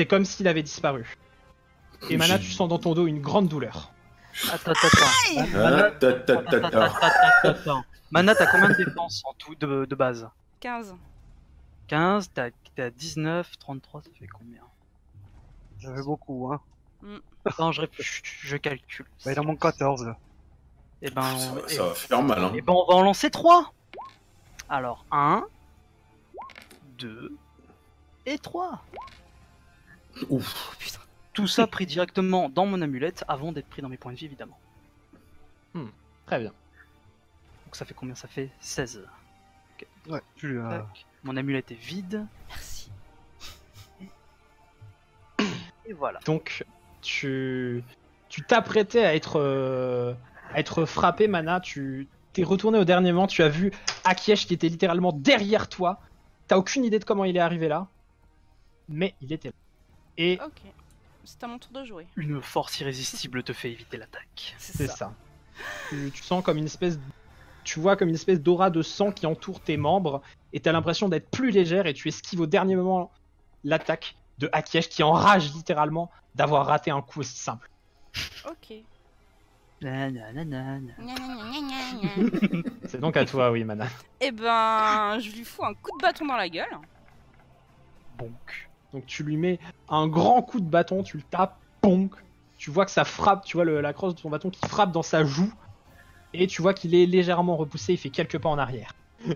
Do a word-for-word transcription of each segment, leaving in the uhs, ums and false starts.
comme s'il avait disparu. Et Mana, tu sens dans ton dos une grande douleur. Attends, attends, attends. Ah, ta, ta, ta, ta. Attends, attends. Mana, t'as combien de défense en tout de, de base? quinze. quinze, t'as t'as dix-neuf, trente-trois, ça fait combien? Ça fait beaucoup, hein. Attends, je, réfléchis, je calcule. Bah, il en manque quatorze. Et ben, Ça, on... va, ça va faire mal, hein. et ben, on va en lancer trois. Alors, un, deux et trois. Ouf. Putain. Tout ça pris directement dans mon amulette avant d'être pris dans mes points de vie, évidemment. Très bien. Donc ça fait combien? Ça fait seize. Ouais, tu euh... Tac. Mon amulette est vide. Merci. Et voilà. Donc, tu tu t'apprêtais à être euh, à être frappé, Mana. Tu t'es retourné au dernier moment. Tu as vu Akiesh qui était littéralement derrière toi. T'as aucune idée de comment il est arrivé là, mais il était là. Et Ok. C'est à mon tour de jouer. Une force irrésistible te fait éviter l'attaque. c'est ça. Tu, tu sens comme une espèce, tu vois comme une espèce d'aura de sang qui entoure tes membres, et t'as l'impression d'être plus légère, et tu esquives au dernier moment l'attaque de Akiesh qui enrage littéralement d'avoir raté un coup aussi simple. Ok. Nananana. Gna, gna, gna, gna, gna. C'est donc à toi, oui, Mana. Eh ben, je lui fous un coup de bâton dans la gueule. Bonk. Donc tu lui mets un grand coup de bâton, tu le tapes, ponk. Tu vois que ça frappe, tu vois le- la crosse de ton bâton qui frappe dans sa joue, et tu vois qu'il est légèrement repoussé, il fait quelques pas en arrière.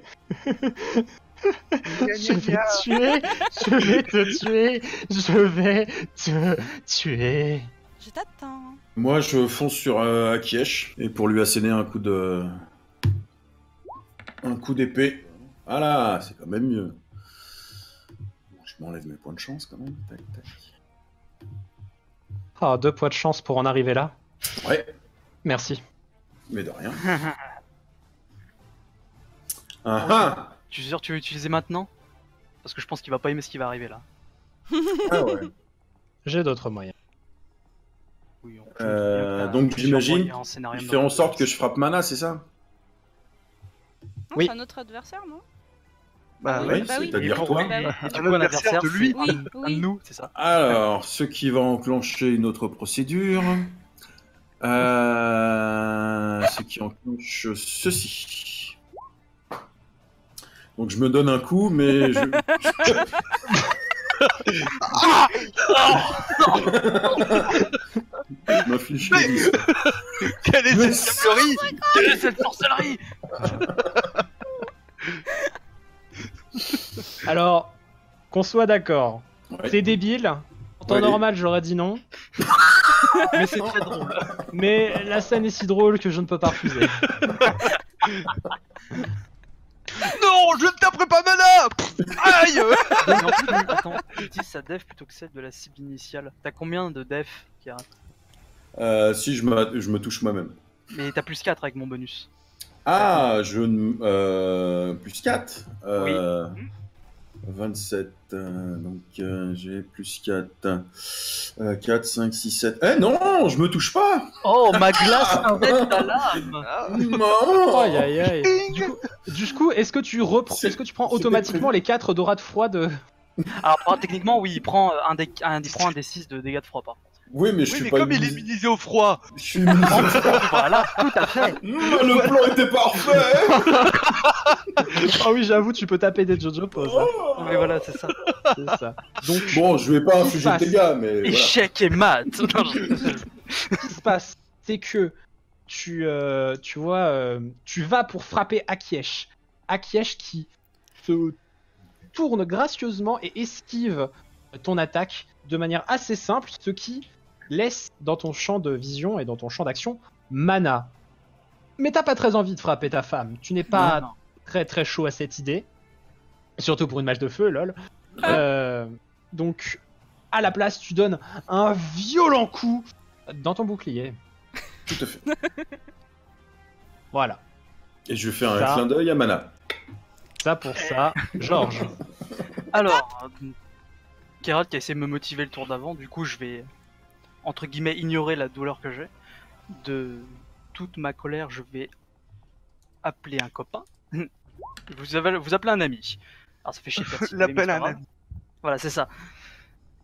Je vais te tuer, je vais te tuer, je vais te tuer. Je t'attends. Moi, je fonce sur euh, Akiesh, et pour lui asséner un coup de... Un coup d'épée. Voilà, c'est quand même mieux. Je m'enlève mes points de chance, quand même. Tac, tac. Ah, deux points de chance pour en arriver là. Ouais, Merci. mais de rien. Ah ah. Tu es sûr que tu veux l'utiliser maintenant? Parce que je pense qu'il va pas aimer ce qui va arriver là. Ah ouais. J'ai d'autres moyens. Oui, on Euh, T'as donc plusieurs j'imagine moyens en scénario Il de- fait en sorte que je frappe Mana, c'est ça? Non, Oui. c'est un autre adversaire, non? Bah Oui, bah oui. c'est-à-dire Et toi. Bah oui. Et du Un coup, un adversaire adversaire de lui. c'est Oui, un- un oui. de nous, c'est ça. Alors, ce qui va enclencher une autre procédure. Euh, ce qui enclenche ceci. Donc je me donne un coup, mais je... je m'affiche le dix. Quelle est Mais cette furie? Quelle est cette sorcellerie? Alors, qu'on soit d'accord, Ouais. c'est débile. En temps Ouais. normal, j'aurais dit non. Mais c'est très drôle. Mais la scène est si drôle que je ne peux pas refuser. Non, je ne taperai pas Mana. Pff, aïe. Mais en plus, attends, utilise sa def plutôt que celle de la cible initiale. T'as combien de def, Kira? Euh, si je me, je me touche moi-même. Mais t'as plus quatre avec mon bonus. Ah, je ne... Euh, plus quatre. Euh, vingt-sept. euh, donc euh, j'ai plus quatre. Euh, quatre, cinq, six, sept. Eh non, je me touche pas. Oh, ma glace arrête ta lame. Non. Aïe aïe aïe. Du coup, du coup, est-ce que tu reprends, C'est- est-ce que tu prends c'était automatiquement prévu. les quatre dorades froides? Alors, par- techniquement, oui, il prend un des, un, il prend un des six de dégâts de froid, par contre. Oui, mais je Oui, suis mais pas comme il est immunisé. immunisé au froid. Je suis immunisé. Voilà, tout à fait. Mmh, le plan était parfait. Ah oui, j'avoue, tu peux taper des Jojo poses. hein. Mais voilà, c'est ça. C'est ça. Donc, Bon, je vais pas Qu'est-ce qui infliger se de passe dégâts, mais voilà. Échec et mat. Non, je- ce qui se passe, c'est que tu, euh, tu vois, euh, tu vas pour frapper Akiesh. Akiesh qui se tourne gracieusement et esquive ton attaque de manière assez simple, ce qui laisse dans ton champ de vision et dans ton champ d'action Mana. Mais t'as pas très envie de frapper ta femme. Tu n'es pas Non, non. très très chaud à cette idée. Surtout pour une match de feu, lol. Euh, donc, à la place, tu donnes un violent coup dans ton bouclier. Tout à fait. Voilà. Et je fais un Ça. clin d'œil à Mana. Ça pour ça, Georges. Alors, euh, Geralt qui a essayé de me motiver le tour d'avant, du coup je vais, entre guillemets, ignorer la douleur que j'ai. De toute ma colère, je vais appeler un copain. Vous, avez, vous appelez un ami. Alors ça fait chier de faire simuler, mais L'appel c'est à pas un grave. Voilà, c'est ça.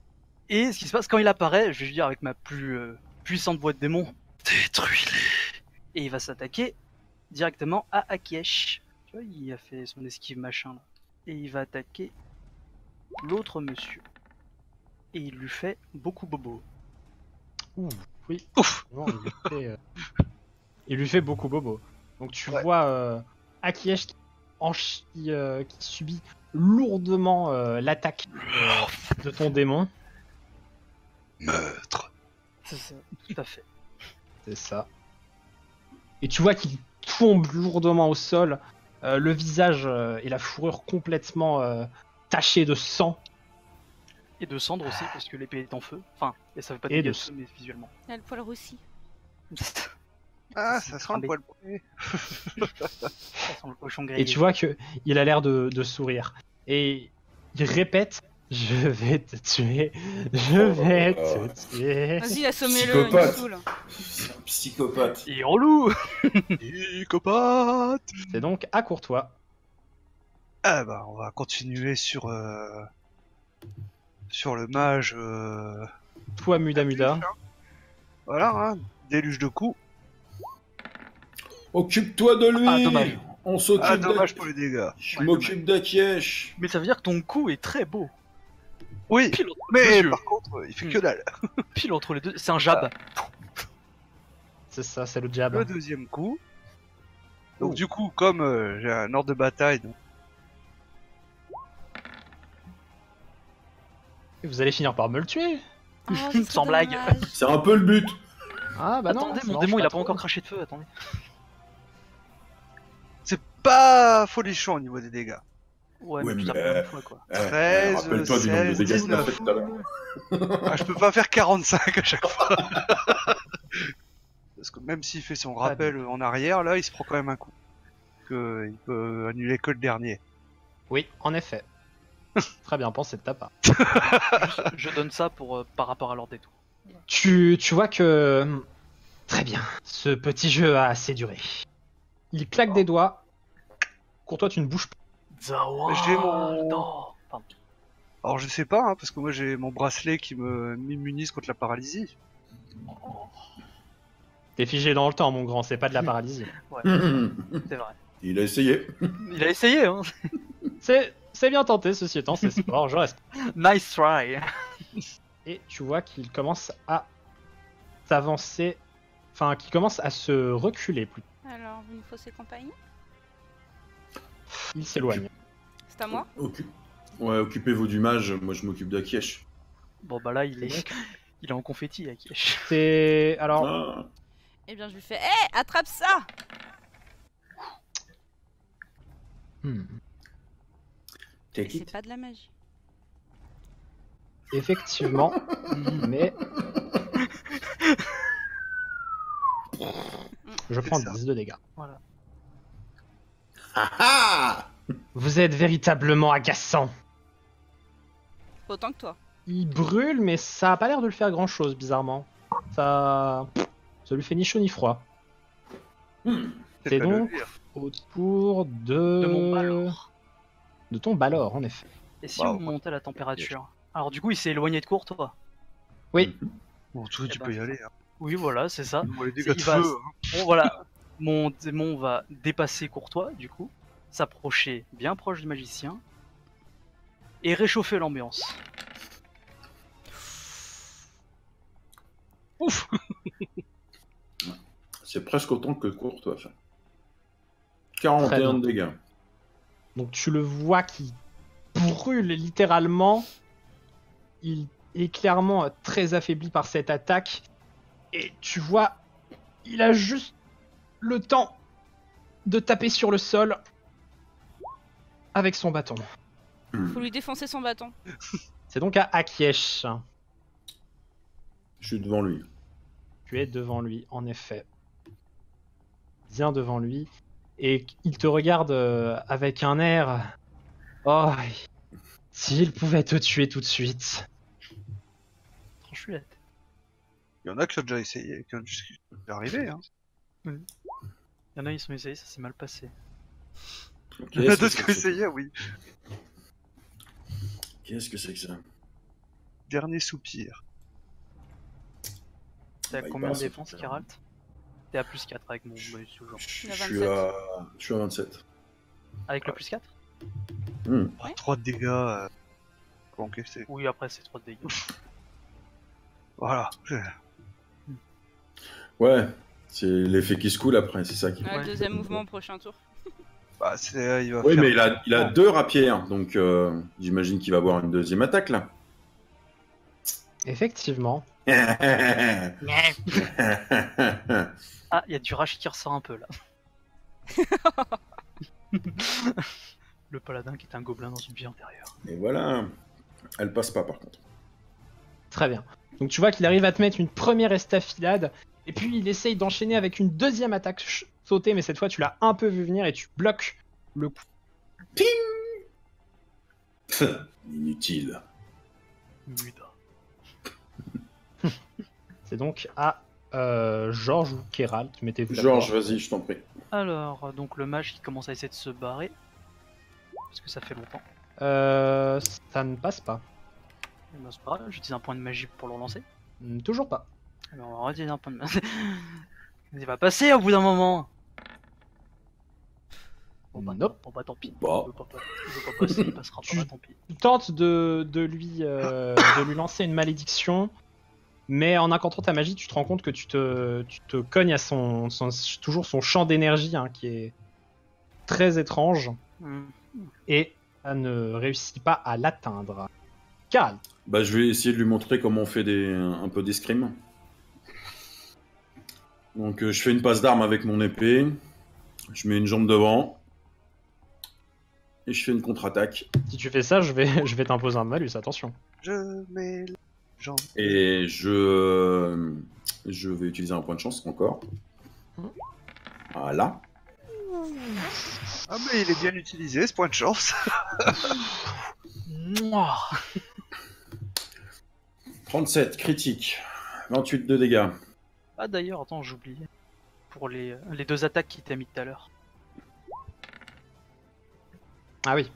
Et ce qui se passe quand il apparaît, je vais lui dire avec ma plus euh, puissante voix de démon, détruis-les. Et il va s'attaquer directement à Akiesh. Tu vois, il a fait son esquive machin là. Et il va attaquer l'autre monsieur. Et il lui fait beaucoup bobo. Ouh, oui. Ouf. Bon, il, lui fait, euh, il lui fait beaucoup bobo. Donc tu Ouais. vois euh, Akiesh qui, en chi- qui, euh, qui subit lourdement euh, l'attaque euh, de ton démon. Meurtre. C'est ça, tout à fait. C'est ça. Et tu vois qu'il tombe lourdement au sol, euh, le visage euh, et la fourrure complètement euh, tachés de sang. Et de cendre aussi, parce que l'épée est en feu. Enfin, et ça veut pas Et dire de de feu, mais visuellement. Il a le poil roussi. Ah, C'est ça sent cramé. le poil brûlé. Ça sent le cochon grillé. Et tu vois que il a l'air de, de sourire. Et il répète, je vais te tuer, je vais te tuer. Vas-y, assommez-le, il me Psychopathe. saoule. C'est un psychopathe. Et relou. Psychopathe. C'est donc à Courtois. Ah bah, on va continuer sur euh, sur le mage. Euh... Toi, Muda Muda. Voilà, hein, déluge de coups. Occupe-toi de lui. Ah, dommage. On s'occupe Ah, d'Ak- dommage pour les dégâts. Je Ouais, m'occupe d'Akiesh. Mais ça veut dire que ton coup est très beau. Oui, Pile entre mais les deux yeux. par contre, il fait Hmm. que dalle. Pile entre les deux. C'est un jab. C'est ça, c'est le jab. Le deuxième coup. Donc Oh. du coup, comme euh, j'ai un ordre de bataille, donc, Et vous allez finir par me le tuer. Oh, ce serait Sans blague. dommage. C'est un peu le but. Ah bah non. Attendez, ça mon marche démon il a pas trop. encore craché de feu, attendez. c'est pas folichon au niveau des dégâts. Ouais, Ouais, mais tu mais- tapes une fois quoi. Eh, treize, Rappelle-toi du nombre de seize, dégâts qu'il a dix-neuf. fait tout à l'heure. Ah, je peux pas faire quarante-cinq à chaque fois. Parce que même s'il fait son Pas rappel en arrière, là, il se prend quand même un coup. Que il peut annuler que le dernier. Oui, en effet. Très bien pensé de ta part. Je donne ça pour euh, par rapport à l'ordre des tours. Tu, tu vois que... Très bien, ce petit jeu a assez duré. Il claque des doigts. Courtois, tu ne bouges pas. J'ai mon- Non. Pardon. Alors je sais pas, hein, parce que moi j'ai mon bracelet qui me m'immunise contre la paralysie. T'es figé dans le temps, mon grand, c'est pas de la paralysie. C'est vrai. Il a essayé. Il a essayé, hein. C'est, c'est bien tenté, ceci étant, c'est sport, je reste. Nice try. Et tu vois qu'il commence à s'avancer, enfin, qu'il commence à se reculer plus. Alors, vous nous faussez compagnie? Il s'éloigne. C'est à moi? Occu- Ouais, occupez-vous du mage, moi je m'occupe d'Akiesh. Bon bah là il est, il est en confetti Akiesh. C'est... Alors, Ah. Eh bien, je lui fais hé, attrape ça! hmm, Et Take c'est it. pas de la magie. effectivement, mais... Je prends ça. dix de dégâts. Voilà. Ah ah. Vous êtes véritablement agaçant. Autant que toi. Il brûle, mais ça a pas l'air de le faire grand chose, bizarrement. Ça... Ça lui fait ni chaud ni froid. C'est pas le donc dire. autour de... De mon Balor. De ton Balor, en effet. Et si Wow. on montait la température? Alors du coup il s'est éloigné de Courtois. Bon, toi, Eh tu ben, peux y aller. Hein. Oui voilà c'est ça. Bon, les C'est- dégâts de il va- feu. Hein. Bon voilà, mon démon va dépasser Courtois du coup, s'approcher bien proche du magicien et réchauffer l'ambiance. Ouf. C'est presque autant que Courtois. ça. quarante et un de dégâts. Donc tu le vois qui brûle littéralement. Il est clairement euh, très affaibli par cette attaque. Et tu vois, il a juste le temps de taper sur le sol avec son bâton. Faut lui défoncer son bâton. C'est donc à Akiesh. Je suis devant lui. Tu es devant lui, en effet. Bien devant lui. Et il te regarde euh, avec un air... Oh, s'il pouvait te tuer tout de suite. Tranche-lui la tête. Il y en a qui ont déjà essayé, qui ont déjà arrivé. Hein. Il y en a ils sont essayés, ça s'est mal passé. Il y en a Qu'est-ce d'autres que qui ont c'est que- essayé, oui. Qu'est-ce que c'est que ça dernier soupir. T'es à Bah, il combien de passe, défense, ça. Geralt? T'es à plus quatre avec mon bonus toujours. Je Il a je suis vingt-sept. à... je suis à vingt-sept. Avec le plus quatre? Hmm. Ouais. trois de dégâts. Euh... Pour encaisser. Oui, après c'est trop de dégâts. Voilà. Ouais, c'est l'effet qui se coule après, c'est ça qui... Ouais, Ouais. deuxième mouvement, prochain tour. Bah, c'est, il va Oui, faire- mais il a, il a deux rapières, donc euh, j'imagine qu'il va avoir une deuxième attaque, là. Effectivement. Ah, il y a du rage qui ressort un peu là. Le paladin qui est un gobelin dans une vie antérieure. Et voilà. Elle passe pas, par contre. Très bien. Donc tu vois qu'il arrive à te mettre une première estafilade, et puis il essaye d'enchaîner avec une deuxième attaque ch- sautée, mais cette fois tu l'as un peu vu venir et tu bloques le coup. Inutile. Muda. C'est donc à euh, Georges ou Kéralt, mettez-vous d'accord. Georges, vas-y, je t'en prie. Alors, donc le mage qui commence à essayer de se barrer. Parce que ça fait longtemps. Euh, ça ne passe pas. Eh ben, c'est pas grave, j'utilise un point de magie pour le relancer. Hmm, Toujours pas. Alors, on va utiliser un point de magie. Il va passer au bout d'un moment. Bon bah, Nope. bon, bah tant pis. Bah. Il veut pas, pas- il veut pas passer, il passera pas, bah, tant pis. Tu tentes de, de, lui, euh, de lui lancer une malédiction, mais en incantant ta magie, tu te rends compte que tu te, tu te cognes à son, son- toujours son champ d'énergie, hein, qui est très étrange, Hmm. et ça ne réussit pas à l'atteindre. Kéralt. Bah, je vais essayer de lui montrer comment on fait des, un peu d'escrime. Donc, euh, je fais une passe d'arme avec mon épée. Je mets une jambe devant. Et je fais une contre-attaque. Si tu fais ça, je vais, je vais t'imposer un malus, attention. Je mets les jambes. Et je, je vais utiliser un point de chance encore. Voilà. Ah, mais il est bien utilisé ce point de chance. Mouah. trente-sept, critique. vingt-huit de dégâts. Ah d'ailleurs, attends, j'oubliais. Pour les, les deux attaques qui t'a mis tout à l'heure. Ah oui.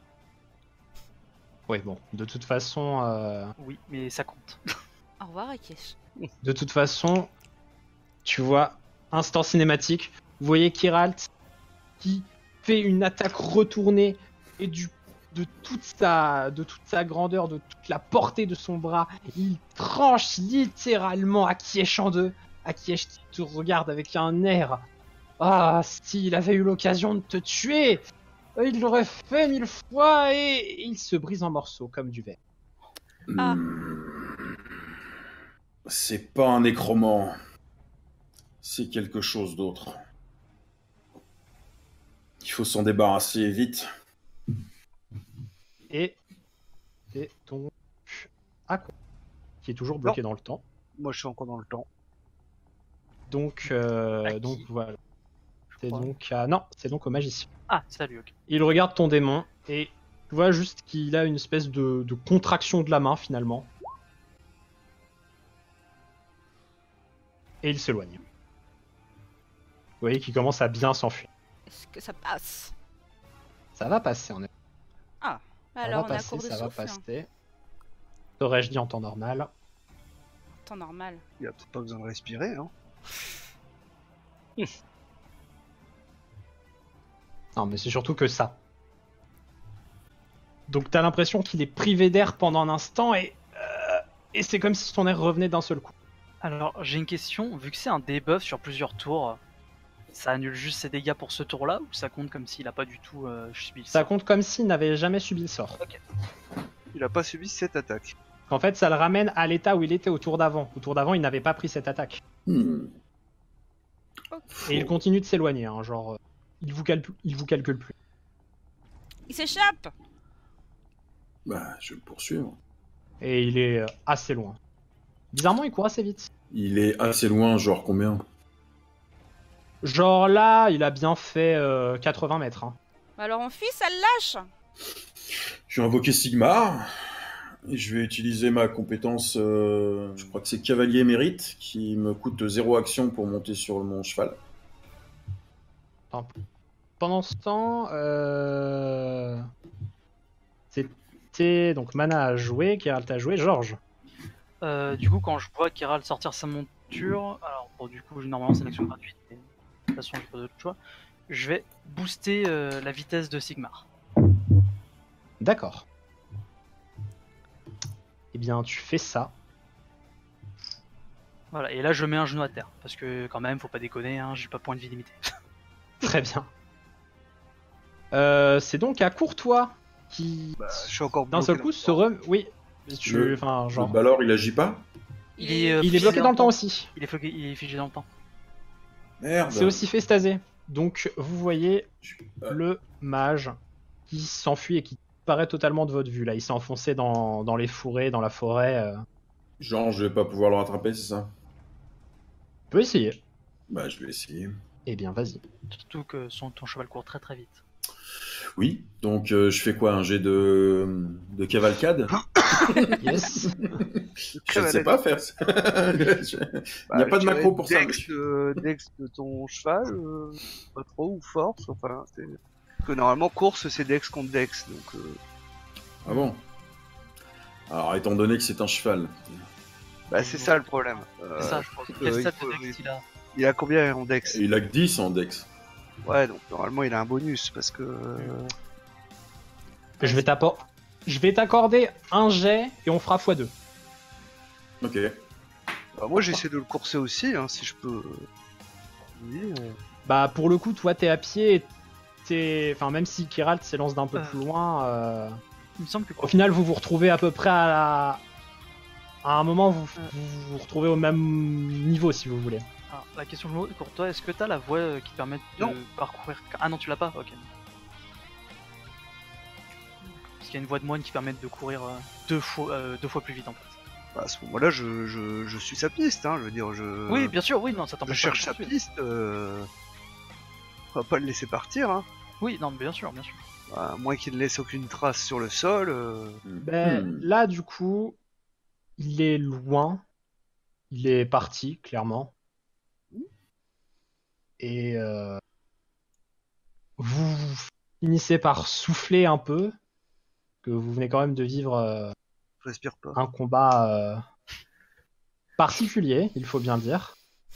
Oui, bon, de toute façon, euh, Oui, mais ça compte. Au revoir, Akesh. de toute façon, tu vois, instant cinématique, vous voyez Kéralt qui fait une attaque retournée et du, de, toute sa, de toute sa grandeur, de toute la portée de son bras, il tranche littéralement Akiesh en deux. Akiesh qui te regarde avec un air. Ah, s'il avait eu l'occasion de te tuer, il l'aurait fait mille fois et il se brise en morceaux comme du verre. Ah. Hmm. C'est pas un nécromant. C'est quelque chose d'autre. Il faut s'en débarrasser vite. Et c'est donc Aqua qui est toujours bloqué dans le temps. Moi, je suis encore dans le temps. Donc, euh, À qui donc voilà. C'est crois. donc à... Non, c'est donc au magicien. Ah, salut, ok. Il regarde ton démon et tu vois juste qu'il a une espèce de, de contraction de la main finalement. Et il s'éloigne. Vous voyez qu'il commence à bien s'enfuir. Est-ce que ça passe? Ça va passer en effet. Alors, Ça on va est à passer, court de ça va souffle. hein. passer. T'aurais-je dit en temps normal? Temps normal. Il a peut-être pas besoin de respirer, hein. Non, mais c'est surtout que ça. Donc t'as l'impression qu'il est privé d'air pendant un instant et, euh, et c'est comme si son air revenait d'un seul coup. Alors, j'ai une question. Vu que c'est un debuff sur plusieurs tours, ça annule juste ses dégâts pour ce tour-là ou ça compte comme s'il a pas du tout euh, subi le Ça sort compte comme s'il n'avait jamais subi le sort. Il a pas subi cette attaque. En fait, ça le ramène à l'état où il était au tour d'avant. Au tour d'avant, il n'avait pas pris cette attaque. Hmm. Et il continue de s'éloigner, hein, genre, euh, il vous, calcule, il vous calcule plus. Il s'échappe! Bah, je vais le poursuivre. Et il est euh, assez loin. Bizarrement, il court assez vite. Il est assez loin, genre combien? Genre là, il a bien fait euh, quatre-vingts mètres. Hein. Alors on fuit, ça le lâche! Je vais invoquer Sigmar. Et je vais utiliser ma compétence, euh, je crois que c'est Cavalier Mérite, qui me coûte zéro action pour monter sur mon cheval. Pendant ce temps, euh... c'est passé. Donc Mana a joué, Geralt a joué, Georges. Euh, du coup, quand je vois Kéral sortir sa monture, alors bon, du coup, normalement c'est une action gratuite, mais de toute façon, j'ai pas d'autre choix. Je vais booster euh, la vitesse de Sigmar. D'accord. Eh bien, tu fais ça. Voilà, et là je mets un genou à terre, parce que quand même, faut pas déconner, hein, j'ai pas point de vie limité. Très bien. Euh, c'est donc à Courtois qui, Bah, je suis encore d'un seul bloqué coup, dans se le rem... Oui. Tu... Le- Enfin, genre... Le Balor, il agit pas? Il est, euh, Il est bloqué dans le temps aussi. Il est, figé, il est figé dans le temps. Merde. C'est aussi fait stasé. Donc, vous voyez Euh, le mage qui s'enfuit et qui paraît totalement de votre vue. Là, il s'est enfoncé dans, dans les fourrés, dans la forêt. euh. Genre, je vais pas pouvoir le rattraper, c'est ça? Tu peux essayer. Bah, je vais essayer. Eh bien, vas-y. Surtout que son, ton cheval court très très vite. Oui, donc euh, je fais quoi? Un jet de, de cavalcade? Yes. Je ne sais pas faire ça. Je- Il n'y a Bah, pas je de macro dirais pour ça, Dex, monsieur. euh, Dex de ton cheval, euh, pas trop, ou force, enfin, c'est... Parce que normalement, course, c'est Dex contre Dex, donc... Euh... Ah bon? Alors, étant donné que c'est un cheval. Bah, c'est ça le problème. Euh, C'est ça, je pense. euh, Quel il stat faut- de dex il a? Il a combien en Dex? Il a que dix en dex. Ouais, donc normalement, il a un bonus, parce que... euh, Je vais t'appor- Je vais t'accorder un jet et on fera fois deux. Ok. Bah, moi, j'essaie de le courser aussi, hein, si je peux... Oui, euh, Bah, pour le coup, toi, t'es à pied et t'es... Enfin, même si Kiralt s'élance d'un peu Euh. plus loin, euh, Il me semble que au final, vous vous retrouvez à peu près à la... À un moment, vous vous, vous retrouvez au même niveau, si vous voulez. Alors, la question pour toi, est-ce que t'as la voie euh, qui permet de Non. parcourir... Ah non, tu l'as pas? Ok. Parce qu'il y a une voie de moine qui permet de courir euh, deux, fois, euh, deux fois plus vite en fait. bah, à ce moment-là, je, je, je suis sa piste, hein, je veux dire, je... Oui, bien sûr, oui, non, ça Je t'empêche cherche pas sa de poursuivre. piste, euh... on va pas le laisser partir, hein. Oui, non, bien sûr, bien sûr. À moins qu'il ne laisse aucune trace sur le sol. euh, Ben, Hmm. là, du coup, il est loin. Il est parti, clairement. Et euh, vous finissez par souffler un peu. Que vous venez quand même de vivre euh, Je respire pas. un combat euh, particulier, il faut bien le dire.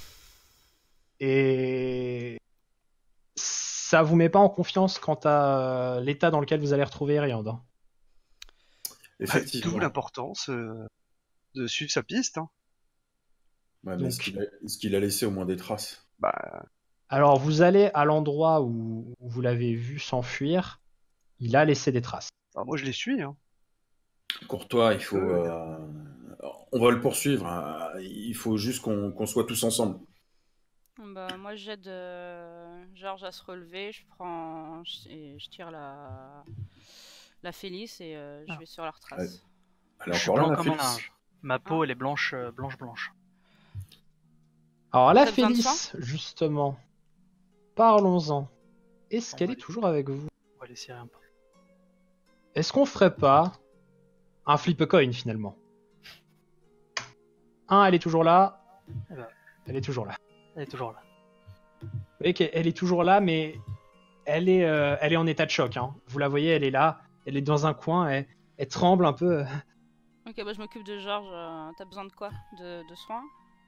Et ça vous met pas en confiance quant à euh, l'état dans lequel vous allez retrouver Eriand. hein. Effectivement. D'où l'importance euh, de suivre sa piste. Hein. Ouais, mais Donc- est-ce qu'il a, est-ce qu'il a laissé au moins des traces? Bah, Alors, vous allez à l'endroit où où vous l'avez vu s'enfuir. Il a laissé des traces. alors moi je les suis. Hein. Courtois, il faut. Euh. euh, On va le poursuivre. hein. Il faut juste qu'on qu'on soit tous ensemble. Bah, moi, j'aide euh, Georges à se relever. Je prends. Je, et je tire la. La Félix et euh, je Ah. vais sur leur trace. Ouais. Elle est Je suis encore là, blanc la comme un Félix? linge. Ma peau, elle est blanche, euh, blanche, blanche. Alors, la T'as besoin de Félix, justement, parlons-en. Est-ce On qu'elle va est aller. toujours avec vous? On va laisser un peu. Est-ce qu'on ferait pas un flip a coin finalement? Un, elle est toujours là. Eh ben. Elle est toujours là. Elle est toujours là. Vous voyez qu'elle est toujours là, mais elle est, euh, elle est en état de choc. hein. Vous la voyez, elle est là. Elle est dans un coin. Elle, elle tremble un peu. Ok, bah je m'occupe de Georges. euh, T'as besoin de quoi? De, de soins?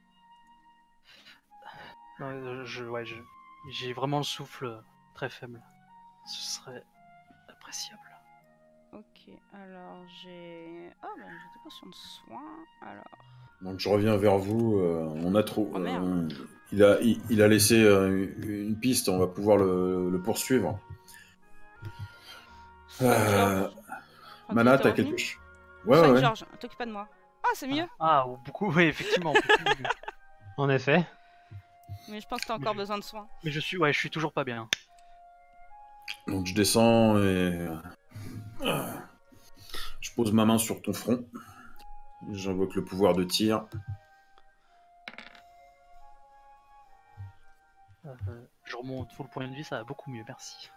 Non, euh, je, ouais, je, j'ai vraiment le souffle très faible. Ce serait appréciable. Ok, alors j'ai. Oh, bah j'ai des potions de soins. Alors. Donc je reviens vers vous. euh, on a trop. Oh, merde. euh, il, a, il, il a laissé euh, une piste. On va pouvoir le, le poursuivre. Euh, Georges. Oh, Mana, t'es t'as revenu quelque chose? Ouais, Soigne ouais. Georges, t'occupe pas de moi. Ah, c'est mieux. Ah, ou beaucoup, oui, effectivement. beaucoup mieux. En effet. Mais je pense que t'as encore Mais- besoin de soins. Mais je suis, ouais, je suis toujours pas bien. Donc je descends et. euh, Je pose ma main sur ton front. J'invoque le pouvoir de tir. Euh, je remonte full point de vie, ça va beaucoup mieux, merci.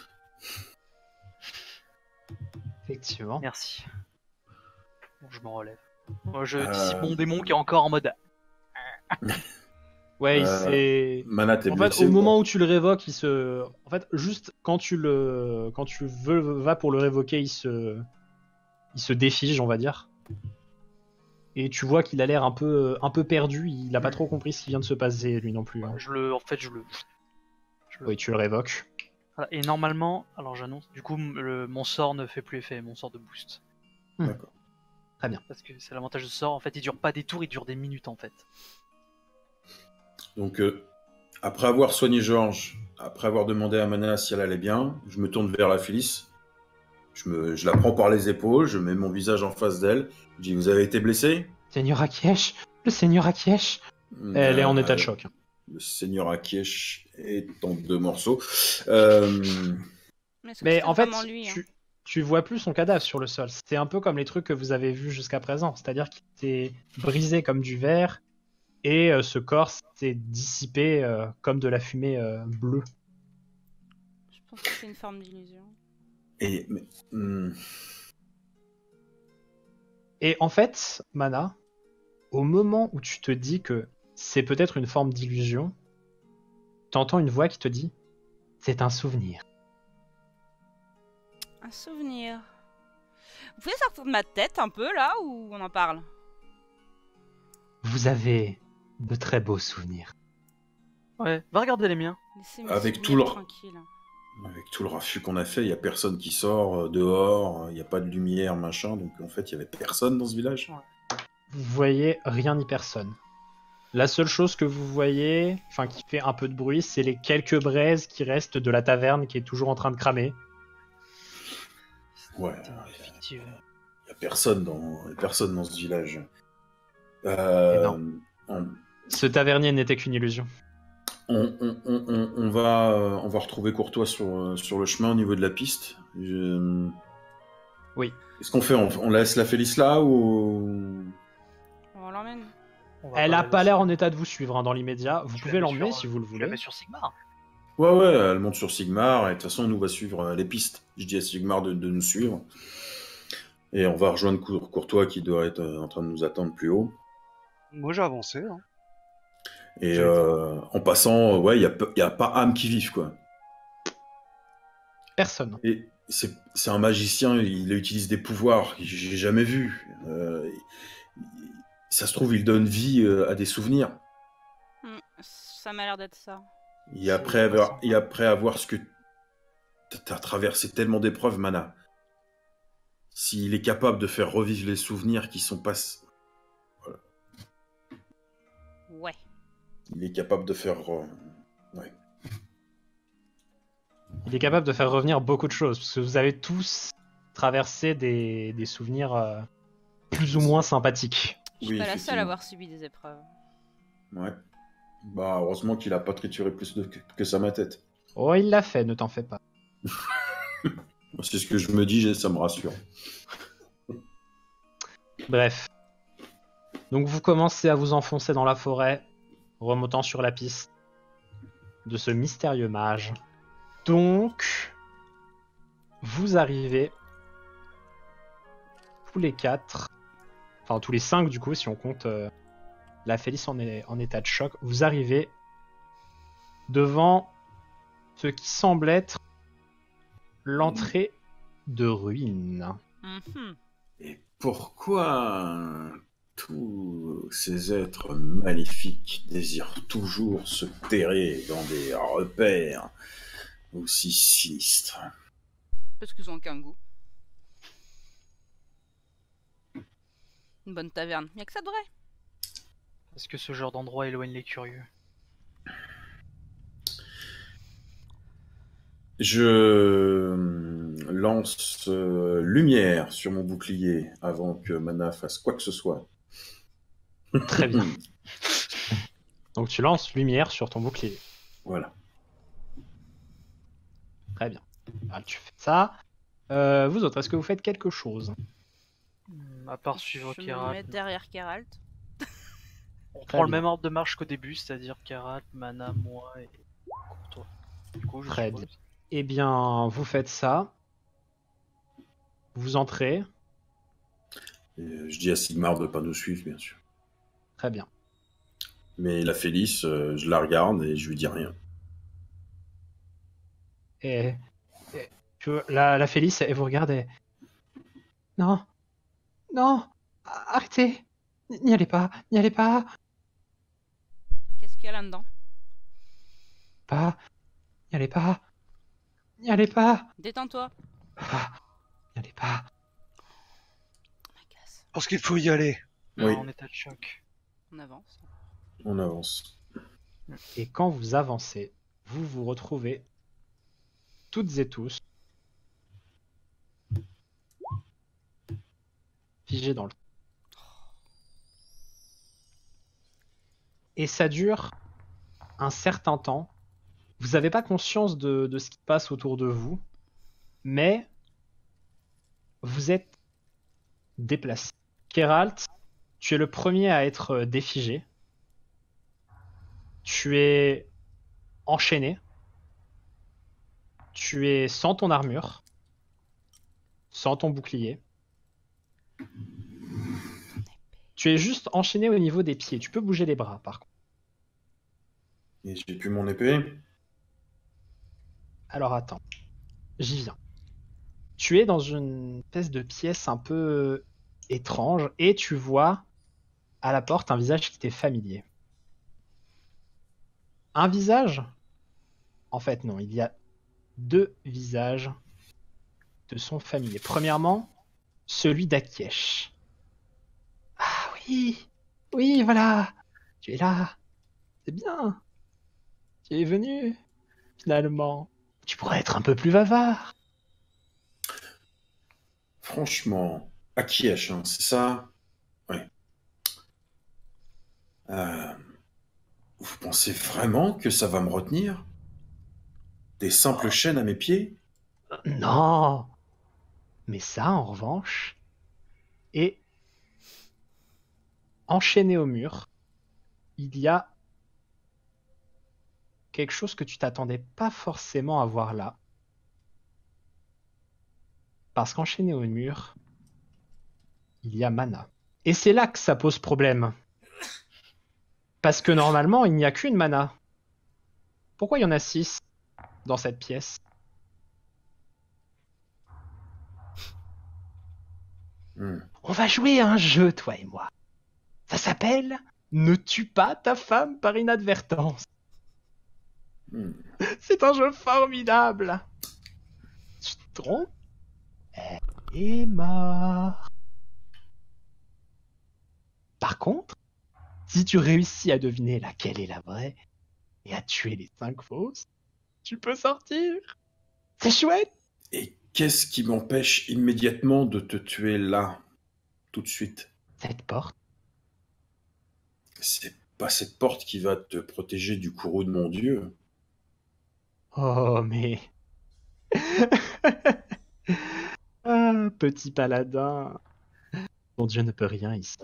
Effectivement. Merci. Bon, je m'en relève. Moi, je Euh. dissipe mon démon qui est encore en mode. Ouais, il Euh, s'est- Mana, t'es En blessé. fait, au ou moment pas où tu le révoques, il se. En fait, juste quand tu le, quand tu veux, vas pour le révoquer, il se, il se défige, on va dire. Et tu vois qu'il a l'air un peu, un peu perdu. Il a pas trop compris ce qui vient de se passer, lui non plus. hein. Je le, en fait, je le. je le- Oui, tu le révoques. Voilà. Et normalement, alors j'annonce, du coup, m- le- mon sort ne fait plus effet, mon sort de boost. D'accord. Parce que c'est l'avantage de ce sort, en fait, il dure pas des tours, il dure des minutes en fait. Donc, euh, après avoir soigné Georges, après avoir demandé à Mana si elle allait bien, je me tourne vers la Félix. Je, me, je la prends par les épaules, je mets mon visage en face d'elle. Je dis, vous avez été blessé? Seigneur Akiesh, le Seigneur Akiesh. Elle est en état de Euh, choc. Le Seigneur Akiesh est en deux morceaux. Euh, Mais, est-ce que Mais c'est en fait, vraiment lui, hein tu, tu vois plus son cadavre sur le sol. C'est un peu comme les trucs que vous avez vus jusqu'à présent. C'est-à-dire qu'il s'est brisé comme du verre et euh, ce corps s'est dissipé euh, comme de la fumée euh, bleue. Je pense que c'est une forme d'illusion. et, mais, hum, Et en fait, Mana, au moment où tu te dis que c'est peut-être une forme d'illusion, t'entends une voix qui te dit « C'est un souvenir ». Un souvenir. Vous pouvez sortir de ma tête un peu là ou on en parle? Vous avez de très beaux souvenirs. Ouais, va regarder les miens. Laissez-moi Avec souvenirs tout leur- tranquille. avec tout le raffut qu'on a fait, il n'y a personne qui sort euh, dehors, il n'y a pas de lumière, machin. Donc en fait, il n'y avait personne dans ce village. Vous voyez rien ni personne. La seule chose que vous voyez, enfin qui fait un peu de bruit, c'est les quelques braises qui restent de la taverne qui est toujours en train de cramer. Ouais, Effectivement. il n'y a personne dans, y a personne dans ce village. Euh, Et non. on, Ce tavernier n'était qu'une illusion. on, on, on, on- on va, euh, on va retrouver Courtois sur, euh, sur le chemin au niveau de la piste. Je- Oui. Qu'est-ce qu'on fait? on, on laisse la Félix là ou... On l'emmène. On va Elle a la pas laisser. l'air en état de vous suivre hein, dans l'immédiat. Vous Je pouvez la mets l'emmener sur- si vous le Je la voulez. mets sur Sigmar. Ouais, ouais, elle monte sur Sigmar, et de toute façon, nous, on va suivre euh, les pistes. Je dis à Sigmar de, de nous suivre. Et on va rejoindre Cour- Courtois qui doit être euh, en train de nous attendre plus haut. Moi j'ai avancé. Hein. Et J'ai euh, en passant, euh, ouais, il n'y a, pe- y a pas âme qui vive, quoi. Personne. Et c'est c'est un magicien, il utilise des pouvoirs que j'ai jamais vus. Euh, il- ça se trouve, il donne vie euh, à des souvenirs. Hmm, ça m'a l'air d'être ça. Et après avoir, et après avoir ce que... T'as traversé tellement d'épreuves, Mana. S'il est capable de faire revivre les souvenirs qui sont passés... Ouais. Il est capable de faire... euh, Ouais. Il est capable de faire revenir beaucoup de choses, parce que vous avez tous traversé des, des souvenirs euh, plus ou moins sympathiques. Je suis Oui, pas la seule effectivement. à avoir subi des épreuves. Ouais. Bah, heureusement qu'il a pas trituré plus de... que, que ça ma tête. Oh, il l'a fait, ne t'en fais pas. C'est ce que je me dis, ça me rassure. Bref. Donc vous commencez à vous enfoncer dans la forêt, remontant sur la piste de ce mystérieux mage. Donc, vous arrivez tous les quatre, enfin tous les cinq du coup, si on compte euh, la Félix en, est- en état de choc, vous arrivez devant ce qui semble être l'entrée de ruines. Mhm. Et pourquoi tous ces êtres maléfiques désirent toujours se terrer dans des repères aussi sinistres? Parce qu'ils ont aucun goût. Une bonne taverne. Y'a que ça de vrai. Est-ce que ce genre d'endroit éloigne les curieux? Je lance euh, lumière sur mon bouclier avant que Mana fasse quoi que ce soit. Très bien. Donc tu lances lumière sur ton bouclier. Voilà. Très bien. Ah, tu fais ça. Euh, vous autres, est-ce que vous faites quelque chose? Hmm, À part suivre Je me Kerat. mets derrière Keralt. On Très prend le bien. même ordre de marche qu'au début, c'est-à-dire Kerat, Mana, moi et Courtois. Du coup, je Très suppose. bien. Eh bien, vous faites ça. Vous entrez. Et je dis à Sigmar de pas nous suivre, bien sûr. Très bien. Mais la Félix, euh, je la regarde et je lui dis rien. Et, et tu vois, la, la Félix, elle vous regarde et... Non, Non, arrêtez. N'y allez pas, n'y allez pas. Qu'est-ce qu'il y a là-dedans? Pas, n'y allez pas. N'y allez pas. Détends-toi. Ah, n'y allez pas. Je pense qu'il faut y aller. Oui. En état de choc. On avance. On avance. Et quand vous avancez, vous vous retrouvez toutes et tous figés dans le temps. Et ça dure un certain temps. Vous n'avez pas conscience de, de ce qui passe autour de vous, mais vous êtes déplacé. Geralt, tu es le premier à être défigé. Tu es enchaîné. Tu es sans ton armure, sans ton bouclier. Tu es juste enchaîné au niveau des pieds. Tu peux bouger les bras, par contre. Et j'ai plus mon épée. Alors attends, j'y viens. Tu es dans une espèce de pièce un peu étrange et tu vois à la porte un visage qui t'est familier. Un visage? En fait, non, il y a deux visages de son familier. Premièrement, celui d'Akiesh. Ah oui, oui, voilà, tu es là. C'est bien. Tu es venu, finalement. Tu pourrais être un peu plus bavard. Franchement, Akiesh, hein, c'est ça? Oui. Euh, vous pensez vraiment que ça va me retenir? Des simples chaînes à mes pieds? Non. Mais ça, en revanche, est enchaîné au mur. Il y a quelque chose que tu t'attendais pas forcément à voir là. Parce qu'enchaîné au mur, il y a Mana. Et c'est là que ça pose problème. Parce que normalement, il n'y a qu'une Mana. Pourquoi il y en a six dans cette pièce? Hmm. On va jouer à un jeu, toi et moi. Ça s'appelle Ne tue pas ta femme par inadvertance. Hmm. C'est un jeu formidable. Tu te trompes? Elle est morte. Par contre, si tu réussis à deviner laquelle est la vraie et à tuer les cinq fausses, tu peux sortir. C'est chouette. Et qu'est-ce qui m'empêche immédiatement de te tuer là, tout de suite? Cette porte. C'est pas cette porte qui va te protéger du courroux de mon dieu. Oh, mais... ah, petit paladin. Mon dieu ne peut rien ici.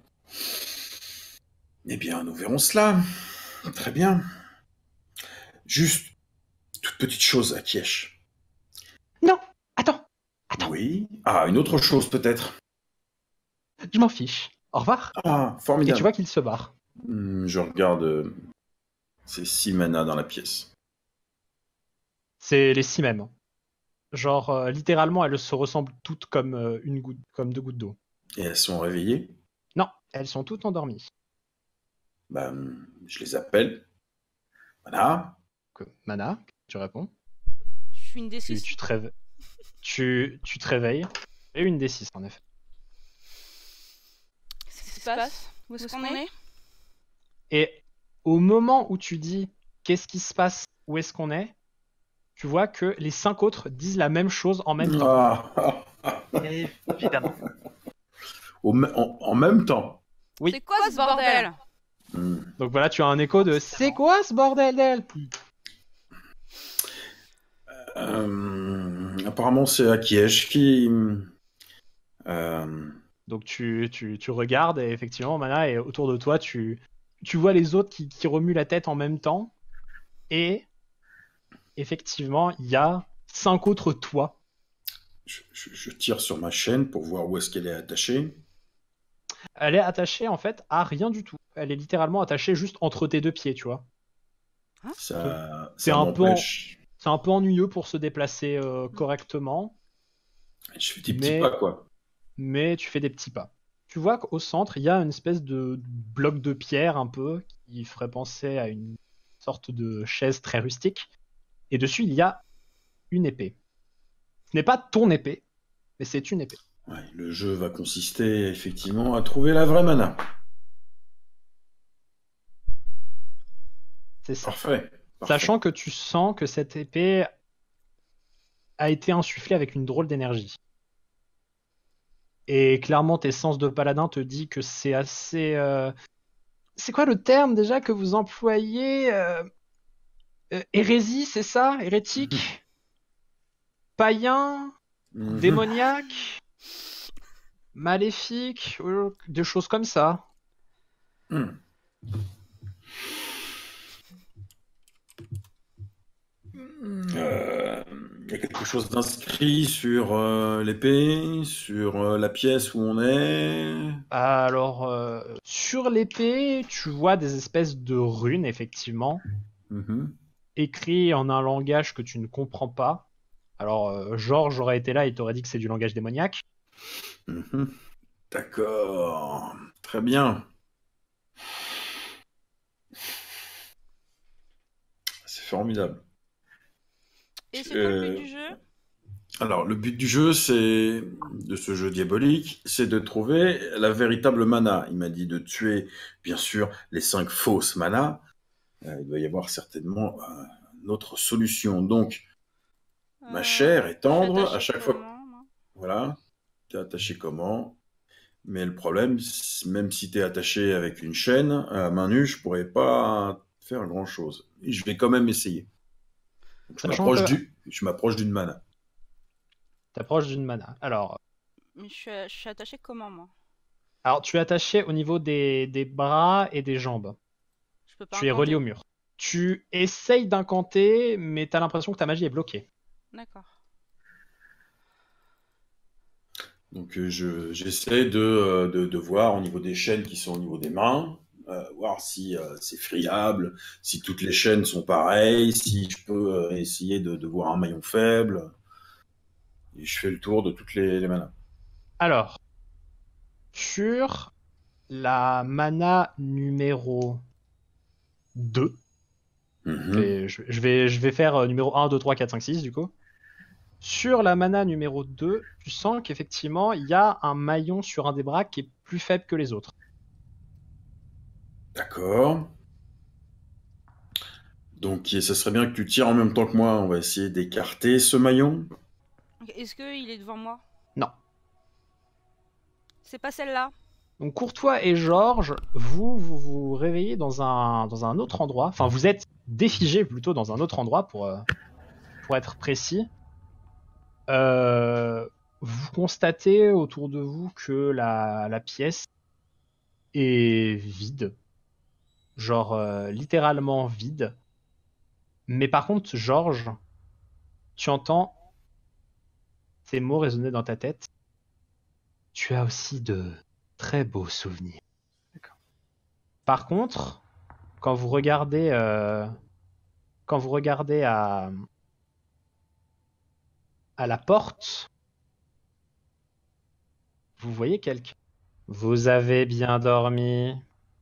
Eh bien, nous verrons cela. Très bien. Juste, toute petite chose, Akiesh. Non, attends, attends, Oui. Ah, une autre chose peut-être. je m'en fiche. Au revoir. Ah, Et formidable. tu vois qu'il se barre. Hmm, je regarde euh, ces six manas dans la pièce. C'est les six mêmes. Genre, euh, littéralement, elles se ressemblent toutes comme, euh, une goutte, comme deux gouttes d'eau. Et elles sont réveillées. Non, elles sont toutes endormies. Ben, je les appelle. Voilà. Que- Mana, tu réponds. Je suis une des Tu, six. tu, te réve- tu, tu te réveilles. Et une des six, en effet. Qu'est-ce qui se passe? Où est-ce qu'on est? Et au moment où tu dis qu'est-ce qui se passe, où est-ce qu'on est, tu vois que les cinq autres disent la même chose en même temps. Ah, Évidemment. au me- en, en même temps. Oui. C'est quoi ce bordel? Hmm. Donc voilà, tu as un écho de c'est quoi ce bordel d'elle? Euh, apparemment, c'est Akiesh qui. Euh, Donc tu, tu, tu regardes et effectivement, Mana, et autour de toi, tu, tu vois les autres qui, qui remuent la tête en même temps. Et effectivement, il y a cinq autres toits. je, je- je tire sur ma chaîne pour voir où est-ce qu'elle est attachée. Elle est attachée en fait à rien du tout. Elle est littéralement attachée juste entre tes deux pieds, tu vois. Ça, C'est ça un peu en- m'empêche. C'est un peu ennuyeux pour se déplacer euh, correctement. Je fais des petits Mais- pas, quoi. mais tu fais des petits pas. Tu vois qu'au centre, il y a une espèce de bloc de pierre un peu, qui ferait penser à une sorte de chaise très rustique. Et dessus, il y a une épée. Ce n'est pas ton épée, mais c'est une épée. Ouais, le jeu va consister effectivement à trouver la vraie mana. C'est ça. Parfait. Parfait. Sachant que tu sens que cette épée a été insufflée avec une drôle d'énergie. Et clairement, tes sens de paladin te disent que c'est assez... euh, C'est quoi le terme déjà que vous employez euh, euh, Hérésie, c'est ça? Hérétique? Païen? Mhm. Démoniaque? Maléfique? euh, Des choses comme ça. Mhm. Euh, Il y a quelque chose d'inscrit sur euh, l'épée, sur euh, la pièce où on est. Alors, euh, sur l'épée, tu vois des espèces de runes, effectivement, Mhm. écrites en un langage que tu ne comprends pas. Alors, euh, Georges aurait été là, il t'aurait dit que c'est du langage démoniaque. Mhm. D'accord. Très bien. C'est formidable. Et c'est quoi le but Euh, du jeu? Alors, le but du jeu, c'est de ce jeu diabolique, c'est de trouver la véritable mana. Il m'a dit de tuer, bien sûr, les cinq fausses manas. Euh, il doit y avoir certainement euh, une autre solution. Donc, ma Euh, chère et je suis tendre, à attachée chaque fois, comment, moi voilà, t'es attaché comment? Mais le problème, c'est- même si t'es attaché avec une chaîne à main nue, je pourrais pas faire grand-chose. Et je vais quand même essayer. Donc, je Sachant m'approche que du, je m'approche d'une mana. t'approches d'une mana. Alors, Mais je suis, je suis attachée comment, moi? alors, tu es attaché au niveau des, des bras et des jambes. Je peux pas Tu es relié incanter. au mur. Tu essayes d'incanter, mais t'as l'impression que ta magie est bloquée. D'accord. Donc euh, je, j'essaie de, euh, de, de voir au niveau des chaînes qui sont au niveau des mains, euh, voir si euh, c'est friable, si toutes les chaînes sont pareilles, si je peux euh, essayer de, de voir un maillon faible. Et je fais le tour de toutes les, les manas. Alors, sur la mana numéro deux, Mhm. je, je vais, je vais faire euh, numéro un, deux, trois, quatre, cinq, six du coup. Sur la mana numéro deux, tu sens qu'effectivement, il y a un maillon sur un des bras qui est plus faible que les autres. D'accord. Donc et ça serait bien que tu tires en même temps que moi. On va essayer d'écarter ce maillon. Ok, est-ce qu'il est devant moi? Non. C'est pas celle-là? Donc Courtois et Georges, vous vous, vous réveillez dans un, dans un autre endroit. Enfin, vous êtes défigés plutôt dans un autre endroit pour, euh, pour être précis. Euh, vous constatez autour de vous que la, la pièce est vide. Genre euh, littéralement vide. Mais par contre, Georges, tu entends ces mots résonner dans ta tête. Tu as aussi de très beaux souvenirs. D'accord. Par contre, quand vous regardez, euh, quand vous regardez à, à la porte, vous voyez quelqu'un. Vous avez bien dormi.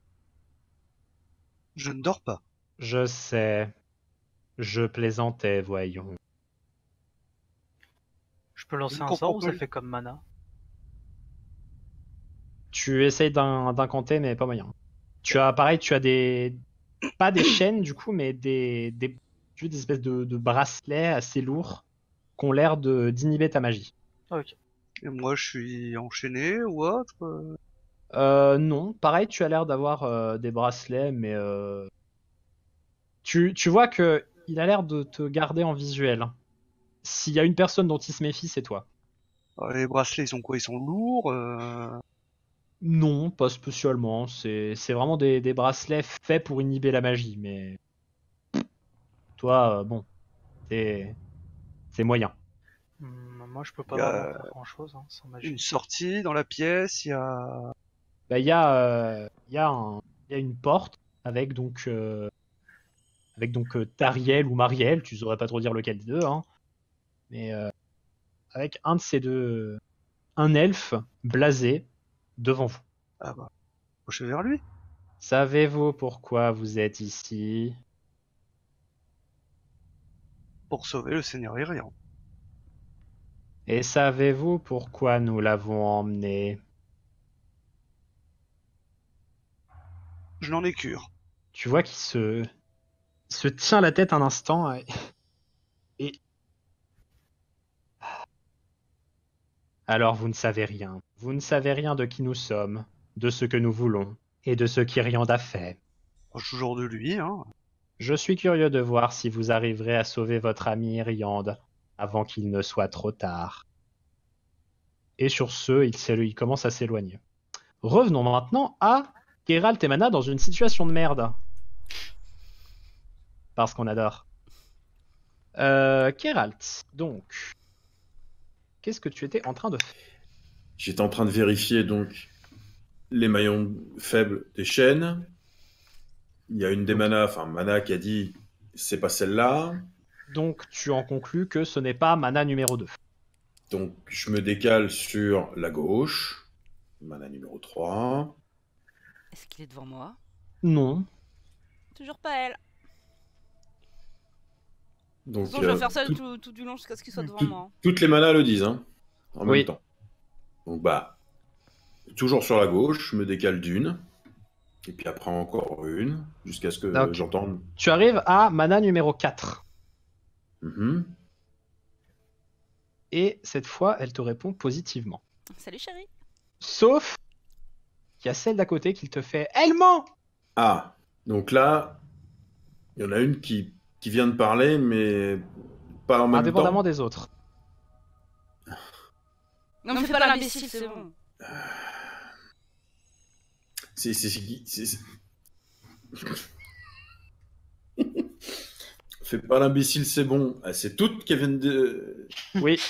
Je ne dors pas. Je sais. Je plaisantais, voyons. Je peux lancer Je ne un comprends sort ou pas ça le- fait comme mana? Tu essayes d'in- d'incanter, mais pas moyen. Tu as, pareil, tu as des, pas des chaînes du coup, mais des, des, tu vois, des espèces de, de bracelets assez lourds qui ont l'air de d'inhiber ta magie. Ah, ok. Et moi, je suis enchaîné ou autre. euh. Euh, non, pareil, tu as l'air d'avoir euh, des bracelets, mais euh, tu, tu vois que il a l'air de te garder en visuel. S'il y a une personne dont il se méfie, c'est toi. Alors, les bracelets, ils sont quoi? Ils sont lourds. euh. Non, pas spécialement. C'est c'est vraiment des, des bracelets faits pour inhiber la magie, mais toi, euh, bon, c'est c'est moyen. Hmm, moi, je peux Il pas y vraiment a faire grand chose hein, sans magie. une sortie dans la pièce. Il y a. Bah, il y a, euh, il y a un- il y a une porte avec donc, euh, avec donc euh, Tariel ou Mariel, tu saurais pas trop dire lequel des deux, hein, mais euh, avec un de ces deux, un elfe blasé devant vous. Ah bah, approchez vers lui. Savez-vous pourquoi vous êtes ici? Pour sauver le Seigneur Irian. Et savez-vous pourquoi nous l'avons emmené? Je n'en ai cure. Tu vois qu'il se... il se tient la tête un instant et... et... Alors vous ne savez rien. Vous ne savez rien de qui nous sommes, de ce que nous voulons, et de ce qu'Iriand a fait. Toujours de lui, hein. Je suis curieux de voir si vous arriverez à sauver votre ami Iriand avant qu'il ne soit trop tard. Et sur ce, il, s'élo- il commence à s'éloigner. Revenons maintenant à Geralt et Mana dans une situation de merde. Parce qu'on adore. Euh, Geralt, donc, qu'est-ce que tu étais en train de faire? J'étais en train de vérifier donc les maillons faibles des chaînes. Il y a une des manas, enfin Mana qui a dit c'est pas celle-là. Donc tu en conclus que ce n'est pas Mana numéro deux. Donc je me décale sur la gauche. Mana numéro trois. Est-ce qu'il est devant moi? Non. Toujours pas elle. De Donc toute façon, je vais euh, faire ça tout- tout, tout du long jusqu'à ce qu'il soit devant tout- moi. toutes les manas le disent, hein, en Oui. même temps. Donc bah, toujours sur la gauche, je me décale d'une. Et puis après encore une, jusqu'à ce que Donc. j'entende. Tu arrives à Mana numéro quatre. Mhm. Et cette fois, elle te répond positivement. Salut chérie. Sauf qu'il y a celle d'à côté qui te fait « Elle ment !» Ah, donc là, il y en a une qui, qui vient de parler, mais pas en même Indépendamment temps. des autres. Non, mais fais pas l'imbécile, c'est bon. C'est c'est c'est qui c'est- c'est- Fais pas l'imbécile, c'est bon. Ah, c'est toutes qui viennent de. Oui.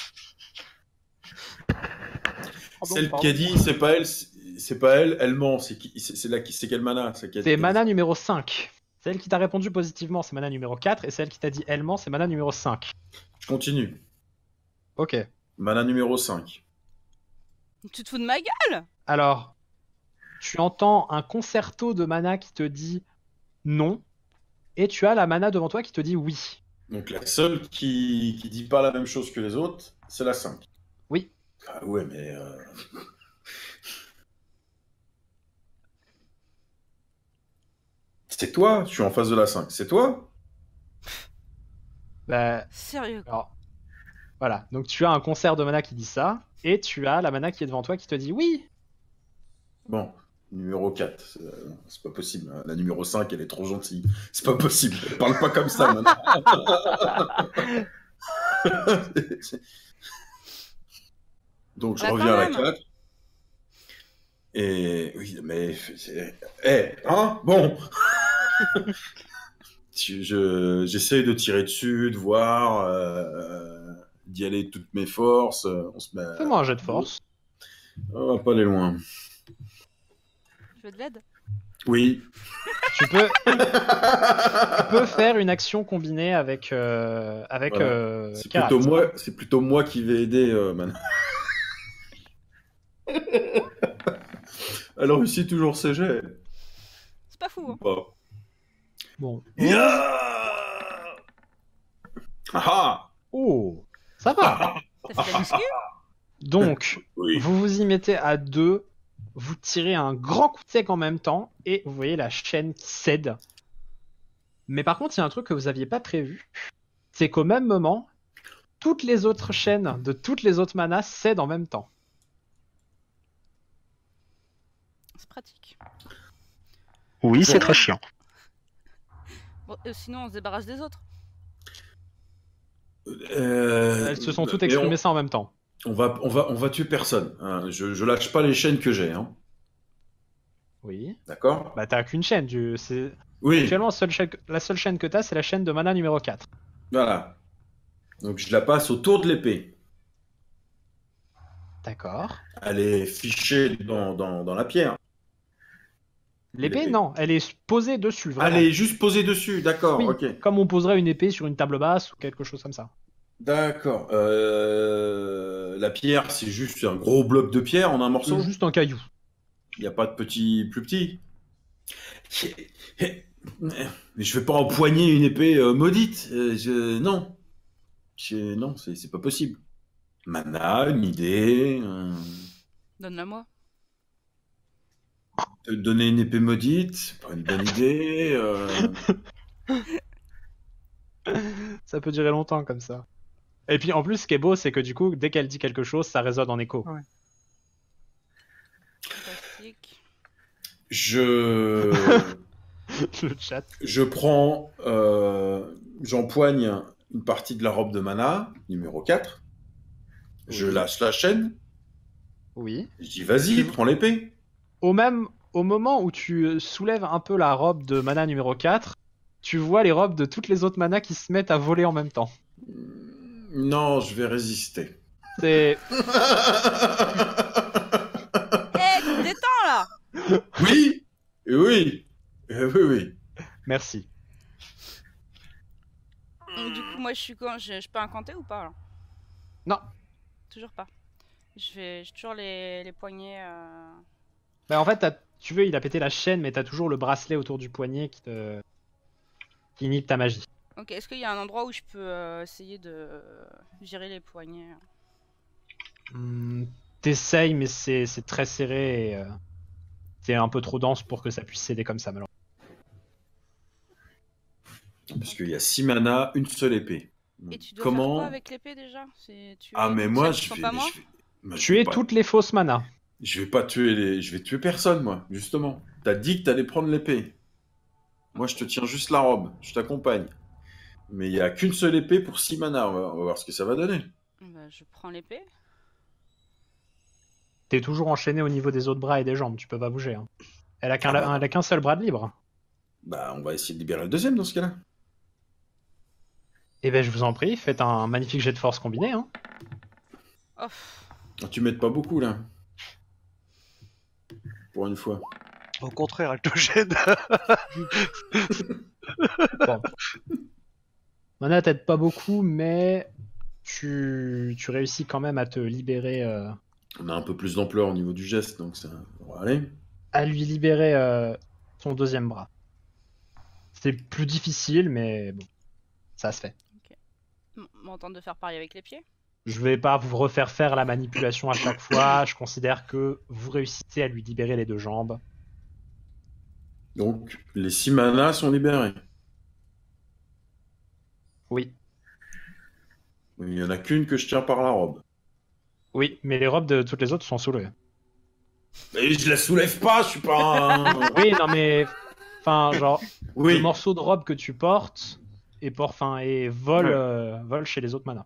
Celle qui a dit c'est pas elle, c'est c'est pas elle, elle ment. C'est qui C'est c'est là qui c'est quelle mana C'est qui a- C'est Mana numéro cinq. Celle qui t'a répondu positivement, c'est Mana numéro quatre. Et celle qui t'a dit « Elle ment », c'est Mana numéro cinq. Je continue. Ok. Mana numéro cinq. Tu te fous de ma gueule? Alors, tu entends un concerto de Mana qui te dit « Non ». Et tu as la Mana devant toi qui te dit « Oui ». Donc la seule qui, qui dit pas la même chose que les autres, c'est la cinq. Oui. Ah ouais, mais. euh, C'est toi, je suis en face de la cinq. C'est toi Bah, Sérieux. alors, voilà. Donc tu as un concert de Mana qui dit ça. Et tu as la Mana qui est devant toi qui te dit « Oui ». Bon, numéro quatre. C'est euh, c'est pas possible. hein. La numéro cinq, elle est trop gentille. C'est pas possible. Elle parle pas comme ça, maintenant. Donc je Bah, reviens à la quand même. quatre. Et oui, mais c'est. Eh, hein Bon Je- je- J'essaye de tirer dessus, de voir, euh, d'y aller de toutes mes forces. euh, On se met. à- Fais-moi un jet de force. On va pas aller loin. Je veux de l'aide? Oui. Tu peux, tu peux faire une action combinée avec, euh, avec Voilà. euh, C'est Karat. plutôt moi, c'est plutôt moi qui vais aider euh, maintenant. Elle réussit toujours ses jets. C'est pas fou, hein. Pas. Bon. Yeah Ah Oh, ça va. T'as fait de la muscu? Donc, Oui. vous vous y mettez à deux, vous tirez un grand coup de sec en même temps, et vous voyez la chaîne qui cède. Mais par contre, il y a un truc que vous aviez pas prévu, c'est qu'au même moment, toutes les autres chaînes de toutes les autres manas cèdent en même temps. C'est pratique. Oui, c'est très chiant. Bon, euh, sinon, on se débarrasse des autres. Euh, Elles se sont toutes mais exprimées ça en même temps. On, on va, on va, on va tuer personne. hein. Je, je lâche pas les chaînes que j'ai. Hein. Oui. D'accord Bah t'as qu'une chaîne, tu... c'est... Oui. Actuellement, la seule, chaîne... la seule chaîne que t'as, c'est la chaîne de mana numéro quatre. Voilà. Donc je la passe autour de l'épée. D'accord. Elle est fichée dans, dans, dans la pierre. L'épée, L'épée. non, elle est posée dessus, vraiment. Elle est juste posée dessus. D'accord. Oui, Ok. comme on poserait une épée sur une table basse ou quelque chose comme ça. D'accord. Euh, La pierre, c'est juste un gros bloc de pierre en un morceau. C'est juste un caillou. Il n'y a pas de petit plus petit. Mais je vais pas empoigner une épée euh, maudite. Euh, je... Non. Je... Non, c'est c'est pas possible. Mana, une idée. euh, Donne-la moi. Te donner une épée maudite, c'est pas une bonne idée. euh. Ça peut durer longtemps comme ça. Et puis en plus, ce qui est beau, c'est que du coup, dès qu'elle dit quelque chose, ça résonne en écho. Fantastique. Je. Le chat. Je prends. euh, J'empoigne une partie de la robe de Mana, numéro quatre. Je Oui. lâche la chaîne. Oui. Je dis vas-y, prends l'épée. Au même, au moment où tu soulèves un peu la robe de mana numéro quatre, tu vois les robes de toutes les autres manas qui se mettent à voler en même temps. Non, je vais résister. C'est... Eh, tu te détends là. Oui, oui, oui, oui. Merci. Donc, du coup, moi, je suis quand je, je peux incanter ou pas là? Non. Toujours pas. Je vais, j'ai toujours les, les poignets. Euh... Bah en fait, t'as- tu veux, il a pété la chaîne, mais t'as toujours le bracelet autour du poignet qui te... qui inhibe ta magie. Ok, est-ce qu'il y a un endroit où je peux euh, essayer de gérer les poignets? Hmm, T'essayes, mais c'est c'est très serré et euh, c'est un peu trop dense pour que ça puisse céder comme ça, malheureusement. Parce qu'il y a six manas, une seule épée. Et tu dois Comment faire quoi avec l'épée déjà? C'est tuer Ah, mais toutes moi, celles qui je sont vais, pas moi? je vais, moi, je Tu vais es pas, toutes les fausses manas. je vais pas tuer les, je vais tuer personne, moi, justement. T'as dit que t'allais prendre l'épée. Moi, je te tiens juste la robe, je t'accompagne. Mais il y a qu'une seule épée pour six manas, on va, on va voir ce que ça va donner. Bah, je prends l'épée. T'es toujours enchaîné au niveau des autres bras et des jambes, tu peux pas bouger. Hein. Elle a qu'un Ah bah. elle a qu'un seul bras de libre. Bah, on va essayer de libérer le deuxième dans ce cas-là. Eh ben je vous en prie, faites un magnifique jet de force combiné. Hein. Oh, pff. Ah, tu m'aides pas beaucoup, là. Pour une fois. Au contraire, elle te gêne. Bon. Mana t'aide pas beaucoup, mais tu... tu réussis quand même à te libérer, euh, On a un peu plus d'ampleur au niveau du geste, donc ça va aller. à lui libérer euh, son deuxième bras. C'est plus difficile, mais bon, ça se fait. M- On tente de faire pareil avec les pieds? Je vais pas vous refaire faire la manipulation à chaque fois. Je considère que vous réussissez à lui libérer les deux jambes. Donc, les six manas sont libérés. Oui. Il y en a qu'une que je tiens par la robe. Oui, mais les robes de toutes les autres sont soulevées. Mais je la soulève pas, je suis pas un... Oui, non mais... Enfin, genre, le Oui. morceau de robe que tu portes et, por... enfin, et vole, Ouais. euh, vole chez les autres manas.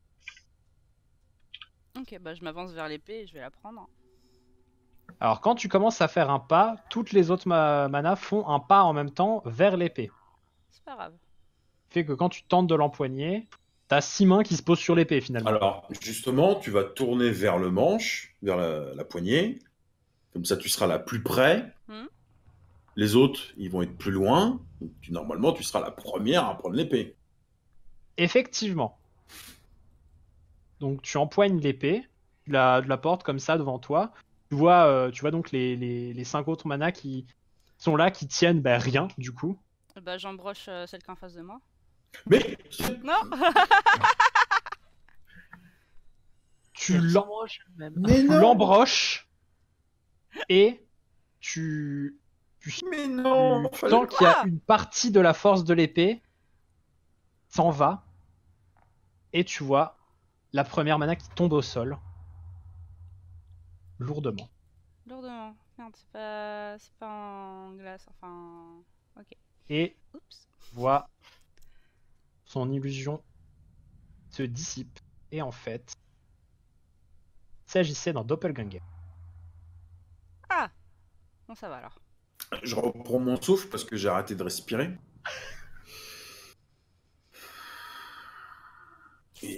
Ok, bah je m'avance vers l'épée et je vais la prendre. Alors, quand tu commences à faire un pas, toutes les autres ma- manas font un pas en même temps vers l'épée. C'est pas grave. Fait que quand tu tentes de l'empoigner, t'as six mains qui se posent sur l'épée finalement. Alors, justement, tu vas tourner vers le manche, vers la, la poignée. Comme ça, tu seras là plus près. Hmm. Les autres, ils vont être plus loin. Donc, tu- normalement, tu seras la première à prendre l'épée. Effectivement. Donc tu empoignes l'épée, tu la, tu la portes comme ça devant toi. Tu vois, euh, tu vois donc les, les, les cinq autres manas qui sont là, qui tiennent ben, rien du coup. Bah j'embroche euh, celle qui est en face de moi. Mais Non. Tu l'em- Mais tu non. l'embroches et tu, tu Mais non, tu fallait sens qu'il y a pas. une partie de la force de l'épée s'en va et tu vois la première mana qui tombe au sol lourdement. Lourdement. Merde, c'est pas... c'est pas en glace, enfin... Ok. Et Oups. voit son illusion se dissipe et en fait il s'agissait d'un doppelganger. Ah. Bon, ça va alors. Je reprends mon souffle parce que j'ai arrêté de respirer. Et-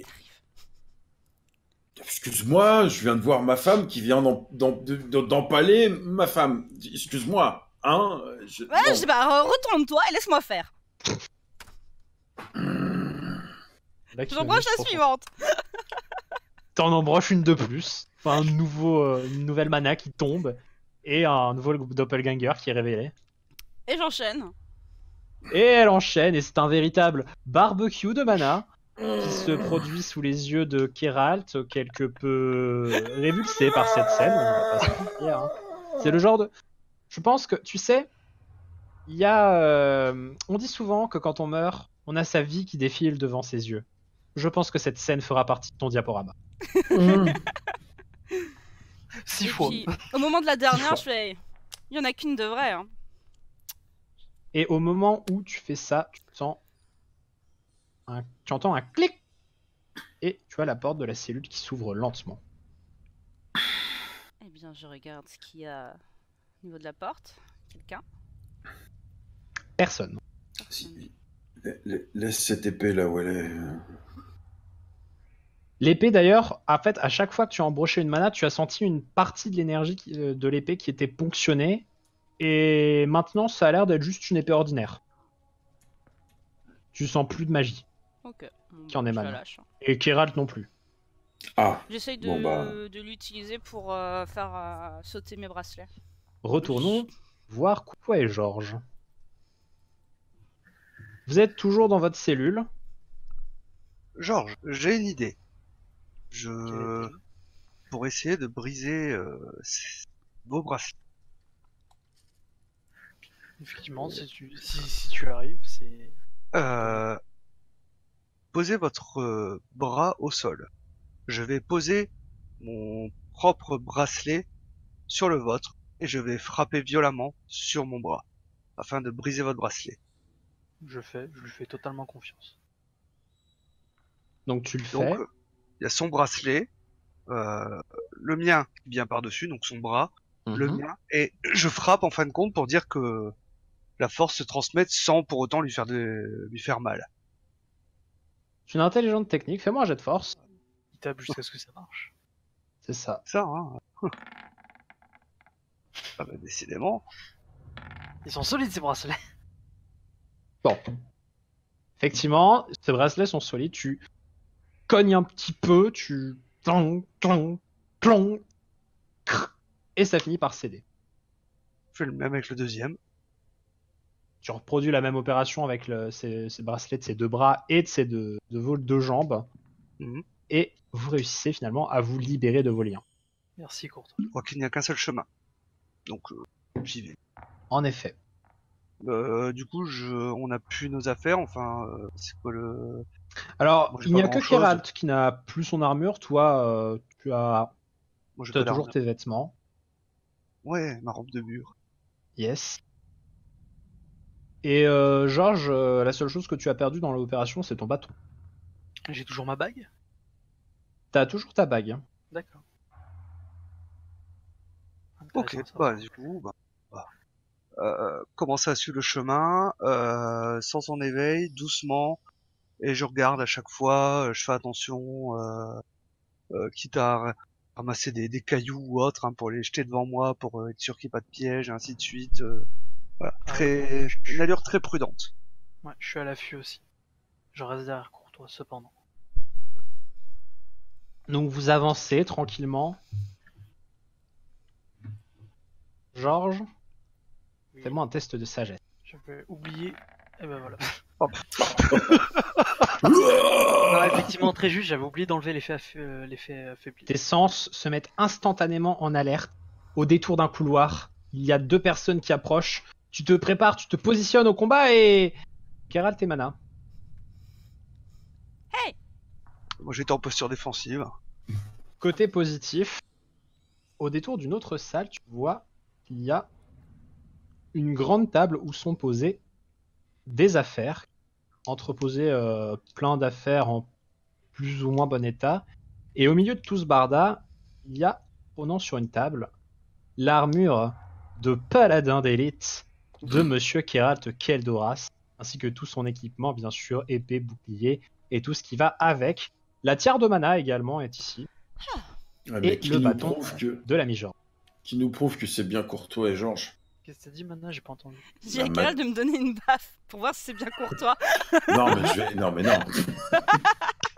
Excuse-moi, je viens de voir ma femme qui vient d'em- d'em- de- de- d'empaler ma femme. Excuse-moi, hein je... Ouais, bon. je sais pas, re- retourne-toi et laisse-moi faire. Là, qui J'embranche me la met suivante. T'en embranches une de plus. Enfin, un nouveau, euh, une nouvelle mana qui tombe. Et un nouveau doppelganger qui est révélé. Et j'enchaîne. Et elle enchaîne, et c'est un véritable barbecue de mana qui se produit sous les yeux de Keralt, quelque peu révulsé par cette scène. On va pas se mentir, hein. C'est le genre de... Je pense que, tu sais, il y a... euh, On dit souvent que quand on meurt, on a sa vie qui défile devant ses yeux. Je pense que cette scène fera partie de ton diaporama. Six Et fois. puis, au moment de la dernière, fois. je fais. Il y en a qu'une de vraie. Hein. Et au moment où tu fais ça, tu sens un... tu entends un clic et tu vois la porte de la cellule qui s'ouvre lentement. Eh bien, je regarde ce qu'il y a au niveau de la porte. Quelqu'un. Personne. Si- la- la- Laisse cette épée là où elle est. L'épée d'ailleurs, en fait, à chaque fois que tu as embroché une mana, tu as senti une partie de l'énergie qui- euh, de l'épée qui était ponctionnée. Et maintenant, ça a l'air d'être juste une épée ordinaire. Tu sens plus de magie. Ok. Bon, Qui en bah, est je la mal. lâche. hein. Et Keralt non plus. Ah, J'essaye de, Bon, bah. de l'utiliser pour euh, faire euh, sauter mes bracelets. Retournons voir Courtois et Georges. Vous êtes toujours dans votre cellule. Georges, j'ai une idée. Quelle Je... était- Pour essayer de briser euh, ces- vos bracelets. Effectivement, si tu, si, si tu arrives, c'est. Euh... Posez votre euh, bras au sol. Je vais poser mon propre bracelet sur le vôtre et je vais frapper violemment sur mon bras afin de briser votre bracelet. Je fais, je lui fais totalement confiance. Donc tu le Donc, fais. euh, il y a son bracelet, euh, le mien qui vient par-dessus, donc son bras, le Mhm. mien, et je frappe en fin de compte pour dire que la force se transmette sans pour autant lui faire, de... lui faire mal. C'est une intelligente technique. Fais-moi un jet de force. Il tape jusqu'à ce que ça marche. C'est ça. Ça, hein. Ah bah décidément. Ils sont solides ces bracelets. Bon. Effectivement, ces bracelets sont solides. Tu cognes un petit peu, tu... Clong, clong, clong, crrr, et ça finit par céder. Je fais le même avec le deuxième. Tu reproduis la même opération avec le, ces, ces bracelets de ses deux bras et de ses deux, de vos deux jambes. Mhm. Et vous réussissez finalement à vous libérer de vos liens. Merci, Courtois. Je crois qu'il n'y a qu'un seul chemin. Donc euh, j'y vais. En effet. Euh, du coup, je... on a plus nos affaires. Enfin, euh, c'est quoi le... Alors, Moi, j'ai il pas n'y a que grand-chose. Keralt qui n'a plus son armure. Toi, euh, tu as, Moi, j'ai tu as pas toujours d'armure. tes vêtements. Ouais, ma robe de mur. Yes. Et euh, Georges, euh, la seule chose que tu as perdue dans l'opération, c'est ton bâton. J'ai toujours ma bague. T'as toujours ta bague. hein. D'accord. Ok, Intéressant, ça. bah du coup, bah, bah, euh, commencer à suivre le chemin, euh, sans son éveil, doucement, et je regarde à chaque fois, euh, je fais attention, euh, euh, quitte à ra- ramasser des, des cailloux ou autres hein, pour les jeter devant moi, pour euh, être sûr qu'il n'y ait pas de piège, et ainsi de suite. euh, voilà, Ah très, une allure très prudente. Ouais, je suis à l'affût aussi. Je reste derrière Courtois cependant. Donc vous avancez tranquillement. Georges, Oui, fais-moi un test de sagesse. je vais oublier. Et ben voilà. Hop. Non, effectivement, très juste, j'avais oublié d'enlever l'effet aff- euh, l'effet affaibli. Tes sens se mettent instantanément en alerte. Au détour d'un couloir, il y a deux personnes qui approchent. Tu te prépares, tu te positionnes au combat et... Keralt et Mana. Moi j'étais en posture défensive. Côté positif, au détour d'une autre salle, tu vois qu'il y a une grande table où sont posées des affaires, entreposées euh, plein d'affaires en plus ou moins bon état. Et au milieu de tout ce barda, il y a, trônant sur une table, l'armure de paladin d'élite de Monsieur Keralt Keldoras, ainsi que tout son équipement, bien sûr, épée, bouclier et tout ce qui va avec. La tiare de mana également est ici, Ah, mais et qui le nous bâton prouve que, de la mi-genre. qui nous prouve que c'est bien Courtois et Georges. Qu'est-ce que t'as dit maintenant? J'ai pas entendu. J'ai Bah, Keralt de me donner une baffe pour voir si c'est bien courtois. Non, mais je vais. Non, mais non.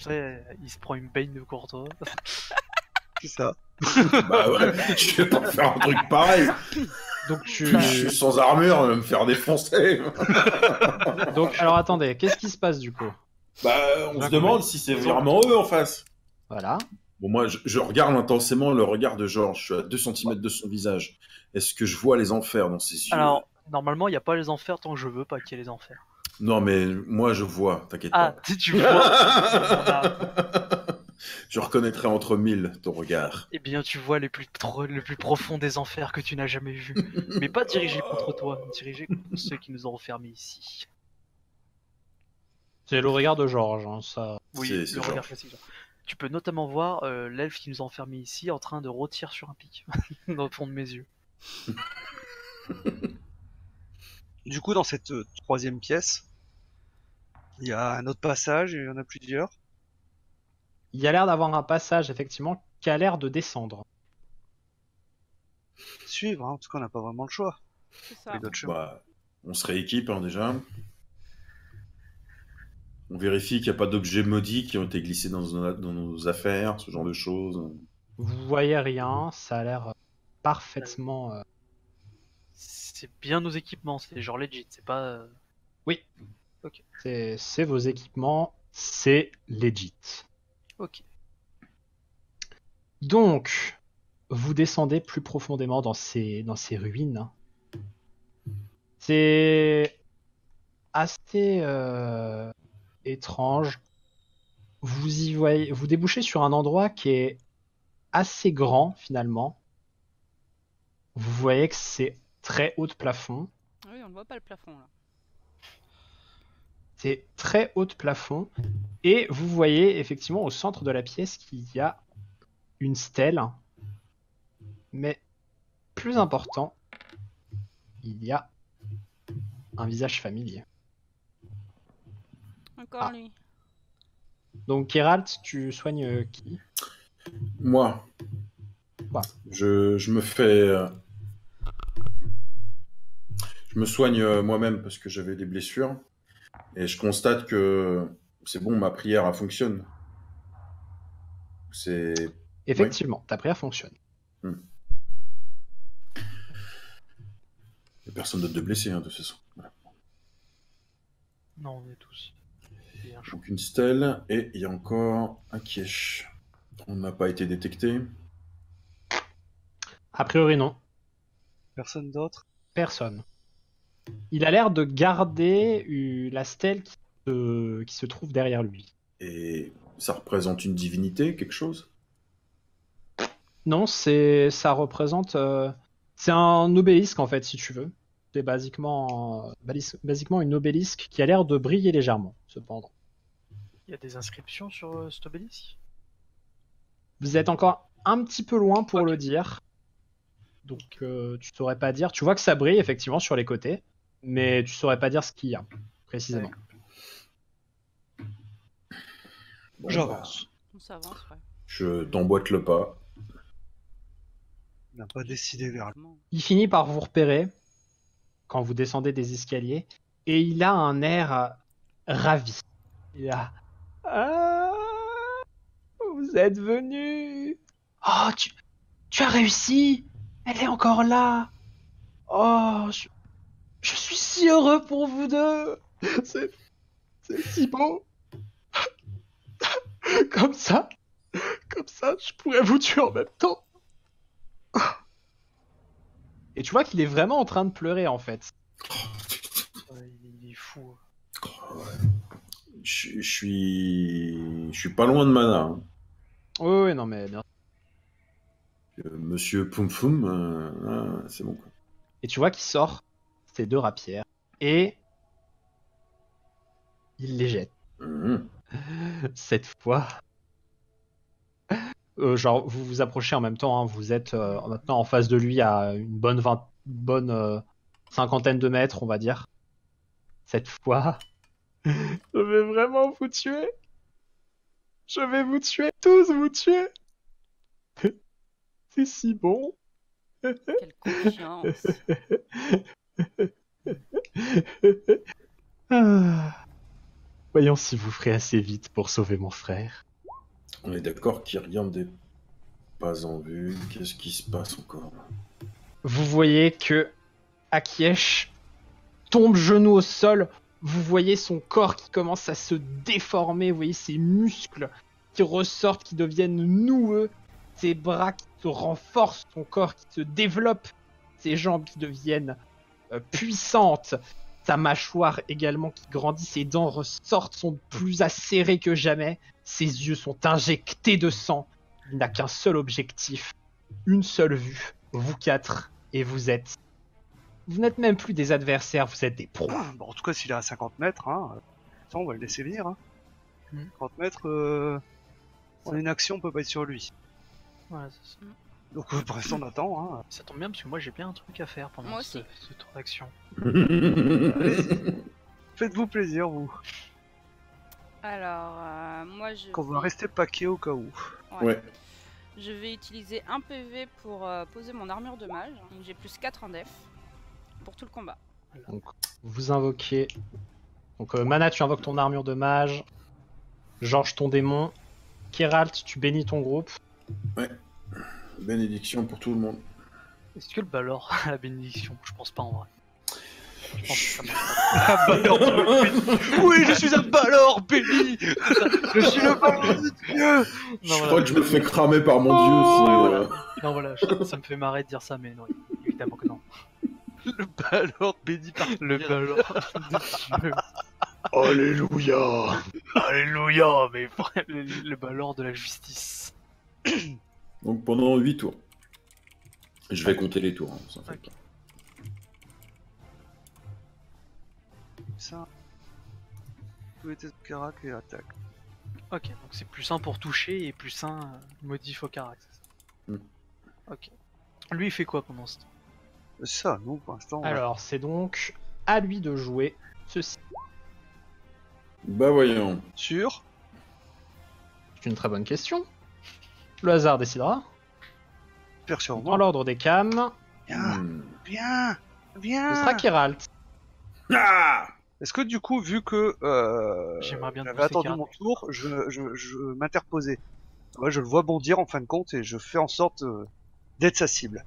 sais, il se prend une baigne de Courtois. C'est ça. Bah ouais, je vais pas faire un truc pareil. Donc tu. Je suis sans armure, on va me faire défoncer. Donc alors attendez, qu'est-ce qui se passe du coup? Bah, on se demande si c'est vraiment eux en face. Voilà. Bon, moi, je, je regarde intensément le regard de Georges. Je suis à deux centimètres de son visage. Est-ce que je vois les enfers dans ses yeux? Alors, normalement, il n'y a pas les enfers tant que je veux pas qu'il y ait les enfers. Non, mais moi, je vois, t'inquiète Ah, pas. si tu vois. Je reconnaîtrai entre mille ton regard. Eh bien, tu vois les plus, tro- le plus profond des enfers que tu n'as jamais vus. Mais pas dirigés contre toi, dirigés contre ceux qui nous ont enfermés ici. C'est le regard de Georges, hein, ça. Oui, C'est- le c'est regard Georges. classique. Tu peux notamment voir euh, l'elfe qui nous a enfermés ici en train de rôtir sur un pic, dans le fond de mes yeux. Du coup, dans cette euh, troisième pièce, il y a un autre passage et il y en a plusieurs. Il y a l'air d'avoir un passage effectivement qui a l'air de descendre. Suivre, hein, en tout cas, on n'a pas vraiment le choix. C'est ça. Les d'autres chemins. Bah, on se rééquipe hein, déjà. On vérifie qu'il n'y a pas d'objets maudits qui ont été glissés dans nos, dans nos affaires, ce genre de choses. Vous voyez rien, ça a l'air euh, parfaitement. euh, C'est bien nos équipements, c'est genre legit, c'est pas... euh, C'est c'est vos équipements, c'est legit. Ok. Donc, vous descendez plus profondément dans ces, dans ces ruines. C'est assez euh, étrange. Vous y voyez, vous débouchez sur un endroit qui est assez grand finalement. Vous voyez que c'est très haut de plafond. Oui, on ne voit pas le plafond là. C'est très haut de plafond. Et vous voyez effectivement au centre de la pièce qu'il y a une stèle. Mais plus important, il y a un visage familier. Encore Ah. lui. Donc Geralt, tu soignes euh, qui? Moi, Quoi je, je me fais... euh, Je me soigne euh, moi-même parce que j'avais des blessures. Et je constate que c'est bon, ma prière, elle fonctionne. C'est... Effectivement, ta prière fonctionne. Il n'y a personne d'autre de blessé, hein, de toute façon. Voilà. Non, on est tous. Il y a un chou. Donc une stèle, et il y a encore un Kiesh. On n'a pas été détecté. A priori non, Personne d'autre. personne. Il a l'air de garder euh, la stèle qui se, qui se trouve derrière lui. Et ça représente une divinité, quelque chose? Non, c'est ça représente... euh, c'est un obélisque en fait, si tu veux. C'est basiquement, euh, balis- basiquement une obélisque qui a l'air de briller légèrement, cependant. Il y a des inscriptions sur euh, cet obélisque? Vous êtes encore un petit peu loin pour Ok. le dire. Donc euh, tu saurais pas dire. Tu vois que ça brille effectivement sur les côtés, mais tu saurais pas dire ce qu'il y a précisément. Bon, J'avance. On s'avance, ouais. Je t'emboîte le pas. On n'a pas décidé vers le... Comment Il finit par vous repérer quand vous descendez des escaliers et il a un air euh, ravi. Il a ah, vous êtes venu. Oh, tu, tu as réussi. Elle est encore là. Oh, je, je suis si heureux pour vous deux. C'est, c'est si beau. Comme ça, comme ça, je pourrais vous tuer en même temps. Et tu vois qu'il est vraiment en train de pleurer en fait. Ouais, il est fou. Je, je suis... Je suis pas loin de mana. hein. Oui, oui, non mais bien. Euh, Monsieur Poum Poum, euh, ah, c'est bon. Quoi. Et tu vois qu'il sort ses deux rapières et il les jette. Mhm. Cette fois, euh, genre vous vous approchez en même temps. Hein, vous êtes euh, maintenant en face de lui à une bonne vingt, une bonne euh, cinquantaine de mètres, on va dire. Cette fois, je vais vraiment vous tuer. Je vais vous tuer, tous vous tuer. C'est si bon. Quelle confiance. Ah. Voyons si vous ferez assez vite pour sauver mon frère. On est d'accord qu'Iriam n'est pas en vue. Qu'est-ce qui se passe encore? Vous voyez que Akiesh tombe genou au sol. Vous voyez son corps qui commence à se déformer. Vous voyez ses muscles qui ressortent, qui deviennent noueux. Ses bras qui se renforcent, son corps qui se développe. Ses jambes qui deviennent euh, puissantes. Sa mâchoire également qui grandit. Ses dents ressortent, sont plus acérées que jamais. Ses yeux sont injectés de sang. Il n'a qu'un seul objectif. Une seule vue. Vous quatre. Et vous êtes... Vous n'êtes même plus des adversaires, vous êtes des pros. Bon, en tout cas, s'il est à cinquante mètres, hein, ça, on va le laisser venir. Hein. Hmm. cinquante mètres, euh, en une action, on peut pas être sur lui. Ouais, c'est ça. Donc, euh, pour l'instant, on attend. Hein. Ça tombe bien parce que moi j'ai bien un truc à faire pendant Moi ce, aussi. ce tour d'action. Faites-vous plaisir, vous. Alors, euh, moi je Qu'on va vais... rester paquet au cas où. Ouais. Je vais utiliser un P V pour euh, poser mon armure de mage. Donc j'ai plus quatre en def pour tout le combat. Donc, vous invoquez... Donc, euh, Mana, tu invoques ton armure de mage. Georges, ton démon. Keralt, tu bénis ton groupe. Bénédiction pour tout le monde. Est-ce que le Balor a la bénédiction? Je pense pas en vrai. Je pense que ça marche Ah, Balor Oui, je suis un Balor béni. Je suis le Balor de Dieu. Je Non, crois voilà. que je me fais cramer par mon Oh, dieu. si, ouais, euh, voilà. Non voilà, je- ça me fait marrer de dire ça, mais non, évidemment que non. Le Balor béni par Le Balor de Dieu. Alléluia. Alléluia, mais le, le Balor de la justice. Donc pendant huit tours. Je vais compter les tours. Hein, ça fait Ok. ça. Tous les tests de Karak et attaque. Ok, donc c'est plus un pour toucher et plus un euh, modif au caractère. Mm. Ok. Lui il fait quoi pendant ce temps? Ça, nous, pour l'instant. on- Alors, c'est donc à lui de jouer ceci. Bah voyons. Sûr. C'est une très bonne question. Le hasard décidera. J'espère sur Dans moi. l'ordre des cams, Bien, Hmm. bien, bien. ce sera Keralt. Ah Est-ce que du coup, vu que euh, J'aimerais bien j'avais pousser attendu Karak. mon tour, je, je, je m'interposais. Moi, je le vois bondir en fin de compte et je fais en sorte euh, d'être sa cible.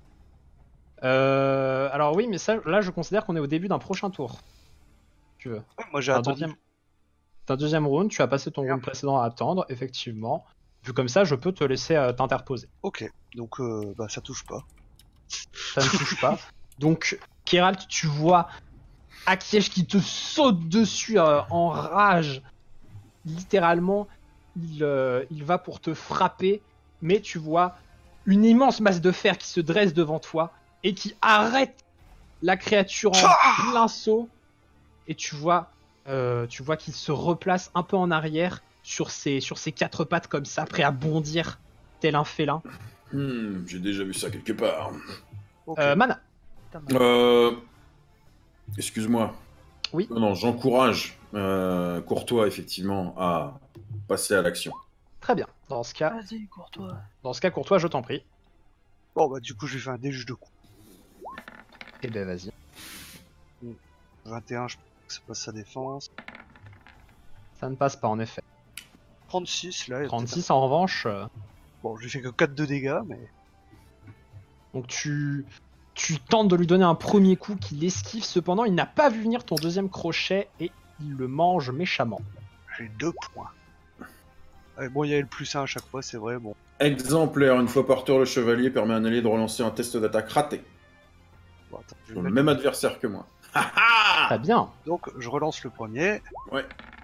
Euh, alors oui, mais ça, là, je considère qu'on est au début d'un prochain tour. Si tu veux. Ouais, moi, j'ai T'as un attendu. deuxième... t'as un deuxième round, tu as passé ton round précédent à attendre, effectivement. Vu comme ça, je peux te laisser euh, t'interposer. Ok, donc euh, bah ça touche pas. Ça ne touche pas. Donc, Keralt, tu vois Akiesh qui te saute dessus euh, en rage. Littéralement, il, euh, il va pour te frapper, mais tu vois une immense masse de fer qui se dresse devant toi et qui arrête la créature en plein saut. Et tu vois, euh, tu vois qu'il se replace un peu en arrière sur ses, sur ses quatre pattes comme ça, prêt à bondir tel un félin. Hmm, J'ai déjà vu ça quelque part. Ok. Euh, Mana. Euh... Excuse-moi. Oui. Non, non, j'encourage euh, Courtois, effectivement, à passer à l'action. Très bien. Dans ce cas, Vas-y, cours-toi. dans ce cas, Courtois, je t'en prie. Bon bah du coup, je vais faire un déjuge de coups. Eh ben vas-y. vingt et un, je pense que ça passe sa défense. Ça ne passe pas en effet. trente-six là. il y a trente-six en revanche. euh, peut-être un- Bon, je lui fais que quatre de dégâts, mais. Donc tu, tu tentes de lui donner un premier coup qu'il esquive. Cependant, il n'a pas vu venir ton deuxième crochet et il le mange méchamment. J'ai deux points. Ouais, bon, il y a le plus un à chaque fois, c'est vrai, bon. Exemplaire, une fois par tour, le chevalier permet à un allié de relancer un test d'attaque raté. Bon, attends, je vais Sur le le mettre. même adversaire que moi. Ha ha Très bien. Donc, je relance le premier, Ouais.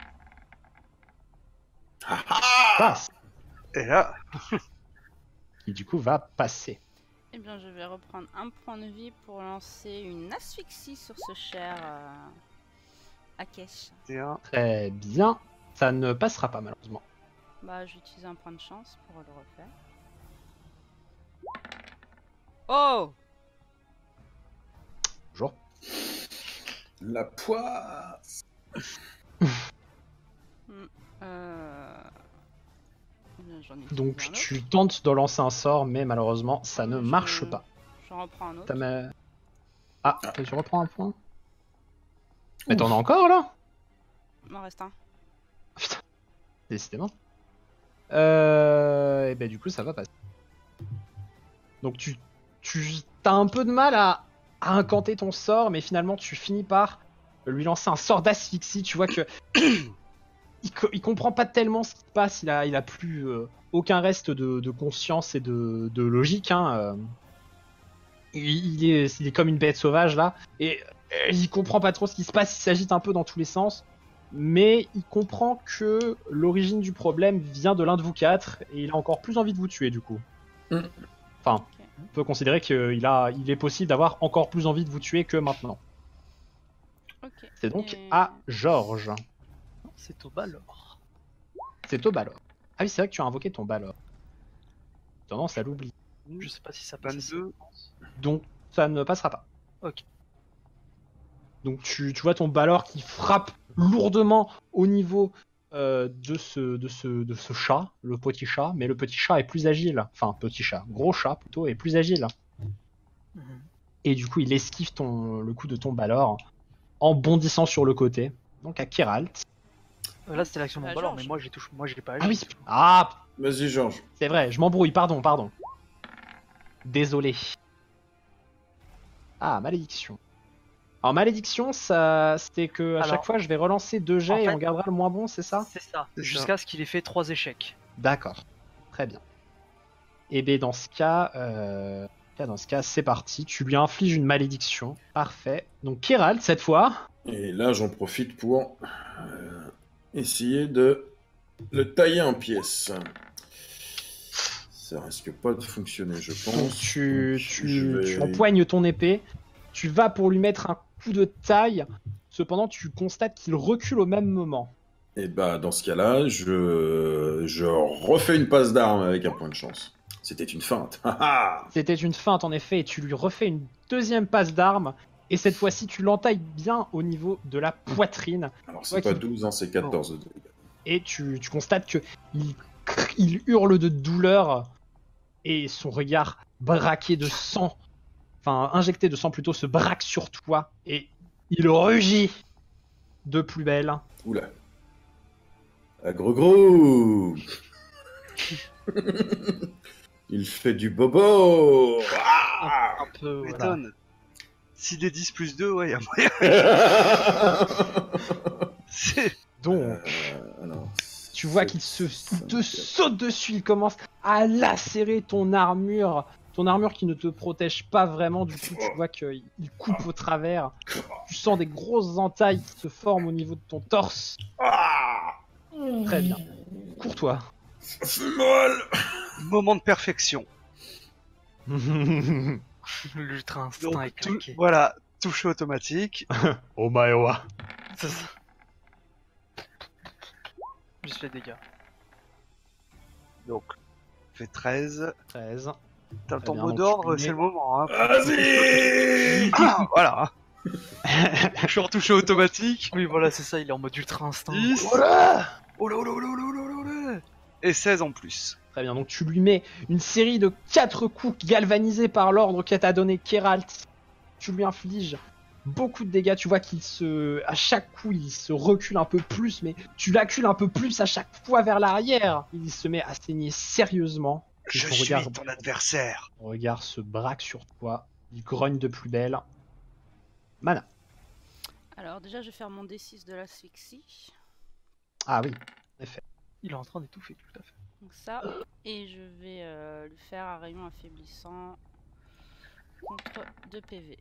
Ha ha Passe. et là, Qui du coup va passer. Eh bien, je vais reprendre un point de vie pour lancer une asphyxie sur ce cher euh, Akesh. c'est un. Très bien. Ça ne passera pas malheureusement. Bah, je vais utiliser un point de chance pour le refaire. Oh! Bonjour. La poisse. Euh... J'en ai Donc trouvé un tu autre. tentes de lancer un sort, mais malheureusement ça ne Je- marche pas. J'en reprends un autre. T'as ma- Ah, tu reprends un point. Mais t'en as encore là? Il m'en reste un. décidément. Euh, et ben du coup, ça va passer. Donc tu, tu as un peu de mal à, à incanter ton sort, mais finalement tu finis par lui lancer un sort d'asphyxie. Tu vois que il, co- il comprend pas tellement ce qui se passe. Il a, il a plus euh, aucun reste de, de conscience et de, de logique. Hein. euh. Il, il est, il est comme une bête sauvage là, et euh, il comprend pas trop ce qui se passe. Il s'agite un peu dans tous les sens, mais il comprend que l'origine du problème vient de l'un de vous quatre, et il a encore plus envie de vous tuer du coup. Mm. Enfin, Ok. on peut considérer qu'il a, il est possible d'avoir encore plus envie de vous tuer que maintenant. Ok. C'est donc Et- à Georges. C'est au Balor. C'est au Balor. Ah oui, c'est vrai que tu as invoqué ton Balor. Tendance à l'oublier. Je sais pas si ça passe. vingt-deux. Donc ça ne passera pas. Ok. Donc tu, tu vois ton Balor qui frappe lourdement au niveau euh, de, ce, de, ce, de ce chat, le petit chat, mais le petit chat est plus agile. Enfin, petit chat, gros chat plutôt, est plus agile. Mhm. Et du coup, il esquive ton, le coup de ton Balor en bondissant sur le côté. Donc à Kiralt. Euh, Là, c'était l'action de Bah, mon Balor, Georges. mais moi, j'ai touché, moi, j'ai pas agi. Ah oui, c'est- ah, Vas-y, Georges. c'est vrai, je m'embrouille, pardon, pardon. Désolé. Ah, malédiction. Alors, malédiction, ça, c'était que à Alors, chaque fois, je vais relancer deux jets en et fait- on gardera le moins bon, c'est ça? C'est ça. C'est ça. Jusqu'à ce qu'il ait fait trois échecs. D'accord. Très bien. Et bien, dans ce cas, euh, dans ce cas, c'est parti. Tu lui infliges une malédiction. Parfait. Donc, Kiralt, cette fois. Et là, j'en profite pour euh, essayer de le tailler en pièces. Ça risque pas de fonctionner, je pense. Donc, tu, Donc, tu, je vais- tu empoignes ton épée. Tu vas pour lui mettre un coup de taille. Cependant, tu constates qu'il recule au même moment. Et bah, dans ce cas-là, je... je refais une passe d'armes avec un point de chance. C'était une feinte. Haha. C'était une feinte en effet, et tu lui refais une deuxième passe d'arme, et cette fois-ci tu l'entailles bien au niveau de la poitrine, Alors, c'est Ouais, pas qui- douze, hein, c'est quatorze de dégâts. et tu, tu constates que il, cr- il hurle de douleur, et son regard braqué de sang, enfin injecté de sang plutôt, se braque sur toi, et il rugit de plus belle. Oula. Ah, gros gros. Il fait du bobo. Ah. Un peu. Tu Voilà. m'étonnes. Si des dix plus deux, ouais, y a moyen. C'est- Donc, Euh, alors, tu vois sept, qu'il se cinq, il te saute dessus, il commence à lacérer ton armure, ton armure qui ne te protège pas vraiment, du coup tu vois qu'il il coupe au travers, tu sens des grosses entailles qui se forment au niveau de ton torse. Ah. Très bien. Cours-toi. Ça fait mal. Moment de perfection. L'ultra instinct Donc, est tout- claqué. voilà, touche automatique. Oh Maewa. C'est ça. Juste les dégâts. Donc, fait treize. treize. T'as le Très ton bien, mot donc d'ordre, tu c'est mets- le moment. Hein. Vas-y. Ah, voilà. Je suis en touché automatique. Oui, voilà, c'est ça, il est en mode ultra instinct. dix. Voilà. Oh là, oh là, oh là, oh là, oh là, oh là. Et seize en plus. Très bien, donc tu lui mets une série de quatre coups galvanisés par l'ordre que t'a donné Keralt. Tu lui infliges beaucoup de dégâts, tu vois qu'il se... à chaque coup il se recule un peu plus, mais tu l'accules un peu plus à chaque fois vers l'arrière. Il se met à saigner sérieusement. Et Je son suis regard, ton adversaire. son regard se braque sur toi, il grogne de plus belle. Mana. Alors déjà, je vais faire mon D six de l'asphyxie. Ah oui. Il est en train d'étouffer, tout à fait. Donc ça, et je vais euh, lui faire un rayon affaiblissant contre deux P V.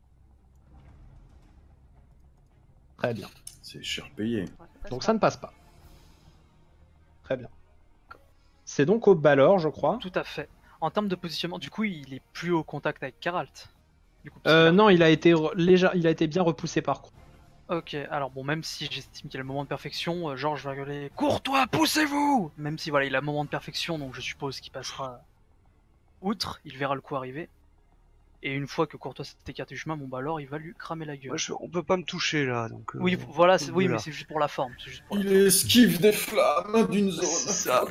Très bien. C'est cher payé. Ouais, Donc ça ne passe pas. Très bien. C'est donc au Balor, je crois. Tout à fait. En termes de positionnement, du coup, il est plus au contact avec Keralt. Du coup, parce Euh, qu'il a- non, il a été re- légère, il a été bien repoussé par contre. Ok, alors bon, même si j'estime qu'il a le moment de perfection, euh, Georges va gueuler « Cours-toi, poussez-vous !» Même si voilà, il a le moment de perfection, donc je suppose qu'il passera outre, il verra le coup arriver. Et une fois que Courtois s'est écarté du chemin, bon bah alors il va lui cramer la gueule. Moi, je- on peut pas me toucher là, donc. euh, Oui, voilà, c'est- oui, voilà. mais c'est juste pour la forme. C'est juste pour la Il esquive des flammes d'une zone. C'est ça.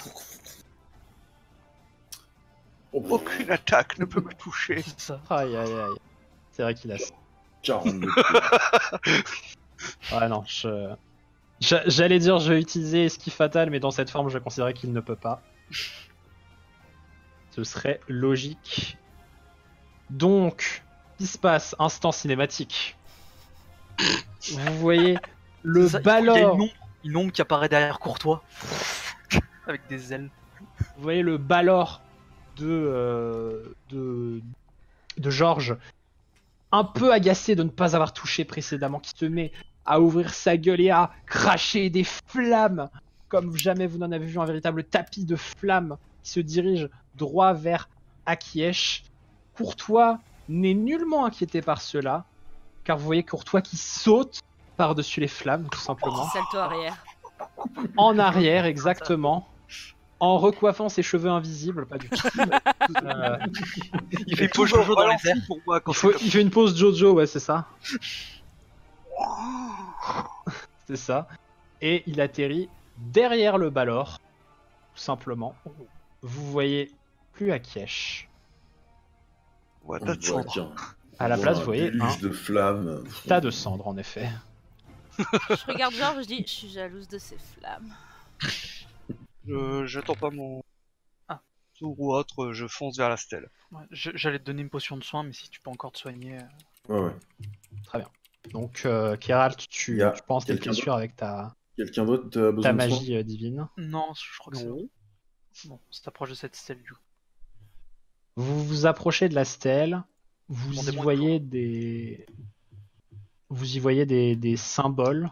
Oh, Aucune attaque ne peut me toucher. C'est ça. Aïe aïe aïe. C'est vrai qu'il a. quarante-deux. Ouais non, je. J'a- J'allais dire je vais utiliser esquive fatale, mais dans cette forme, je considérais qu'il ne peut pas. Ce serait logique. Donc, ce qui se passe? Instant cinématique. Vous voyez le C'est ça, il faut- Il y a Balor. une ombre, une ombre qui apparaît derrière Courtois. Avec des ailes. Vous voyez le Balor de euh, de de Georges, un peu agacé de ne pas avoir touché précédemment, qui se met à ouvrir sa gueule et à cracher des flammes comme jamais vous n'en avez vu, un véritable tapis de flammes qui se dirige droit vers Akiesh. Courtois n'est nullement inquiété par cela, car vous voyez Courtois qui saute par-dessus les flammes, tout simplement. Salto arrière. En arrière, exactement. En recoiffant ses cheveux invisibles, pas du tout. Euh, Il fait Tout pause va au Jojo dans les ralenti airs. pour moi quand il, faut- c'est comme il fait une pause Jojo, ouais, c'est ça. C'est ça. Et il atterrit derrière le Balor, tout simplement. Vous voyez plus Akiesh. Ouais, On tas de voit cendres. qu'un- À la on place, voit vous un voyez déluge un de flammes. tas de cendres, en effet. Je regarde Georges, je dis, je suis jalouse de ces flammes. Je j'attends pas mon Ah. tour ou autre, je fonce vers la stèle. Ouais, je- J'allais te donner une potion de soin, mais si tu peux encore te soigner. euh, Ouais, ouais. Donc, euh, Keralt, tu, Il y a tu penses tes quelqu'un blessures avec ta, Quelqu'un d'autre a besoin ta de soin? magie euh, divine. Non, je crois que c'est bon. Bon, on s'approche de cette stèle du coup. Vous vous approchez de la stèle, vous Mon y démon est voyez des, vous y voyez des, des symboles.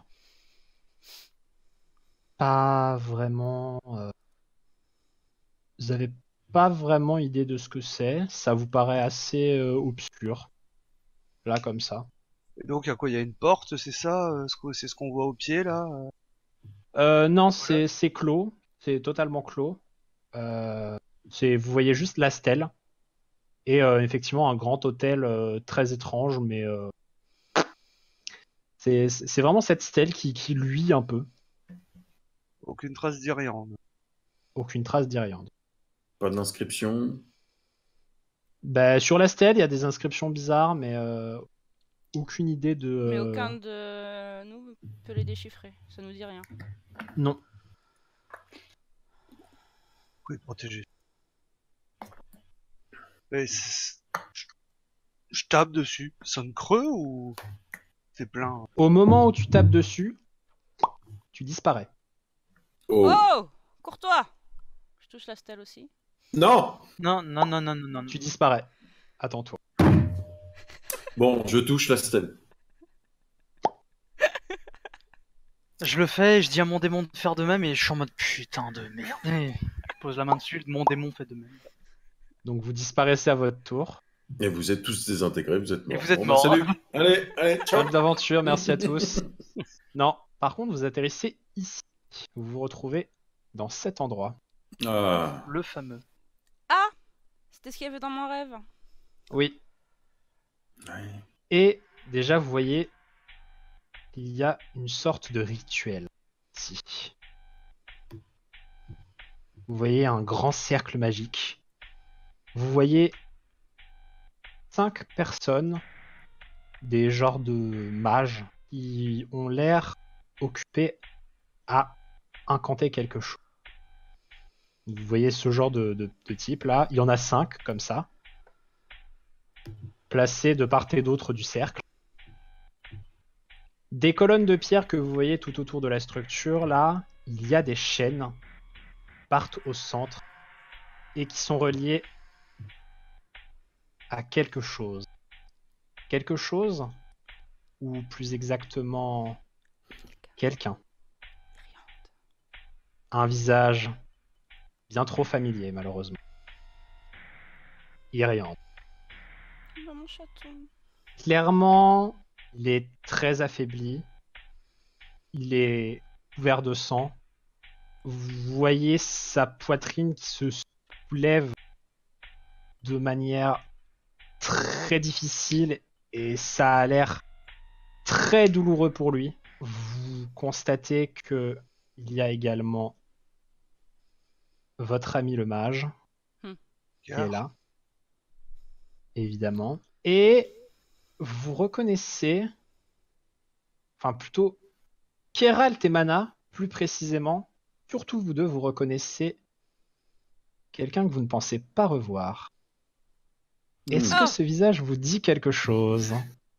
Pas vraiment. euh, Vous avez pas vraiment idée de ce que c'est. Ça vous paraît assez euh, obscur, là comme ça. Et donc, à quoi il y a une porte, c'est ça euh, ce que- C'est ce qu'on voit au pied là euh Euh, non, c'est c'est clos, c'est totalement clos. Euh, c'est, vous voyez juste la stèle et euh, effectivement un grand hôtel euh, très étrange, mais euh, c'est c'est vraiment cette stèle qui, qui luit un peu. Aucune trace d'Iriande. Aucune trace d'Iriande. Pas d'inscription. Bah, sur la stèle, il y a des inscriptions bizarres, mais euh, aucune idée de. Mais euh, aucun de nous peut les déchiffrer, ça nous dit rien. Non. Oui, protégé. Et c'est- je... je tape dessus. Ça sonne creux ou c'est plein? Au moment où tu tapes dessus, tu disparais. Oh. Oh, Courtois. Je touche la stèle aussi. Non. Non, non, non, non, non, non. Tu disparais. Attends-toi. Bon, je touche la stèle. Je le fais, et je dis à mon démon de faire de même, et je suis en mode putain de merde. Et je pose la main dessus, mon démon fait de même. Donc vous disparaissez à votre tour. Et vous êtes tous désintégrés, vous êtes morts. vous êtes Bon, bah, morts. salut. Allez, allez, ciao. Bonne aventure, merci à tous. Non, par contre, vous atterrissez ici. Vous vous retrouvez dans cet endroit. Ah. Le fameux. Ah, c'était ce qu'il y avait dans mon rêve. Oui. Ouais. Et déjà, vous voyez, il y a une sorte de rituel ici. Vous voyez un grand cercle magique. Vous voyez cinq personnes, des genres de mages, qui ont l'air occupés à incanter quelque chose. Vous voyez ce genre de, de, de type là. Il y en a cinq comme ça, placés de part et d'autre du cercle. Des colonnes de pierre que vous voyez tout autour de la structure là, il y a des chaînes qui partent au centre et qui sont reliées à quelque chose. Quelque chose, ou plus exactement quelqu'un. Un visage bien trop familier malheureusement. Iriande. Dans mon château. Clairement, il est très affaibli. Il est couvert de sang. Vous voyez sa poitrine qui se soulève de manière très difficile et ça a l'air très douloureux pour lui. Vous constatez que il y a également votre ami le mage qui est là, évidemment. Et vous reconnaissez, enfin plutôt, Keralt et Mana, plus précisément, surtout vous deux, vous reconnaissez quelqu'un que vous ne pensez pas revoir. Est-ce Mm. que Ah. ce visage vous dit quelque chose?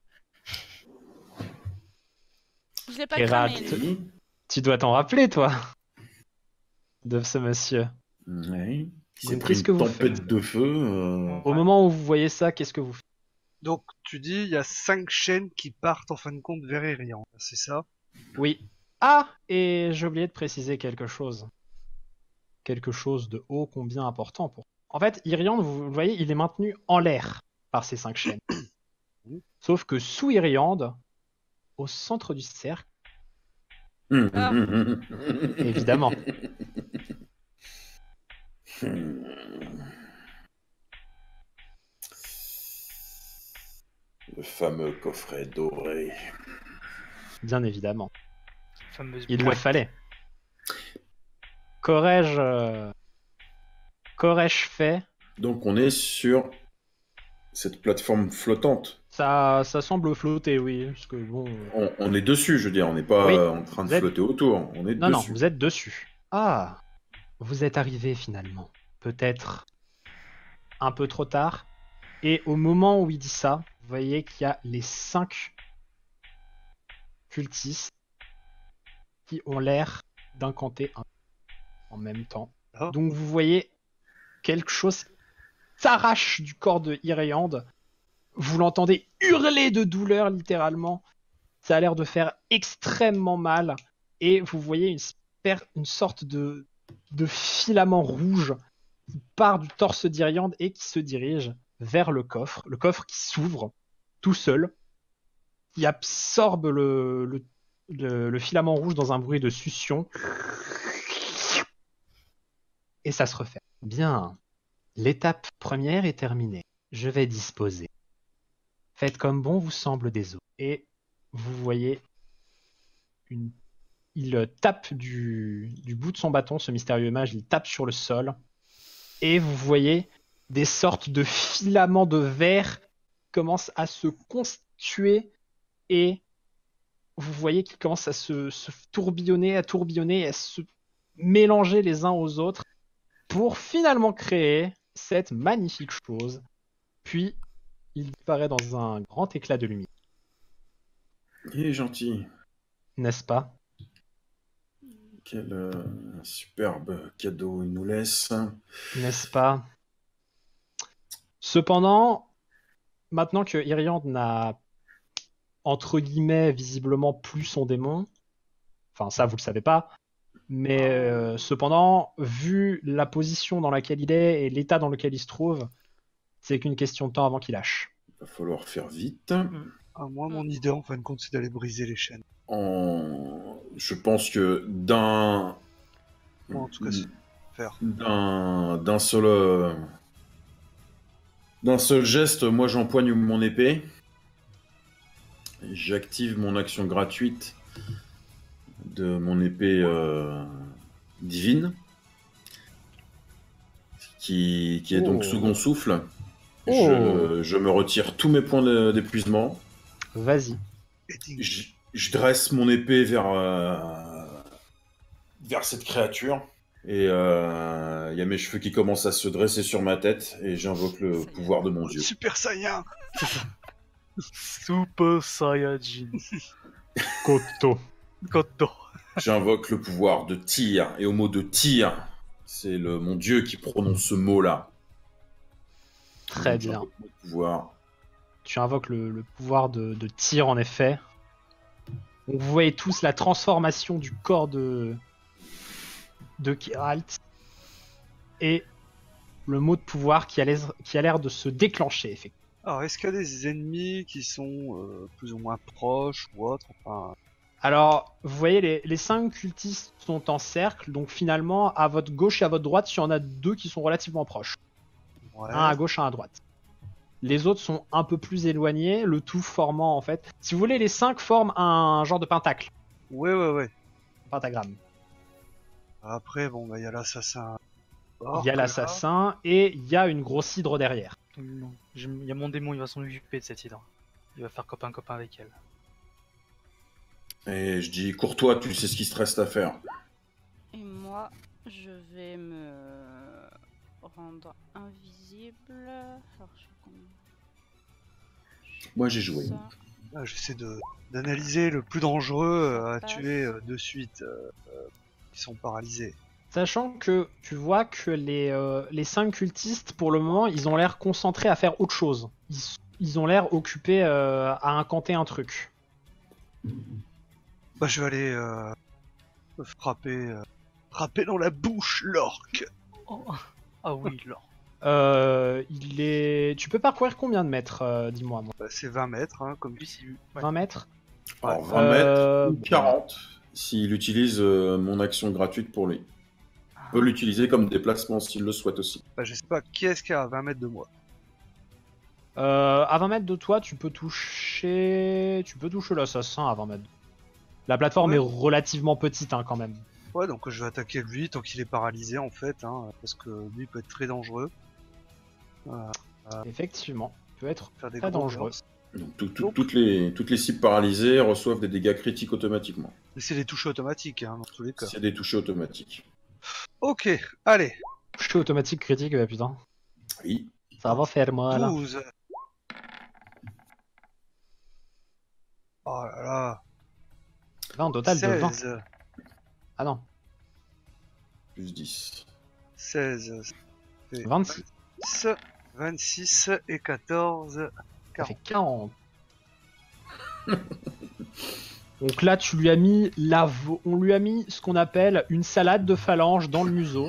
Je l'ai pas Keralt. cramé. lui. Oui. Tu dois t'en rappeler, toi, de ce monsieur. Ouais. Qui s'est Donc, pris qu'est-ce une que vous tempête de feu. euh, Au Ouais. moment où vous voyez ça, qu'est-ce que vous faites? Donc tu dis il y a cinq chaînes qui partent en fin de compte vers Irian, c'est ça? Oui. Ah, et j'ai oublié de préciser quelque chose. Quelque chose de ô combien important pour. En fait, Iriand, vous le voyez, il est maintenu en l'air par ces cinq chaînes. Sauf que sous Iriand, au centre du cercle, Ah. évidemment, Le fameux coffret doré. bien évidemment, Fameuse il le boîte. fallait. Qu'aurais-je, euh, qu'aurais-je fait? Donc on est sur cette plateforme flottante. Ça, ça semble flotter, oui, parce que bon. euh, On, on est dessus, je veux dire, on n'est pas Oui, euh, en train de vous êtes- flotter autour, on est Non, non, dessus. vous êtes dessus. Ah, vous êtes arrivé finalement. Peut-être un peu trop tard. Et au moment où il dit ça, vous voyez qu'il y a les cinq cultistes qui ont l'air d'incanter un en même temps. Ah. Donc vous voyez quelque chose s'arrache du corps de Iriand. Vous l'entendez hurler de douleur littéralement. Ça a l'air de faire extrêmement mal. Et vous voyez une, sper- une sorte de, de filament rouge qui part du torse d'Iriand et qui se dirige vers le coffre. Le coffre qui s'ouvre tout seul, qui absorbe le, le, le, le filament rouge dans un bruit de succion. Et ça se referme. Bien. L'étape première est terminée. Je vais disposer. Faites comme bon vous semble des autres. Et vous voyez une... Il tape du... du bout de son bâton, ce mystérieux mage, il tape sur le sol. Et vous voyez des sortes de filaments de verre qui commencent à se constituer et vous voyez qu'ils commencent à se, se tourbillonner, à tourbillonner, à se mélanger les uns aux autres pour finalement créer cette magnifique chose. Puis, il disparaît dans un grand éclat de lumière. Il est gentil. N'est-ce pas? Quel euh, superbe cadeau il nous laisse. N'est-ce pas? Cependant, maintenant que Iriand n'a, entre guillemets, visiblement plus son démon, enfin ça vous le savez pas, mais euh, cependant, vu la position dans laquelle il est et l'état dans lequel il se trouve, c'est qu'une question de temps avant qu'il lâche. Il va falloir faire vite. Ah, moi, mon idée, en fin de compte, c'est d'aller briser les chaînes. En... Je pense que d'un... Bon, en tout cas, c'est faire. D'un d'un seul... euh, D'un seul geste, moi j'empoigne mon épée. J'active mon action gratuite de mon épée euh, divine. Qui, qui est donc Oh. second souffle. Oh. Je, je me retire tous mes points de- d'épuisement. Vas-y. Je, je dresse mon épée vers, euh, vers cette créature. Et euh, il y a mes cheveux qui commencent à se dresser sur ma tête. Et j'invoque le pouvoir de mon dieu. Super Saiyan! Super Saiyajin. Koto. Koto. J'invoque le pouvoir de tir. Et au mot de tir, c'est le mon dieu qui prononce ce mot-là. Très Donc, bien. j'invoque mon pouvoir. Tu invoques le, le pouvoir de, de tir en effet. Donc vous voyez tous la transformation du corps de de Keralt et le mot de pouvoir qui a l'air qui a l'air de se déclencher effectivement. Alors, est-ce qu'il y a des ennemis qui sont euh, plus ou moins proches ou autres? Enfin, Alors vous voyez les, les cinq cultistes sont en cercle, donc finalement à votre gauche et à votre droite il y en a deux qui sont relativement proches. ouais. Un à gauche, un à droite. Les autres sont un peu plus éloignés, le tout formant en fait. Si vous voulez, les cinq forment un genre de pentacle, Ouais, ouais, ouais. un pentagramme. Après, bon, bah, il y a l'assassin. Il y a l'assassin et il y a une grosse hydre derrière. Non. Je- Il y a mon démon, il va s'en occuper de cette hydre. Il va faire copain-copain avec elle. Et je dis, courtois, tu sais ce qu'il te reste à faire. Et moi, je vais me rendre invisible. Alors, je fais combien? Moi, j'ai joué. Ça. Ah, J'essaie de d'analyser le plus dangereux euh, à Ça passe. tuer euh, de suite. Euh, euh, qui sont paralysés. Sachant que tu vois que les, euh, les cinq cultistes, pour le moment, ils ont l'air concentrés à faire autre chose. Ils, ils ont l'air occupés euh, à incanter un truc. Bah, je vais aller euh, frapper, euh, frapper dans la bouche l'orque. Oh. Ah oui, là. Euh, il est... Tu peux parcourir combien de mètres, euh, dis-moi. moi Bah, c'est vingt mètres, hein, comme Lui, c'est... ouais. vingt mètres Alors, vingt Euh, mètres ou quarante, s'il utilise euh, mon action gratuite pour lui. Il peut l'utiliser comme déplacement s'il le souhaite aussi. Bah, je sais pas qui est-ce qui est à vingt mètres de moi. Euh, à vingt mètres de toi, tu peux toucher... Tu peux toucher l'assassin à vingt mètres. La plateforme Ouais. est relativement petite, hein, quand même. Ouais, donc je vais attaquer lui tant qu'il est paralysé en fait, hein, parce que lui peut être très dangereux. Effectivement, il peut être Faire des très gros dangereux. bursts. Donc, tout- tout- Donc- toutes, les, toutes les cibles paralysées reçoivent des dégâts critiques automatiquement. Mais c'est des touches automatiques, hein, dans tous les cas. C'est des touchés automatiques. Ok, allez, Je suis automatique critique, bah putain. Oui. Ça va faire mal. douze. Oh là là. Là, un total de vingt. seize. Ah non, Plus dix. seize. ça fait vingt-six. vingt-six et quatorze. Ça fait quarante. Donc là, tu lui as mis la vo- on lui a mis ce qu'on appelle une salade de phalanges dans le museau.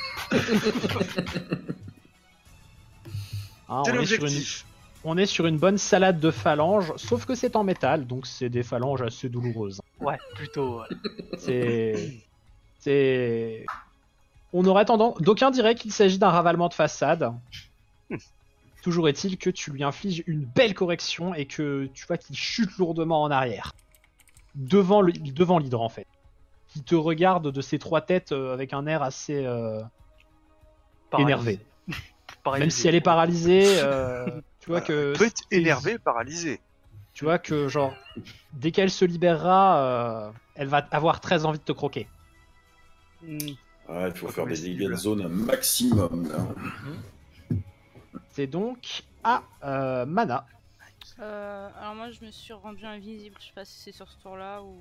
Hein, C'est on, est sur une, l'objectif. on est sur une bonne salade de phalanges, sauf que c'est en métal, donc c'est des phalanges assez douloureuses. Ouais, plutôt. Ouais. C'est. C'est. On aurait tendance. D'aucuns diraient qu'il s'agit d'un ravalement de façade. Toujours est-il que tu lui infliges une belle correction et que tu vois qu'il chute lourdement en arrière. Devant le- devant l'hydre en fait. Qui te regarde de ses trois têtes euh, avec un air assez euh, Paralysé. énervé. Paralysé. Même si elle est paralysée, euh, tu vois que. Elle peut être énervée, paralysée. Tu vois que genre, dès qu'elle se libérera, euh, elle va avoir très envie de te croquer. Hmm. Ouais, il faut Pas faire des comestible. dégâts de zone un maximum. Là. C'est donc à euh, Mana. Euh, alors moi je me suis rendu invisible, je sais pas si c'est sur ce tour là ou...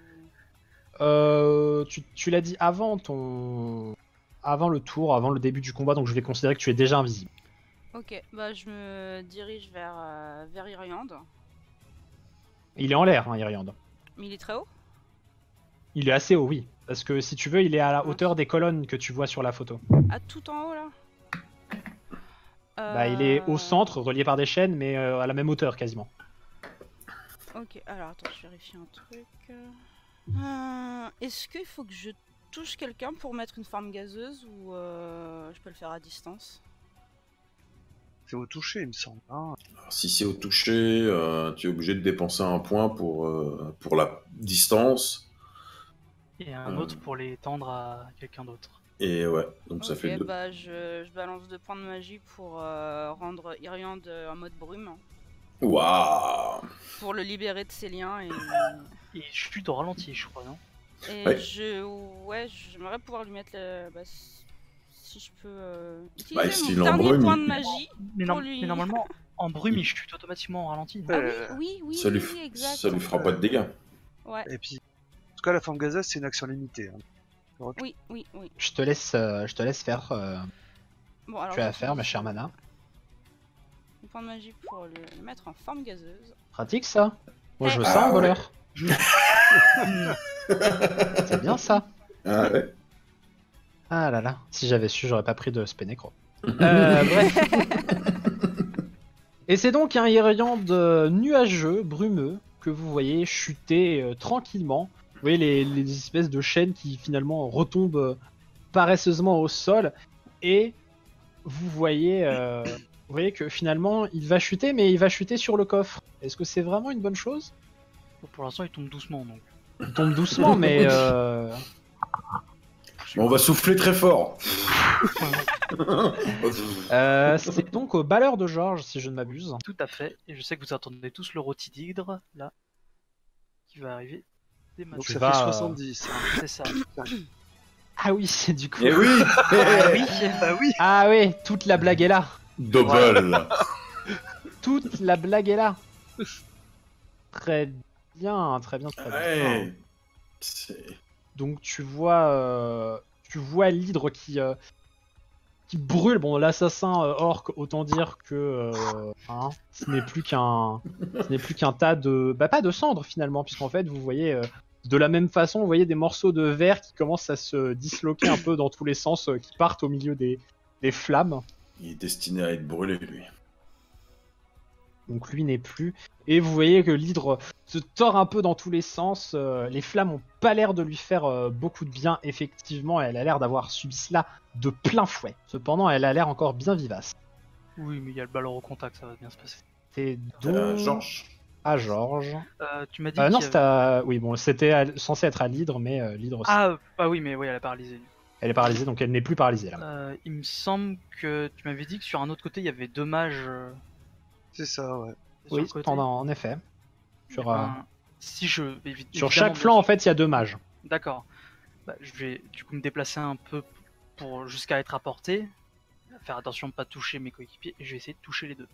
Euh, tu tu l'as dit avant ton, avant le tour, avant le début du combat, donc je vais considérer que tu es déjà invisible. Ok, bah je me dirige vers, euh, vers Iriande. Il est en l'air, hein, Iriande. Mais il est très haut. Il est assez haut, oui. Parce que si tu veux, il est à la hauteur des colonnes que tu vois sur la photo. Ah, tout en haut là Bah, il est au Euh, centre, relié par des chaînes, mais euh, à la même hauteur quasiment. Ok, alors attends, je vérifie un truc. Euh, Est-ce qu'il faut que je touche quelqu'un pour mettre une forme gazeuse ou euh, je peux le faire à distance? C'est au toucher, il me semble. hein. Alors, si c'est au toucher, euh, tu es obligé de dépenser un point pour, euh, pour la distance. Et un autre pour les tendre à quelqu'un d'autre. Et ouais, donc ça Ok, fait deux. bah je, je balance deux points de magie pour euh, rendre Iriande en mode brume. Waouh! Pour le libérer de ses liens et, Et je suis au ralenti, je crois, non? et Ouais. je ouais j'aimerais pouvoir lui mettre le bah, si- si je peux euh, utiliser Bah, mon s'il dernier embrume, point il- de magie. Mais, Pour non- lui. mais normalement, en brume, il chute automatiquement en ralenti. non Ah Euh, oui, oui, oui, ça, lui, oui, f- exact. ça lui fera pas de dégâts. Ouais, Et puis, en tout cas, la forme gazeuse, c'est une action limitée. hein. oui, oui, oui. Je te laisse, euh, je te laisse faire. Euh, Bon, alors tu as à j'utilise faire, ma chère Mana. un point de magie pour le, le mettre en forme gazeuse. Pratique ça. Moi je veux Ah ça, un ouais. voleur. C'est bien ça. Ah ouais. Ah là là. Si j'avais su, j'aurais pas pris de Spénécro. Euh, bref. Et c'est donc un Iriande nuageux, brumeux, que vous voyez chuter euh, tranquillement. Vous voyez les, les espèces de chaînes qui finalement retombent euh, paresseusement au sol. Et vous voyez, euh, vous voyez que finalement il va chuter, mais il va chuter sur le coffre. Est-ce que c'est vraiment une bonne chose? Bon, pour l'instant, il tombe doucement, donc. Il tombe doucement, mais... Euh... Mais on va souffler très fort. Euh, c'est donc au balleur de Georges, si je ne m'abuse. Tout à fait. Et je sais que vous attendez tous le rôti d'hydre, là, qui va arriver. des matchs. Donc Tu ça vas, fait euh, soixante-dix. C'est ça. Ah oui, c'est du coup. Eh oui. Ah oui. Bah oui. Ah oui, toute la blague est là. Double. Toute la blague est là. Très bien, très bien, très bien. Ouais. C'est- Donc tu vois, euh, tu vois l'hydre qui, euh, qui brûle. Bon, l'assassin euh, orc, autant dire que euh, hein, ce n'est plus qu'un, ce n'est plus qu'un tas de, bah pas de cendres finalement, puisqu'en fait vous voyez euh, de la même façon, vous voyez des morceaux de verre qui commencent à se disloquer un peu dans tous les sens, euh, qui partent au milieu des, des flammes. Il est destiné à être brûlé, lui. Donc lui n'est plus. Et vous voyez que l'hydre se tord un peu dans tous les sens. euh, les flammes ont pas l'air de lui faire euh, beaucoup de bien, effectivement. Elle a l'air d'avoir subi cela de plein fouet. Cependant, elle a l'air encore bien vivace. Oui, mais il y a le ballon au contact, ça va bien se passer. C'est donc Euh, Georges. à Georges. Euh, tu m'as dit Euh, qu'il non, y c'était avait- à... Oui, bon, c'était à- censé être à l'hydre, mais euh, l'hydre aussi. Ah, euh, bah oui, mais oui, elle a paralysé. lui. Elle est paralysée, donc elle n'est plus paralysée là. Euh, il me semble que tu m'avais dit que sur un autre côté, il y avait deux mages. euh, C'est ça, ouais. sur Oui, le côté. en, en effet. Sur, Eh euh, ben, si je évi- sur évidemment, chaque bien flanc, en sûr. fait, il y a deux mages. D'accord. Bah, je vais du coup me déplacer un peu pour jusqu'à être à portée. Faire attention de pas toucher mes coéquipiers et je vais essayer de toucher les deux.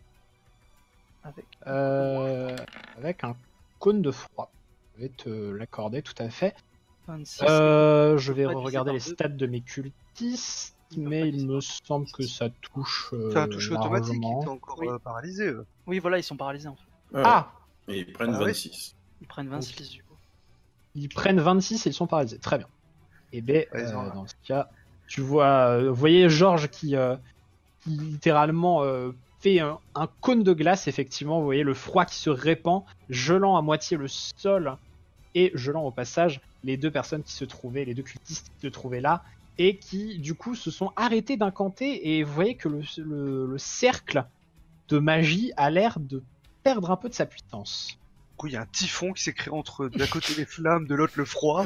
Avec. Euh, avec un cône de froid. Je vais te l'accorder tout à fait. vingt-six. Euh, je vais pas divisé regarder par les deux. stats de mes cultistes, Ils peuvent mais pas il diviser me par semble que ça touche euh, C'est un toucher automatique, il largement. était encore Oui. euh, paralysé. eux. Oui, voilà, ils sont paralysés en fait. Ouais. Ah, Et ils prennent Ah ouais. vingt-six. Ils prennent vingt-six du coup. ils prennent vingt-six et ils sont paralysés. Très bien. Et ben, Ouais, ils ont euh, là. dans ce cas, tu vois, euh, vous voyez Georges qui, euh, qui littéralement euh, fait un, un cône de glace. Effectivement, vous voyez le froid qui se répand, gelant à moitié le sol et gelant au passage les deux personnes qui se trouvaient, les deux cultistes qui se trouvaient là, et qui du coup se sont arrêtés d'incanter. Et vous voyez que le, le- le cercle de magie a l'air de perdre un peu de sa puissance. Du coup, il y a un typhon qui s'est créé entre d'un côté les flammes, de l'autre le froid.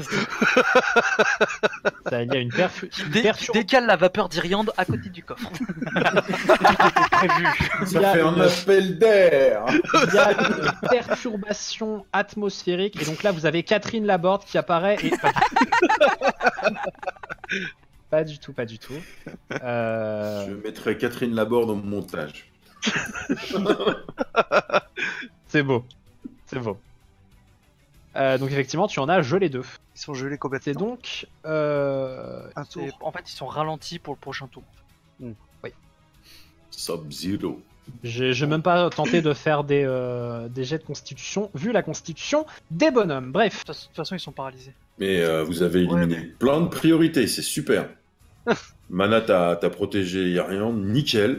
Ça, il y a une, perfu- une Dé- pertur- décale la vapeur d'Iriande à côté du coffre. C'était prévu. il y Ça a fait un une- appel d'air. il y a une perturbation atmosphérique. Et donc là, vous avez Catherine Laborde qui apparaît. Et... Pas du tout, pas du tout. Euh, Je mettrai Catherine Laborde dans mon montage. C'est beau. C'est beau. Euh, donc effectivement, tu en as gelé deux. Ils sont gelés complètement. C'est donc... euh, un C'est- tour. En fait, ils sont ralentis pour le prochain tour. Sub-Zero. J'ai j'ai même pas tenté de faire des, euh, des jets de constitution, vu la constitution des bonhommes. Bref. De toute toute façon, ils sont paralysés. Mais euh, vous avez éliminé Ouais, mais- plein de priorités, c'est super. Mana, t'as t'as protégé Irian, nickel.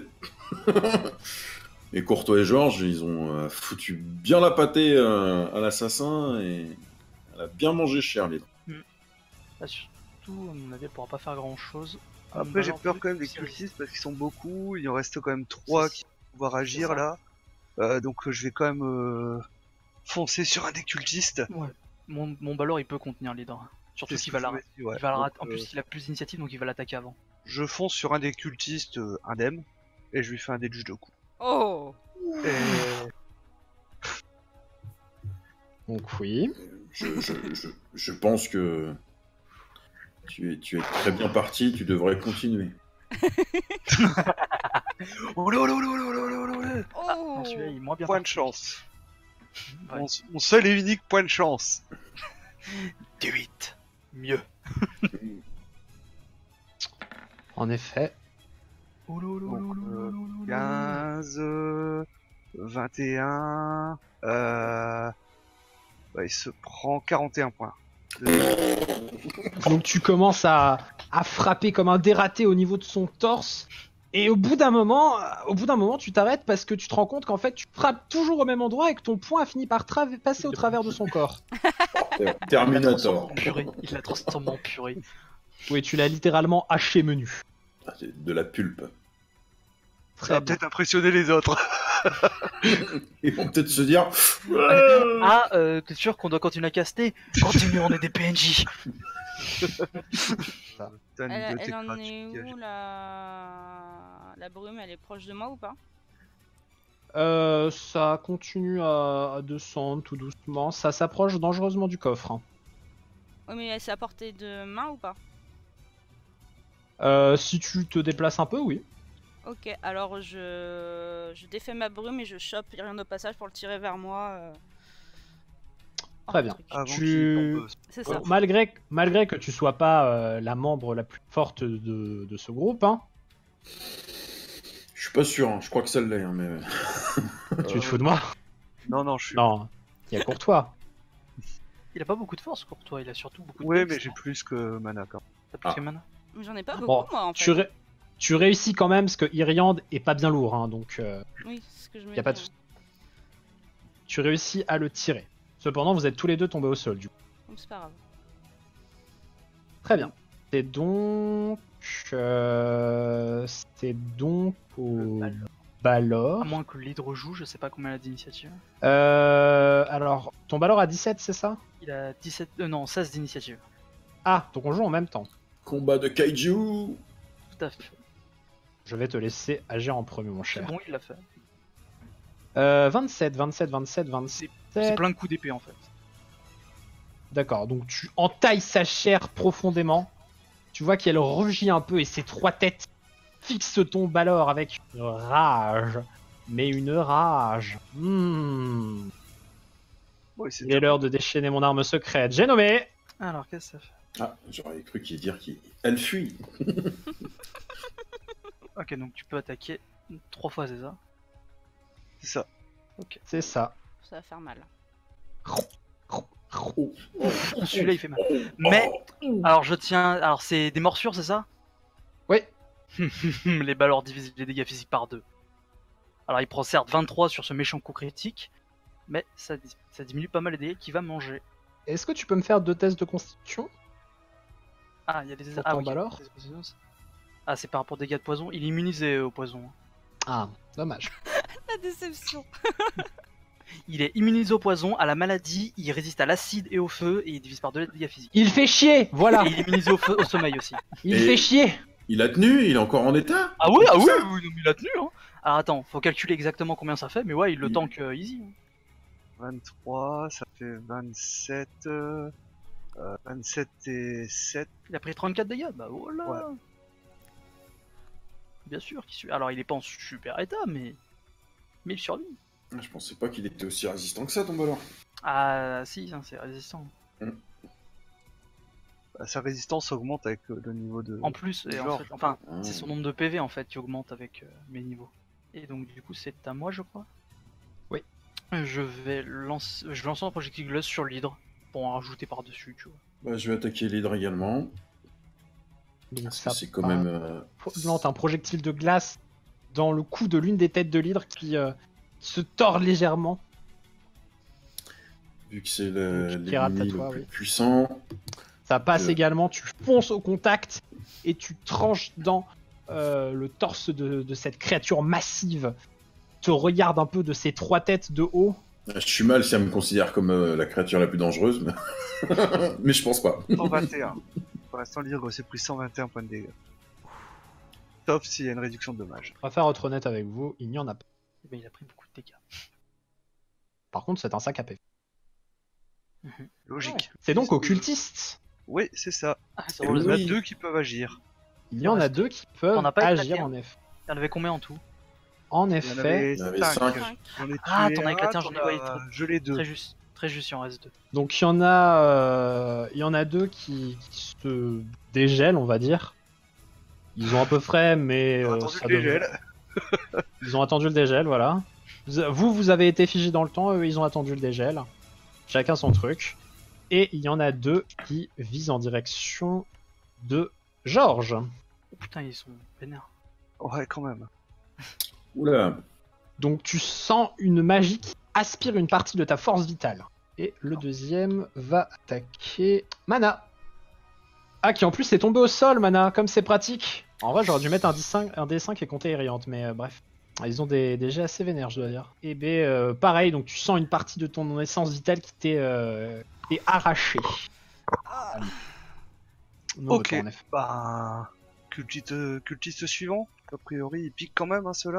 Et Courtois et Georges, ils ont euh, foutu bien la pâtée euh, à l'assassin et elle a bien mangé cher, l'hydre. Là, surtout, à mon avis, elle pourra pas faire grand chose. Après, j'ai peur quand même des cultistes parce qu'ils sont beaucoup. Il en reste quand même trois qui vont pouvoir agir ça. là. Euh, donc, euh, je vais quand même euh, foncer sur un des cultistes. Mon, mon balleur, il peut contenir l'hydre. Surtout C'est ce qu'il que va je la... me dis, ouais. il va la Donc, rat- En euh, plus, il a plus d'initiative, donc il va l'attaquer avant. je fonce sur un des cultistes euh, indemne et je lui fais un déluge de coups. Oh Et... Donc oui. Je, je, je, je pense que tu es, tu es très bien parti, tu devrais continuer. Olé, olé, olé, olé, olé, olé, olé, olé. Oh Non, celui-là, il est moins bien Point de parti. chance. Ouais. Mon, mon seul et unique point de chance. D huit. Mieux. En effet. Donc, euh, quinze, euh, vingt et un. Euh... bah, il se prend quarante et un points. Donc tu commences à, à frapper comme un dératé au niveau de son torse. Et au bout d'un moment, euh, au bout d'un moment, tu t'arrêtes parce que tu te rends compte qu'en fait, tu frappes toujours au même endroit et que ton poing a fini par trave- passer au travers de son corps. Il la transforme Terminator. en purée. Il la transforme en purée. Oui, tu l'as littéralement haché menu. Ah, c'est de la pulpe. Ça Très va bien. peut-être impressionner les autres. Ils vont peut-être se dire. Ah, euh, t'es sûr qu'on doit continuer à caster? Continue, on est des P N J. T'as une Elle, bibliothèque elle en est gratuite. où la... la brume? Elle est proche de moi ou pas? Euh, ça continue à, à descendre tout doucement. Ça s'approche dangereusement du coffre. hein. Oui, mais c'est à portée de main ou pas? Euh, si tu te déplaces un peu, oui. Ok, alors je... je défais ma brume et je chope rien au passage pour le tirer vers moi. euh, Très en bien. truc. Avant Tu- qu'il tombe. C'est ça. Bon, malgré, malgré que tu sois pas euh, la membre la plus forte de, de ce groupe, hein, Je suis pas sûr, hein. Je crois que ça l'est, hein, mais. tu te Euh, fous de moi? Non, non, je suis. Non, il y a Courtois. Il a pas beaucoup de force, Courtois, il a surtout beaucoup de Ouais, dex, mais j'ai non plus que mana quand même. T'as plus Ah. que mana. Mais j'en ai pas beaucoup, Bon, moi, en tu, fait. ré- tu réussis quand même parce que Iriande est pas bien lourd, hein, donc euh, Oui, c'est ce que je me y a pas de dis, souci. Tu réussis à le tirer. Cependant, vous êtes tous les deux tombés au sol, du coup. hein. C'est pas grave. Très bien. C'est donc... euh, C'est donc au À Balor. moins que l'hydre joue, je sais pas combien il a d'initiative. Euh, alors, ton Balor a dix-sept, c'est ça? Il a dix-sept, euh, non, seize d'initiative. Ah, donc on joue en même temps. Combat de kaiju. Tout à fait. Je vais te laisser agir en premier, mon C'est cher. bon, il l'a fait. Euh, vingt-sept, vingt-sept, vingt-sept, C'est vingt-sept. plein de coups d'épée en fait. D'accord, donc tu entailles sa chair profondément. Tu vois qu'elle rugit un peu et ses trois têtes fixent ton Balor avec une rage. Mais une rage. Hmm. Ouais, c'est Il est l'heure de déchaîner mon arme secrète. J'ai nommé. Alors, qu'est-ce que ça fait? Ah, j'aurais cru qu'il dire qu'elle fuit. Ok, donc tu peux attaquer trois fois, c'est ça? c'est ça. C'est ça. Ça va faire mal. Oh, celui-là il fait mal. Mais, alors je tiens. Alors c'est des morsures, c'est ça? Oui. Les Balors divisent les dégâts physiques par deux. Alors il prend certes vingt-trois sur ce méchant coup critique, mais ça, ça diminue pas mal les dégâts qu'il va manger. Est-ce que tu peux me faire deux tests de constitution? Ah, il y a des. Pour Ah, ton oui. Balor Ah, c'est par rapport aux dégâts de poison. Il est immunisé au poison. Ah, dommage. La déception. Il est immunisé au poison, à la maladie, il résiste à l'acide et au feu, et il divise par deux les dégâts physiques. Il fait chier, voilà. Et il est immunisé au, feu, au sommeil aussi. Il Et- fait chier. Il a tenu, il est encore en état. Ah oui, ah Tout oui, ça oui, non, mais il a tenu, hein. Alors attends, faut calculer exactement combien ça fait, mais ouais, il le Il- tank euh, easy. hein. vingt-trois, ça fait vingt-sept. Euh, euh, vingt-sept et sept. Il a pris trente-quatre dégâts, bah voilà. Ouais. Bien sûr qu'il suit. Alors il est pas en super état, mais. Mais il survit. Ah, Je pensais pas qu'il était aussi résistant que ça, ton Balor. Ah si, hein, c'est résistant. Bah, sa résistance augmente avec euh, le niveau de. En plus, et en Genre. fait, enfin, Ah. c'est son nombre de P V en fait qui augmente avec euh, mes niveaux. Et donc du coup c'est à moi je crois. Oui. Je vais lancer, je vais lancer un projectile glace sur l'hydre pour en rajouter par dessus, tu vois. Bah, je vais attaquer l'hydre également. Donc Parce ça que c'est quand part- même. euh, plante un projectile de glace dans le cou de l'une des têtes de l'hydre qui euh, se tord légèrement. Vu que c'est le- Donc, qui rate à l'ennemi toi, le plus oui. puissant. Ça passe Je- également, tu fonces au contact et tu tranches dans euh, le torse de, de cette créature massive. Te regarde un peu de ses trois têtes de haut. Je suis mal si elle me considère comme euh, la créature la plus dangereuse, mais, mais je pense pas. cent vingt et un. Pour l'instant, l'hydre s'est pris cent vingt et un points de dégâts. Sauf s'il y a une réduction de dommages. Je préfère être honnête avec vous, il n'y en a pas. Eh ben, il a pris beaucoup de dégâts. Par contre, c'est un sac à P V. Logique. C'est donc Puisque- occultiste. Oui, c'est ça. Ah, ça Et vaut le- Il y en a oui. deux qui peuvent agir. Il y en a reste- deux qui peuvent On n'a pas éclaté, agir hein. en effet. Il y en avait combien en tout? En Il y en effet, avait Il y en avait cinq. cinq. Cinq. J'en ai Ah, tué t'en as éclaté un, t'en j'en ai- ouais, as très- gelé deux. Très juste, très juste, il en reste deux. donc il y en a, euh, il y en a deux qui, qui se dégèlent, on va dire. Ils ont un peu frais, mais Ils ont euh, attendu ça le devrait- dégel. Ils ont attendu le dégel, voilà. Vous, vous avez été figé dans le temps, eux, ils ont attendu le dégel. Chacun son truc. Et il y en a deux qui visent en direction de Georges. Oh putain, ils sont vénères. Ouais, quand même. Oula. Donc tu sens une magie qui aspire une partie de ta force vitale. Et le deuxième va attaquer Mana. Ah, qui en plus est tombé au sol, Mana, comme c'est pratique. En vrai, j'aurais dû mettre un D cinq, un D cinq et compter Eriante, mais euh, bref. Ils ont des, des jets assez vénères, je dois dire. Et ben, euh, pareil, donc tu sens une partie de ton essence vitale qui t'est euh, t'est arrachée. Ah. Non, Ok. mais en effet. Bah. Cultiste, cultiste suivant. A priori, il pique quand même, hein, ceux-là. Hein.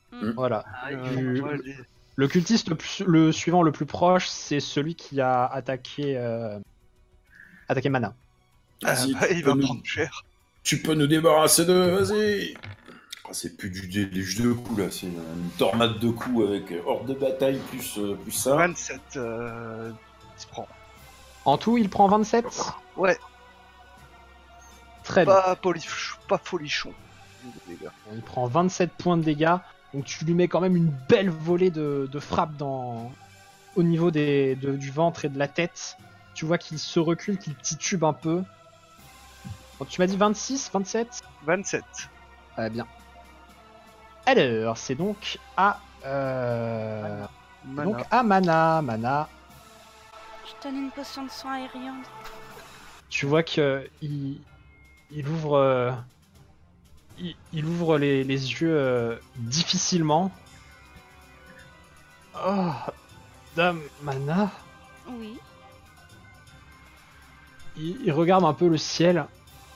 Mm. Voilà. Ah, Euh, il faut- ouais, les- Le cultiste le, plus- le suivant le plus proche, c'est celui qui a attaqué, euh, attaqué Mana. Ah, Vas-y, bah, tu il peux va nous- prendre cher. Tu peux nous débarrasser de... Vas-y. Ah, c'est plus du dé- des jeux de coups, là. C'est une tornade de coups avec euh, hors de bataille plus, euh, plus ça. vingt-sept, euh, il se prend. En tout, il prend vingt-sept. Ouais, Très bien. pas, polif- pas folichon. les gars. Il prend vingt-sept points de dégâts. Donc tu lui mets quand même une belle volée de, de frappe dans... au niveau des, de- du ventre et de la tête. Tu vois qu'il se recule, qu'il titube un peu. Donc, tu m'as dit vingt-six, vingt-sept? vingt-sept. Très bien. Alors, c'est donc à... euh, Mana. Donc à Mana. Mana, Je donne une potion de soin aérien. tu vois que il, il ouvre, euh, il, il ouvre les, les yeux euh, difficilement. Oh, Dame Mana, Oui. il, il regarde un peu le ciel.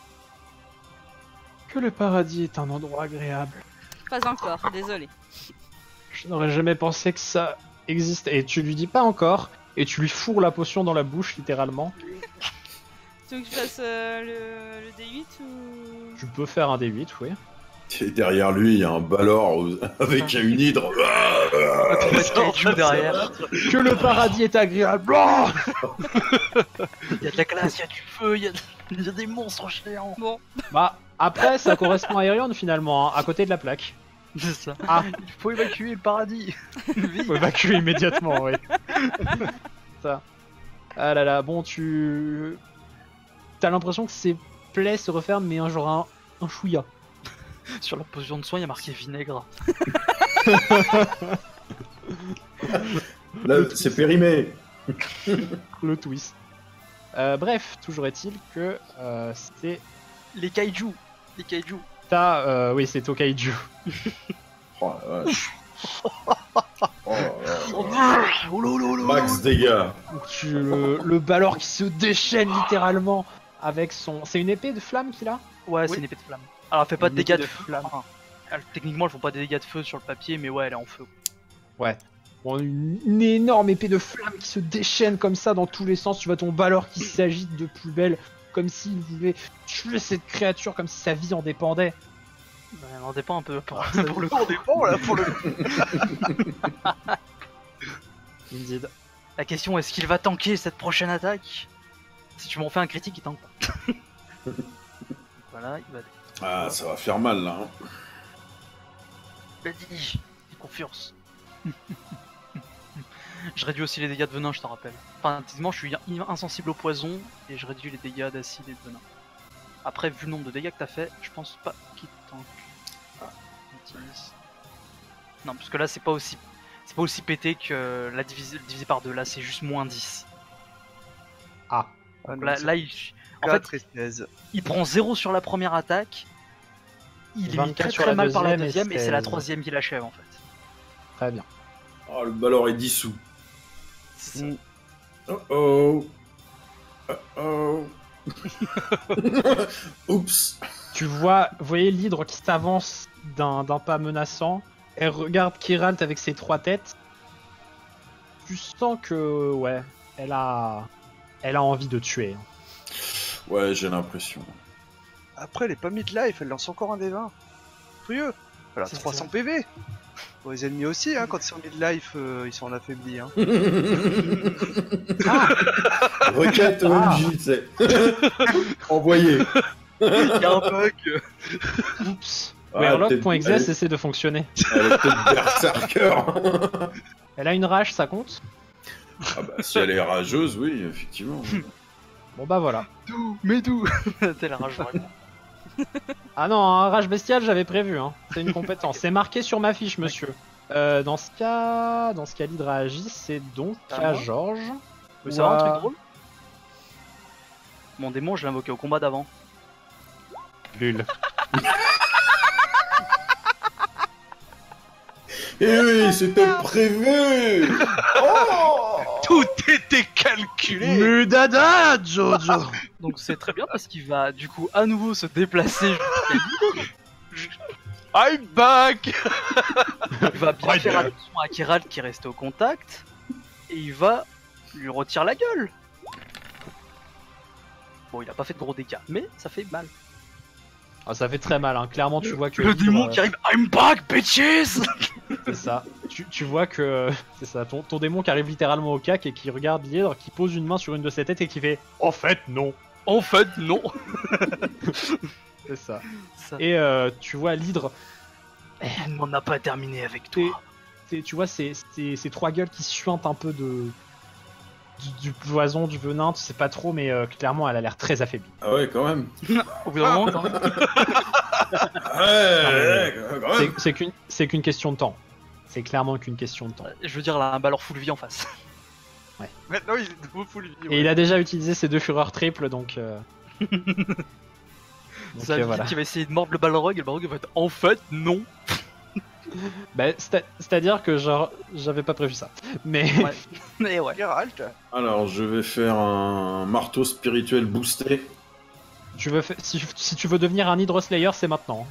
Que le paradis est un endroit agréable. Pas encore, désolé. Je n'aurais jamais pensé que ça existe. Et tu lui dis pas encore, et tu lui fourres la potion dans la bouche littéralement. Tu veux que je fasse euh, le, le D huit ou... Tu peux faire un D huit, oui. Et derrière lui, il y a un Balor aux- avec une hydre. Ah, pour mettre Kaiju derrière. Que le paradis est agréable. Oh Il y a de la glace, il y a du feu, il y a, il y a des monstres géants. Bon, Bah, après, ça correspond à Aerion finalement, hein, à côté de la plaque. C'est ça. Ah, Il faut évacuer le paradis. Vite. faut évacuer immédiatement, oui. Ça. Ah là là, bon, tu. T'as l'impression que ses plaies se referment, mais un genre un, un chouïa. Sur la potion de soin, il y a marqué vinaigre. Là, c'est périmé. Le twist. Euh, bref, toujours est-il que euh, c'est. Les kaiju. Les kaiju. T'as. Euh, oui, c'est Tokaiju. Oh la vache. Oh là là. Oh là là là. Max dégâts. Donc, tu, le, le Balor qui se déchaîne littéralement avec son. C'est une épée de flamme qu'il a? Ouais, c'est Oui. une épée de flamme. Alors, elle fait pas de Une dégâts épée de, de feu. flamme. Enfin, elle- techniquement, elles font pas des dégâts de feu sur le papier, mais ouais, elle est en feu. Ouais. Bon, une, une énorme épée de flamme qui se déchaîne comme ça dans tous les sens. Tu vois ton Balor qui s'agite de plus belle, comme s'il voulait tuer cette créature, comme si sa vie en dépendait. Bah, elle en dépend un peu pour, Ça pour le on coup. dépend là pour le Indeed. La question, est-ce qu'il va tanker cette prochaine attaque? Si tu m'en fais un critique, il tank pas. Voilà, il va. Ah, ça va faire mal là. hein. Vas-y, j'ai confiance. Je réduis aussi les dégâts de venin, je t'en rappelle. Enfin, techniquement, je suis in- insensible au poison et je réduis les dégâts d'acide et de venin. Après, vu le nombre de dégâts que t'as fait, je pense pas qu'il tank. Ah, dix. Non, parce que là, c'est pas aussi, c'est pas aussi pété que la divisé, divisé par deux. Là, c'est juste moins dix. Ah. Ah, non, Là, c'est là, il, en fait, quatre et seize. il prend zéro sur la première attaque. Il est mis vingt-quatre très sur très la mal par la deuxième et deuxième et c'est la seize. troisième qui l'achève en fait. Très bien. Oh, le Balor est dissous. C'est ça. Mm. Oh oh. Oh oh. Oups. Tu vois, vous voyez l'hydre qui s'avance d'un d'un pas menaçant. Elle regarde Kiralt avec ses trois têtes. Tu sens que, ouais, elle a, elle a envie de tuer. Ouais, j'ai l'impression. Après, elle est pas mid-life, elle lance encore un D vingt. Furieux. Elle a C'est trois cents P V. Pour les ennemis aussi, hein, quand ils sont mid-life, euh, ils sont en affaiblis. Hein. Ah, Requête O M J, tu sais. Envoyé. Il y a un bug. oups. Ah, Werlock.exe peut-être- essaie de fonctionner. Elle est peut-être berserker. Elle a une rage, ça compte? Ah bah, si elle est rageuse, oui, effectivement. Bon bah voilà. D'où Mais d'où T'es la rage vraiment. Ah non, un rage bestial, j'avais prévu. Hein. C'est une compétence. C'est marqué sur ma fiche, monsieur. Euh, dans ce cas, dans ce cas, l'hydre agit, c'est donc À à moi Georges. Mais c'est un Ouah. truc drôle. Mon démon, je l'ai invoqué au combat d'avant. Lul. Eh oui, c'était prévu. Oh. Tout était calculé. Mudada, Jojo. Donc c'est très bien parce qu'il va du coup à nouveau se déplacer jusqu'à lui. I'm back. Il va bien Ouais, faire euh. attention à Kirald qui reste au contact et il va lui retirer la gueule. Bon, il a pas fait de gros dégâts, mais ça fait mal. Ah, ça fait très mal, hein. Clairement tu vois que... Le Hydre, démon euh, qui arrive, I'm back, bitches. C'est ça. Tu, tu vois que... C'est ça, ton, ton démon qui arrive littéralement au cac et qui regarde l'hydre, qui pose une main sur une de ses têtes et qui fait « En fait, non !» En fait, non. C'est ça. Ça, Et euh, tu vois l'hydre... il n'en a pas terminé avec T'es- toi. t'es- Tu vois ces, ces, ces trois gueules qui suintent un peu de... Du, du poison, du venin, tu sais pas trop, mais euh, clairement elle a l'air très affaiblie. Ah ouais, quand même. Au bout d'un moment, quand même. Ouais, ouais, quand C'est même. c'est qu'une c'est qu'une question de temps. C'est clairement qu'une question de temps. Je veux dire, là, un ballon full vie en face. Maintenant, il est nouveau full vie. Et il a déjà utilisé ses deux fureurs triples, donc... Euh... donc Ça euh, veut voilà. dire qu'il va essayer de mordre le Balrog et le Balrog va être en fait, non. Bah, c'est- C'est-à-dire que genre, j'avais pas prévu ça. Mais Ouais. Mais ouais. Geralt. Alors, je vais faire un marteau spirituel boosté. tu veux fa- si, si tu veux devenir un Hydro Slayer, c'est maintenant.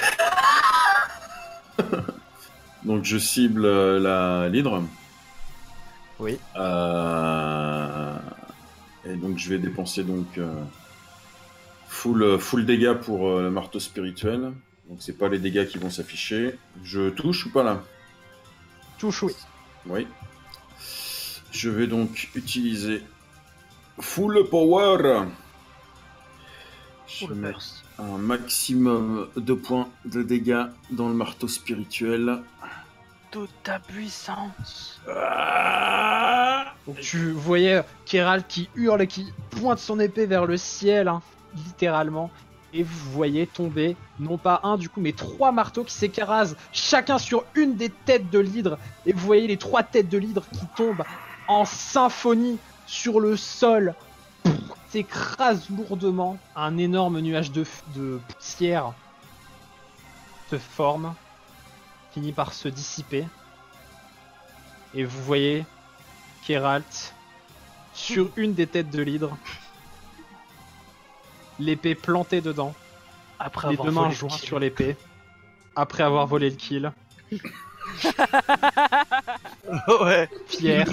Donc, je cible euh, la l'hydre. Oui. Euh, Et donc, je vais dépenser donc euh, full, full dégâts pour euh, le marteau spirituel. Donc, c'est pas les dégâts qui vont s'afficher. Je touche ou pas là? Touche, oui. Oui. Je vais donc utiliser full power. Je Full mets burst. un maximum de points de dégâts dans le marteau spirituel. Toute ta puissance. Ah Donc tu voyais Kéral qui hurle et qui pointe son épée vers le ciel, hein, littéralement. Et vous voyez tomber, non pas un du coup, mais trois marteaux qui s'écrasent, chacun sur une des têtes de l'hydre. Et vous voyez les trois têtes de l'hydre qui tombent en symphonie sur le sol. Pff, s'écrasent lourdement. Un énorme nuage de, f- de poussière se forme, finit par se dissiper. Et vous voyez Geralt sur une des têtes de l'hydre, l'épée plantée dedans, Après les avoir deux mains volé le jointes kill. sur l'épée, après avoir volé le kill, Ouais. fier.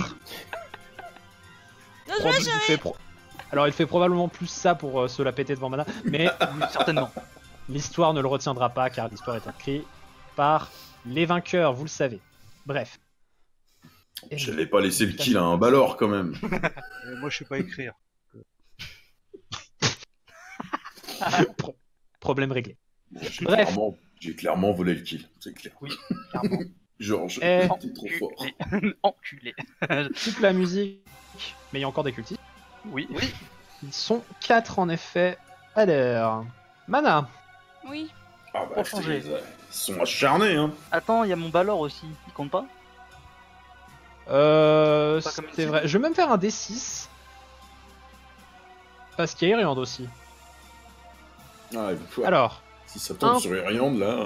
Bien joué, Prob- il chérie. fait pro- Alors il fait probablement plus ça pour euh, se la péter devant Mana, mais Oui, certainement. l'histoire ne le retiendra pas car l'histoire est écrite par les vainqueurs, vous le savez. Bref. Et- Je n'avais pas laissé le kill à un Balor quand même. Et moi, je sais pas écrire. Pro- Problème réglé. J'ai Bref. clairement, j'ai clairement volé le kill, c'est clair. Oui, clairement. Genre, je- Eh. t'es trop fort. Enculé. Toute la musique, mais il y a encore des cultistes. Oui. Ils sont quatre en effet. Alors, Mana. Oui. Ah bah, Pour changer. c'est- ils sont acharnés, hein. Attends, il y a mon Balor aussi. Il compte pas? Euh, Pas comme c'est ici. vrai. Je vais même faire un D six. Parce qu'il y a Iriand aussi. Ah, il faut- Alors, si ça tombe un- sur Iriand, là...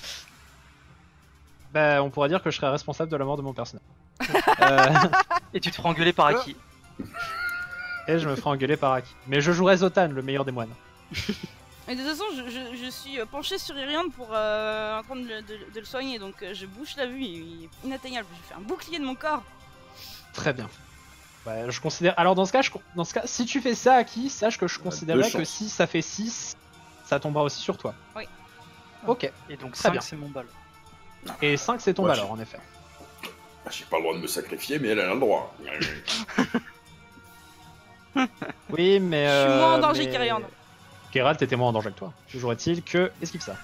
bah, on pourrait dire que je serais responsable de la mort de mon personnage. Euh, Et tu te feras engueuler par Aki. et je me ferai engueuler par Aki. Mais je jouerai Zotan, le meilleur des moines. Et de toute façon, je, je, je suis euh, penché sur Iriand pour euh, en train de, le- de- de le soigner, donc euh, je bouche la vue, il est inatteignable. Je fais un bouclier de mon corps. Très bien. Bah, je considère. Alors dans ce cas, je... dans ce cas, si tu fais ça, Aki, sache que je deux considérerais que chances. si ça fait six, ça tombera aussi sur toi. Oui. Ok. Et donc Très bien. cinq c'est mon Balor. Et cinq, c'est ton Ouais, Balor, en effet. Ah, j'ai pas le droit de me sacrifier, mais elle a le droit. Oui, mais. Je suis moins en danger mais- qu'Iriand. Geralt était moins en danger que toi. Toujours est-il que. Esquive ça.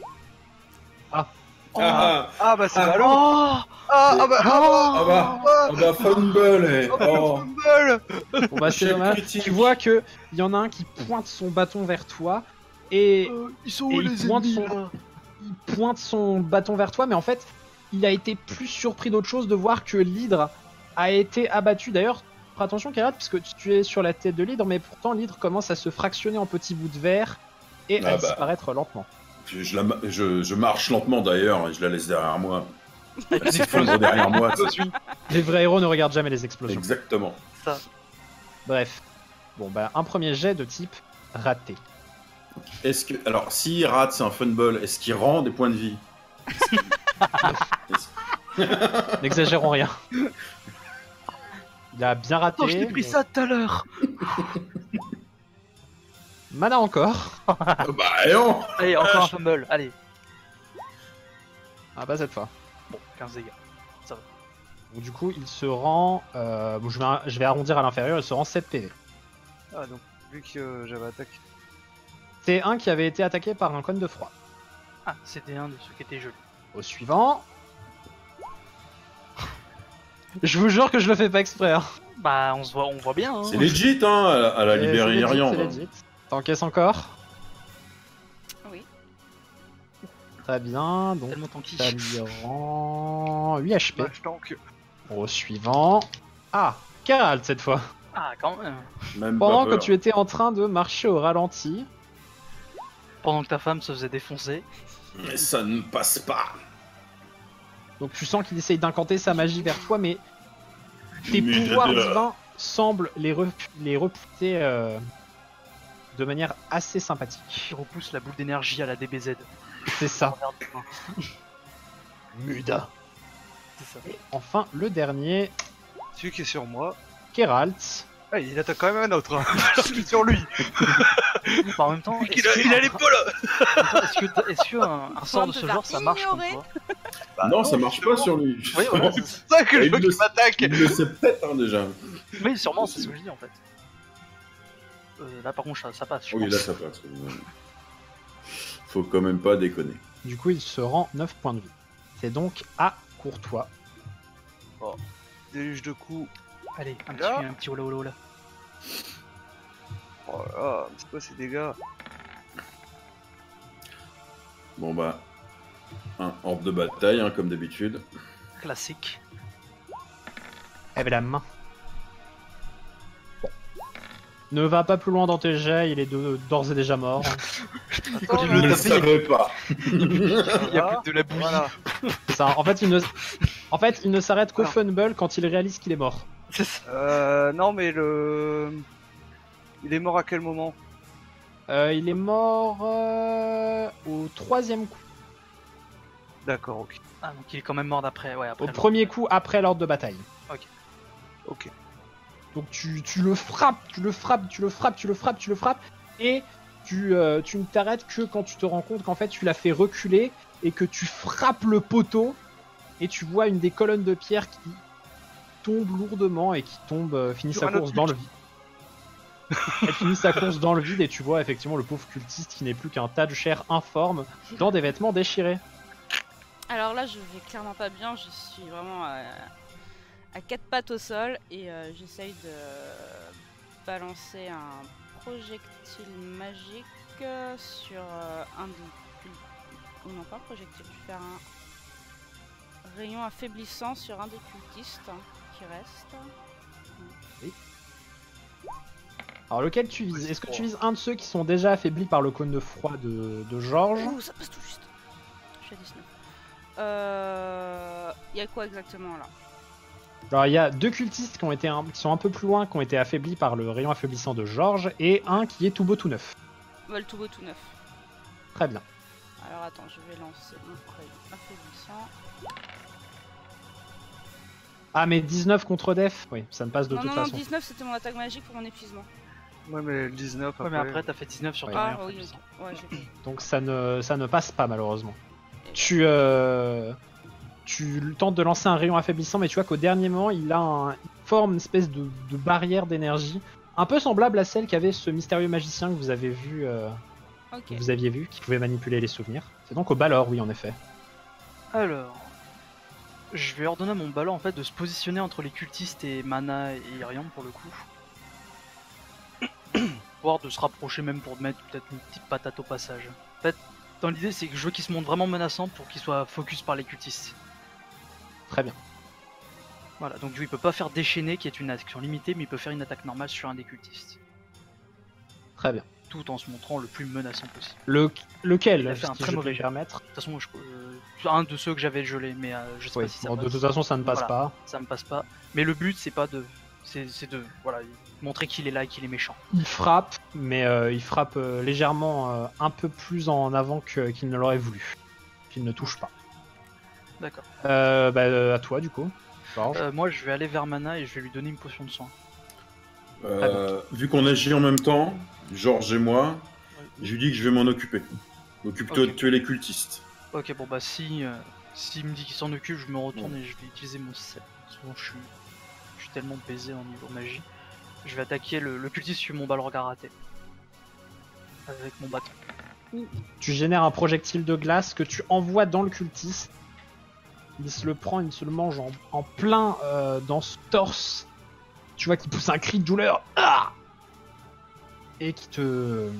Ah, Ah bah c'est Ah. ballot. Oh Ah, ah bah ah, ah bah, ah bah, fumble, eh. Oh. fumble. Bon bah c'est Échec dommage. critique. Tu vois que il y en a un qui pointe son bâton vers toi et Euh, Ils sont Et où il les pointe ennemis son- là il pointe son bâton vers toi, mais en fait, il a été plus surpris d'autre chose de voir que l'hydre a été abattu. D'ailleurs, fais attention, Geralt, parce que tu es sur la tête de l'hydre, mais pourtant l'hydre commence à se fractionner en petits bouts de verre et Ah à bah. disparaître lentement. Je, je la ma- je- je marche lentement d'ailleurs et je la laisse derrière moi. Elle s'effondre derrière moi. tu sais. Les vrais héros ne regardent jamais les explosions. Exactement. Ça. Bref. Bon bah un premier jet de type raté. Est-ce que, alors, s'il rate, c'est un fumble. Est-ce qu'il rend des points de vie? N'exagérons rien. Il a bien raté. Oh, je t'ai pris mais- ça tout à l'heure. Mana encore. bah non. Allez, encore un fumble. Allez. Ah, pas cette fois. Bon, quinze dégâts. Ça va. Donc, du coup, il se rend. Euh, bon, je, vais, je vais arrondir à l'inférieur, il se rend sept P V. Ah, donc, vu que euh, j'avais attaqué. C'est un qui avait été attaqué par un cône de froid. Ah, c'était un de ceux qui étaient jolis. Au suivant. Je vous jure que je le fais pas exprès. Hein. Bah, on se voit, on voit bien. Hein. C'est legit, hein, à la, à la C'est- c'est Libérien. legit, c'est legit. T'encaisses encore. Oui. Très bien, donc Tellement ton kiff. ça lui rend huit H P. Bah, je tank. Au suivant. Ah, Geralt cette fois. Ah, quand même. Même Pendant pas que peur. tu étais en train de marcher au ralenti, Pendant que ta femme se faisait défoncer. Mais ça ne passe pas. donc tu sens qu'il essaye d'incanter sa magie vers toi, mais tes Mais pouvoirs de- divins semblent les, repu- les repousser euh, de manière assez sympathique. Qui repousse la boule d'énergie à la D B Z. C'est ça. Regarde bien. Muda. C'est ça. Et enfin, le dernier, Celui qui est sur moi. Geralt. Ah, il attaque quand même un autre. Hein. Je suis sur lui. Bah, en même temps, Il est-ce a, que- il a l'épaule. en même temps, Est-ce que, est-ce que un, un sort de peut ce faire genre ça marche contre ignorer. toi Bah, non, ça marche pas justement. sur lui. Oui, voilà, c'est- C'est ça que Et je il veux le- qu'il m'attaque. Il le sait peut-être hein, déjà. oui, sûrement, c'est ce que je dis en fait. Euh, là, par contre, ça, ça passe. Je Oui, pense. là ça passe. Faut quand même pas déconner. Du coup, il se rend neuf points de vie. C'est donc à Courtois. Déluge de coups. Allez, un petit, Là. un petit hola hola hola. Oh là là, mais c'est quoi ces dégâts? Bon bah, un horde de bataille hein, comme d'habitude. Classique. Eh ben la main. Bon. Ne va pas plus loin dans tes jets, il est de- d'ores et déjà mort. Et quand il Je veut ne le taper, il y a- savais pas. il y a plus que de la bouillie. Voilà. C'est ça. En fait, il ne, en fait, il ne s'arrête qu'au Alors. fumble quand il réalise qu'il est mort. C'est ça. Euh, non, mais le. Il est mort à quel moment? Euh, il est mort euh, au troisième coup. D'accord, ok. Ah, donc il est quand même mort d'après. Ouais, après. Au le- premier coup après l'ordre de bataille. Ok. Donc tu, tu le frappes, tu le frappes, tu le frappes, tu le frappes, tu le frappes, et tu, euh, tu ne t'arrêtes que quand tu te rends compte qu'en fait tu l'as fait reculer et que tu frappes le poteau et tu vois une des colonnes de pierre qui tombe lourdement et qui tombe, euh, finit Sur sa un autre course dans le vide. Elle finit sa course dans le vide et tu vois effectivement le pauvre cultiste qui n'est plus qu'un tas de chair informe dans des vêtements déchirés. Alors là, je vais clairement pas bien. Je suis vraiment à, à quatre pattes au sol et euh, j'essaye de balancer un projectile magique euh, sur euh, un des cul- ou non pas un projectile. Je vais faire un rayon affaiblissant sur un des cultistes hein, qui reste. Alors lequel tu vises? Est-ce que tu vises un de ceux qui sont déjà affaiblis par le cône de froid de, de Georges? Ouh, ça passe tout juste. Je suis à dix-neuf. Euh, il y a quoi exactement là? Alors il y a deux cultistes qui, ont été un- qui sont un peu plus loin, qui ont été affaiblis par le rayon affaiblissant de Georges, et un qui est tout beau tout neuf. Bah, le tout beau tout neuf. Très bien. Alors attends, je vais lancer mon rayon affaiblissant. Ah mais dix-neuf contre def? Oui, ça ne passe de non, toute non, non, façon. dix-neuf c'était mon attaque magique pour mon épuisement. Ouais, mais le dix-neuf Ouais, après. mais après, t'as fait dix-neuf sur Ouais. ton Ah rayon oui, affaiblissant. ok. Ouais, j'ai Donc ça ne, ça ne passe pas malheureusement. Et Tu, euh, tu tentes de lancer un rayon affaiblissant, mais tu vois qu'au dernier moment, il, a un, il forme une espèce de, de barrière d'énergie, un peu semblable à celle qu'avait ce mystérieux magicien que vous avez vu, euh, Ok. que vous aviez vu, qui pouvait manipuler les souvenirs. C'est donc au Balor, oui en effet. Alors, je vais ordonner à mon ballon en fait de se positionner entre les cultistes et Mana et Iriam pour le coup. Voire de se rapprocher même pour mettre peut-être une petite patate au passage. En fait, dans l'idée c'est que je veux qu'il se montre vraiment menaçant pour qu'il soit focus par les cultistes. Très bien. Voilà, donc il peut pas faire déchaîner qui est une action limitée, mais il peut faire une attaque normale sur un des cultistes. Très bien. Tout en se montrant le plus menaçant possible. Le, lequel Il a fait un si très je mauvais peux me jet. permettre. De toute façon, je- euh, un de ceux que j'avais gelé, mais euh, je sais Oui. pas si ça Bon, de passe. toute façon, ça ne passe Voilà. pas. Ça me passe pas. Mais le but c'est pas de. C'est c'est de. Voilà, montrer qu'il est là et qu'il est méchant. Il frappe, mais euh, il frappe euh, légèrement euh, un peu plus en avant que- qu'il ne l'aurait voulu. Qu'il ne touche pas. D'accord. Euh, bah, euh, à toi du coup. Georges. Euh, moi, je vais aller vers Mana et je vais lui donner une potion de soin. Euh, vu qu'on agit en même temps, Georges et moi, je lui dis que je vais m'en occuper. Occupe-toi Ok. de tuer les cultistes. Ok, bon bah si euh, s'il me dit qu'il s'en occupe, je me retourne et je vais utiliser mon sceptre. Souvent, je suis, je suis tellement baisé en niveau magie. Je vais attaquer le, le cultiste sur mon Balrog à rater. Avec mon bâton. Tu génères un projectile de glace que tu envoies dans le cultiste. Il se le prend, il se le mange en, en plein euh, dans ce torse. Tu vois qu'il pousse un cri de douleur. Ah et qui te...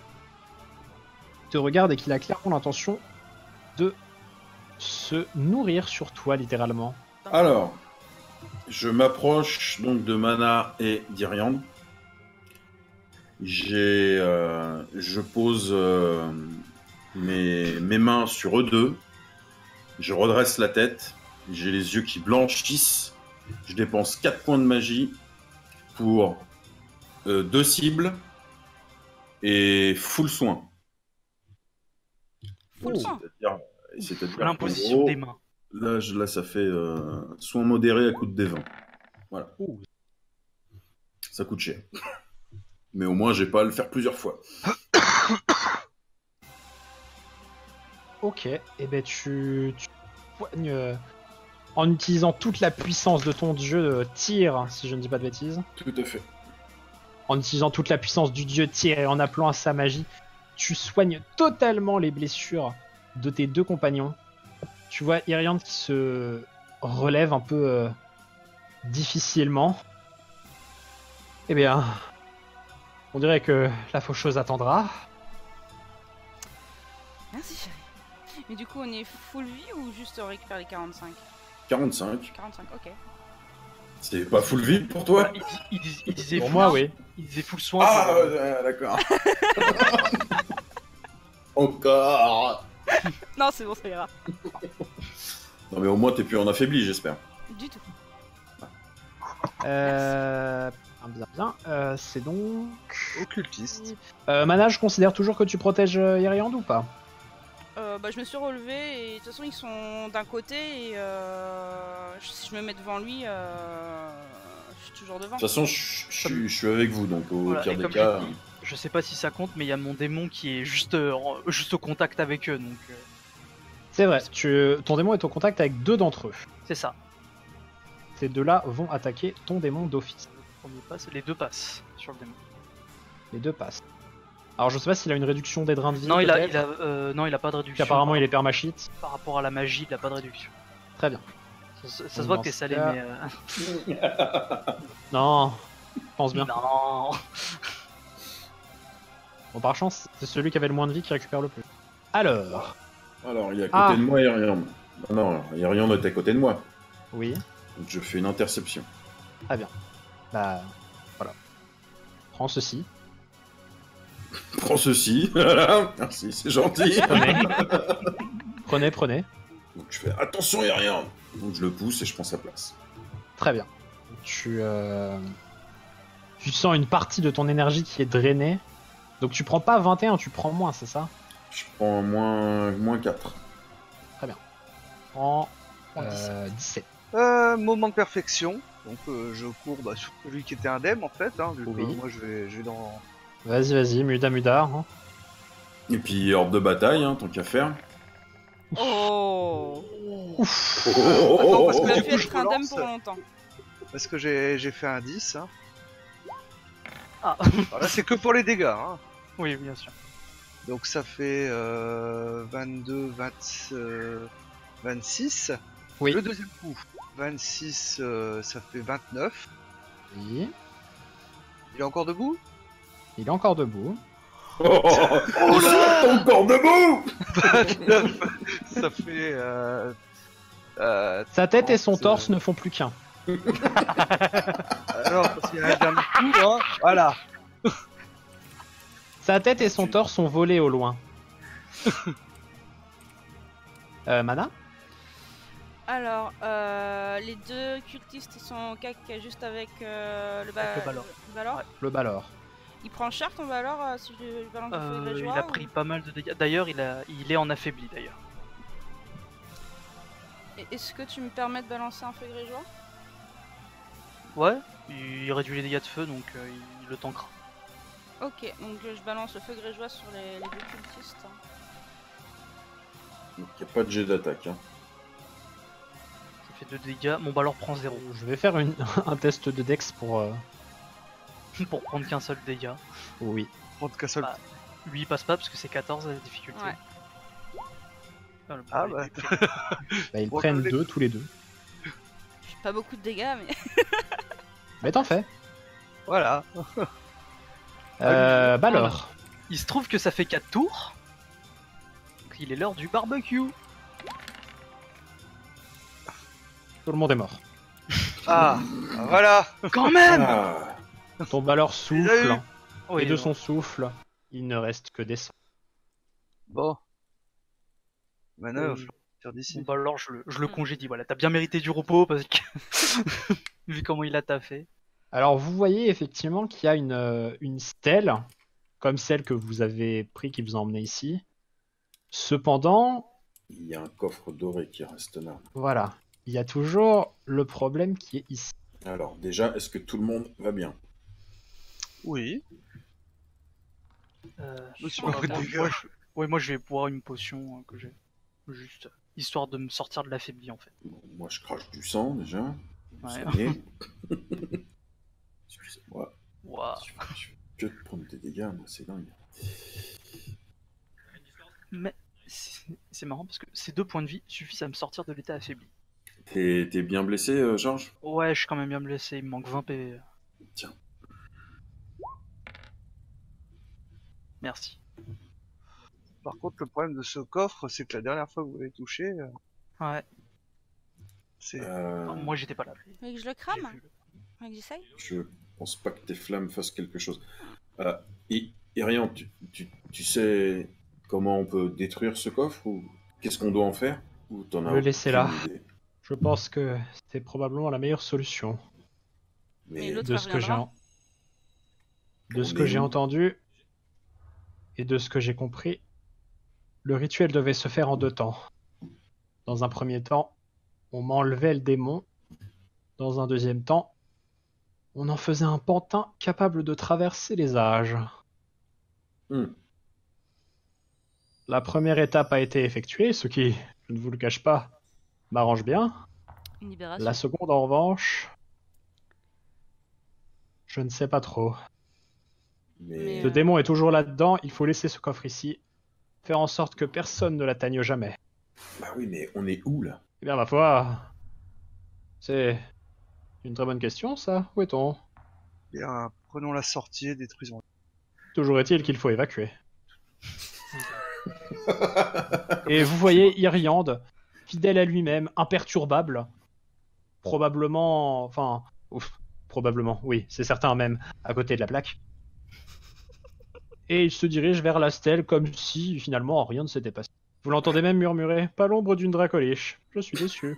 te regarde et qu'il a clairement l'intention de se nourrir sur toi, littéralement. Alors, je m'approche donc de Mana et d'Iriande. J'ai, euh, je pose euh, mes, mes mains sur eux deux. Je redresse la tête. J'ai les yeux qui blanchissent. Je dépense quatre points de magie pour euh, deux cibles et full soin. Full soin. C'est-à-dire, c'est-à-dire qu'en L'imposition gros, des mains. Là, je- là, ça fait euh, soin modéré à coup de D vingt. Voilà. Ouh. Ça coûte cher. Mais au moins, j'ai pas à le faire plusieurs fois. Ok, et ben tu, tu poignes euh, en utilisant toute la puissance de ton dieu euh, tir, si je ne dis pas de bêtises. Tout à fait. En utilisant toute la puissance du dieu tir et en appelant à sa magie, tu soignes totalement les blessures de tes deux compagnons. Tu vois Iriande qui se relève un peu euh, difficilement. Eh bien, on dirait que la faucheuse attendra. Merci chérie. Mais du coup, on est full vie ou juste on récupère les quarante-cinq? quarante-cinq. quarante-cinq, ok. C'est pas full vie pour toi? Il, dis- il dis- il disait Pour full- moi, oui. Il disait full soin. Ah, pour- euh, d'accord. Encore. Non, c'est bon, ça ira. Non, mais au moins, t'es plus en affaibli, j'espère. Du tout. Euh, bien, bien. Euh, c'est donc. Occultiste. Euh, Mana, je considère toujours que tu protèges euh, Iriande ou pas? Euh, bah, je me suis relevé et de toute façon, ils sont d'un côté et euh, si je me mets devant lui, euh, je suis toujours devant. De toute façon, je, je, je- je suis avec vous, donc au Voilà, pire et des comme cas. je dis, je sais pas si ça compte, mais il y a mon démon qui est juste, euh, en- juste au contact avec eux, donc euh, C'est vrai, tu... ton démon est au contact avec deux d'entre eux. c'est ça. Ces deux-là vont attaquer ton démon d'office. Le premier passe, les deux passent sur le démon. Les deux passent. Alors je sais pas s'il a une réduction des drains de vie. Non, il a, peut-être. il a, euh, non, il a pas de réduction. Apparemment par, il est permachite. par rapport à la magie, il a pas de réduction. Très bien. Ça, ça- ça se Donc, voit dans que t'es ce salé, cas- mais. euh, Non, pense bien. Non. Bon, par chance, c'est celui qui avait le moins de vie qui récupère le plus. Alors, Alors, il est à côté Ah. de moi, Iriande. Ah non, Iriande est à côté de moi. oui, Donc, je fais une interception. bah voilà. Prends ceci. Prends ceci. Voilà. Merci, c'est gentil. Prenez. prenez, prenez. Donc, je fais attention, Iriande. Donc, je le pousse et je prends sa place. Très bien. Tu, euh, tu sens une partie de ton énergie qui est drainée. Donc tu prends pas vingt et un, tu prends moins, c'est ça? Je prends moins, moins quatre. En En euh, dix-sept. Euh, moment de perfection. Donc euh, je cours bah, sur celui qui était indemne en fait. Hein, vu que Oui. moi je vais, je vais dans. Vas-y, vas-y, muda muda. Hein. Et puis, hors de bataille, hein, tant qu'à faire. Oh, Ouf. Attends, parce on que a du pu coup, je être indemne relance. pour longtemps. Parce que j'ai j'ai fait un dix. Hein. Ah. Voilà, c'est que pour les dégâts. Hein. Oui, bien sûr. Donc ça fait euh, vingt-deux, vingt, euh, vingt-six. Oui. Le deuxième coup, vingt-six, euh, ça fait vingt-neuf. Oui. Il est encore debout? Il est encore debout. Oh, oh là, t'es encore debout. vingt-neuf, ça fait... Euh, euh, Sa tête et son trente, torse ne font plus qu'un. alors, parce qu'il y a un dernier coup, hein. Voilà. Sa tête et son torse sont volés au loin. euh, Mana? Alors, euh, les deux cultistes sont cac juste avec euh, le, ba- Avec le Balor. le Balor. Ouais. Le Le Balor. Il prend cher ton Balor euh, si je je balance le feu Euh, de la il joie, a ou- pris pas mal de dégâts. D'ailleurs, il, a... il est en affaibli d'ailleurs. Et est-ce que tu me permets de balancer un feu grégeois? Ouais, il réduit les dégâts de feu donc euh, il le tankera. Ok, donc euh, je balance le feu grégeois sur les, les deux cultistes. Donc il n'y a pas de jet d'attaque. Hein. Ça fait deux dégâts, mon balor prend zéro. Je vais faire une- un test de Dex pour. euh, Pour prendre qu'un seul dégât. Oui. Contre qu'un seul. Ah. Lui il passe pas parce que c'est quatorze la difficulté. Ouais. Ah, le Ah, problème, bah. Bah, ils Bon, prennent comme les- deux tous les deux. J'ai pas beaucoup de dégâts, mais. Mais t'en fais. Voilà. Euh, bah alors. Il se trouve que ça fait quatre tours. Donc il est l'heure du barbecue. Tout le monde est mort. Ah, voilà. Quand même. Ah, Ton balor Il a souffle. eu. Oui, Et de non. son souffle, il ne reste que des cendres. Bon. Manœuvre, Euh, tire Bon, d'ici. bah alors je le, je le congédie, voilà, t'as bien mérité du repos parce que vu comment il a taffé. Alors vous voyez effectivement qu'il y a une, euh, une stèle, comme celle que vous avez pris qui vous a emmené ici. Cependant, il y a un coffre doré qui reste là. voilà, il y a toujours le problème qui est ici. Alors déjà, est-ce que tout le monde va bien? Oui. Euh, Je me suis moi, pas pris de moi, dégâts. moi, je... ouais, moi je vais boire une potion euh, que j'ai. Juste histoire de me sortir de l'affaibli en fait. Bon, moi je crache du sang déjà. Vous Ouais. savez. Excusez-moi. Waouh. Je je fais que de prendre des dégâts, moi c'est dingue. Mais c'est c'est marrant parce que ces deux points de vie suffisent à me sortir de l'état affaibli. T'es t'es bien blessé, euh, Georges? Ouais, je suis quand même bien blessé, il me manque vingt P V. Tiens. Merci. Par contre, le problème de ce coffre, c'est que la dernière fois que vous l'avez touché, euh, Ouais, c'est. Euh, non, moi j'étais pas là. Vous voulez que je le J'ai crame? vu le- Vous voulez que j'essaye? Je pense pas que tes flammes fassent quelque chose. Euh, et, Irian, tu, tu, tu sais comment on peut détruire ce coffre ou qu'est-ce qu'on doit en faire? Ou t'en as Le laisser aucune là. idée? Je pense que c'est probablement la meilleure solution. Mais Mais l'autre- De ce que j'ai reviendra. en- de On ce que est j'ai où entendu et de ce que j'ai compris, le rituel devait se faire en deux temps. Dans un premier temps, on m'enlevait le démon. Dans un deuxième temps, on en faisait un pantin capable de traverser les âges. Hmm. La première étape a été effectuée, ce qui, je ne vous le cache pas, m'arrange bien. Une libération. La seconde, en revanche, je ne sais pas trop. Mais, Mais, Ce euh, démon est toujours là-dedans, il faut laisser ce coffre ici, faire en sorte que personne ne l'atteigne jamais. bah oui, mais on est où là? Eh bien, ma foi, c'est une très bonne question, ça. Où est-on? Bien, prenons la sortie et détruisons. Toujours est-il qu'il faut évacuer. Et vous voyez Iriande, fidèle à lui-même, imperturbable, probablement, enfin, ouf, probablement, oui, c'est certain même, à côté de la plaque. Et il se dirige vers la stèle comme si finalement rien ne s'était passé. Vous l'entendez même murmurer, pas l'ombre d'une dracoliche. Je suis déçu.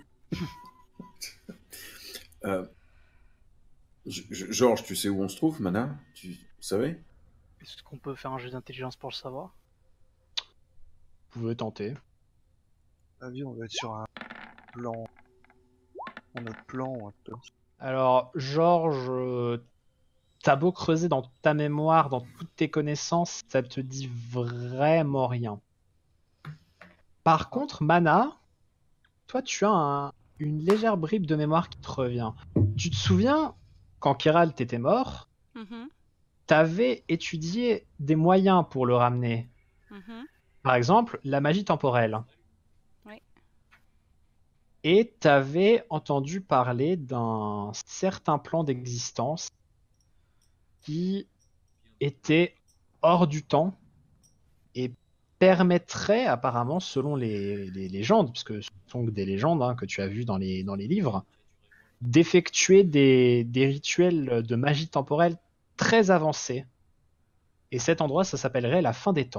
Euh, G- G- Georges, tu sais où on se trouve, Mana? Tu vous savez? Est-ce qu'on peut faire un jeu d'intelligence pour le savoir? Vous pouvez tenter. À vie, on va être sur un plan. On a plan, un peu. Alors, Georges, euh, t'as beau creuser dans ta mémoire, dans toutes tes connaissances, ça te dit vraiment rien. Par contre, Mana, toi, tu as un- une légère bribe de mémoire qui te revient. Tu te souviens, quand Kéralt était mort, Mhm, t'avais étudié des moyens pour le ramener. mhm. Par exemple, la magie temporelle. Oui. Et t'avais entendu parler d'un certain plan d'existence qui était hors du temps et permettrait apparemment, selon les, les légendes, puisque ce sont que des légendes hein, que tu as vues dans les, dans les livres, d'effectuer des, des rituels de magie temporelle très avancés. Et cet endroit, ça s'appellerait la fin des temps.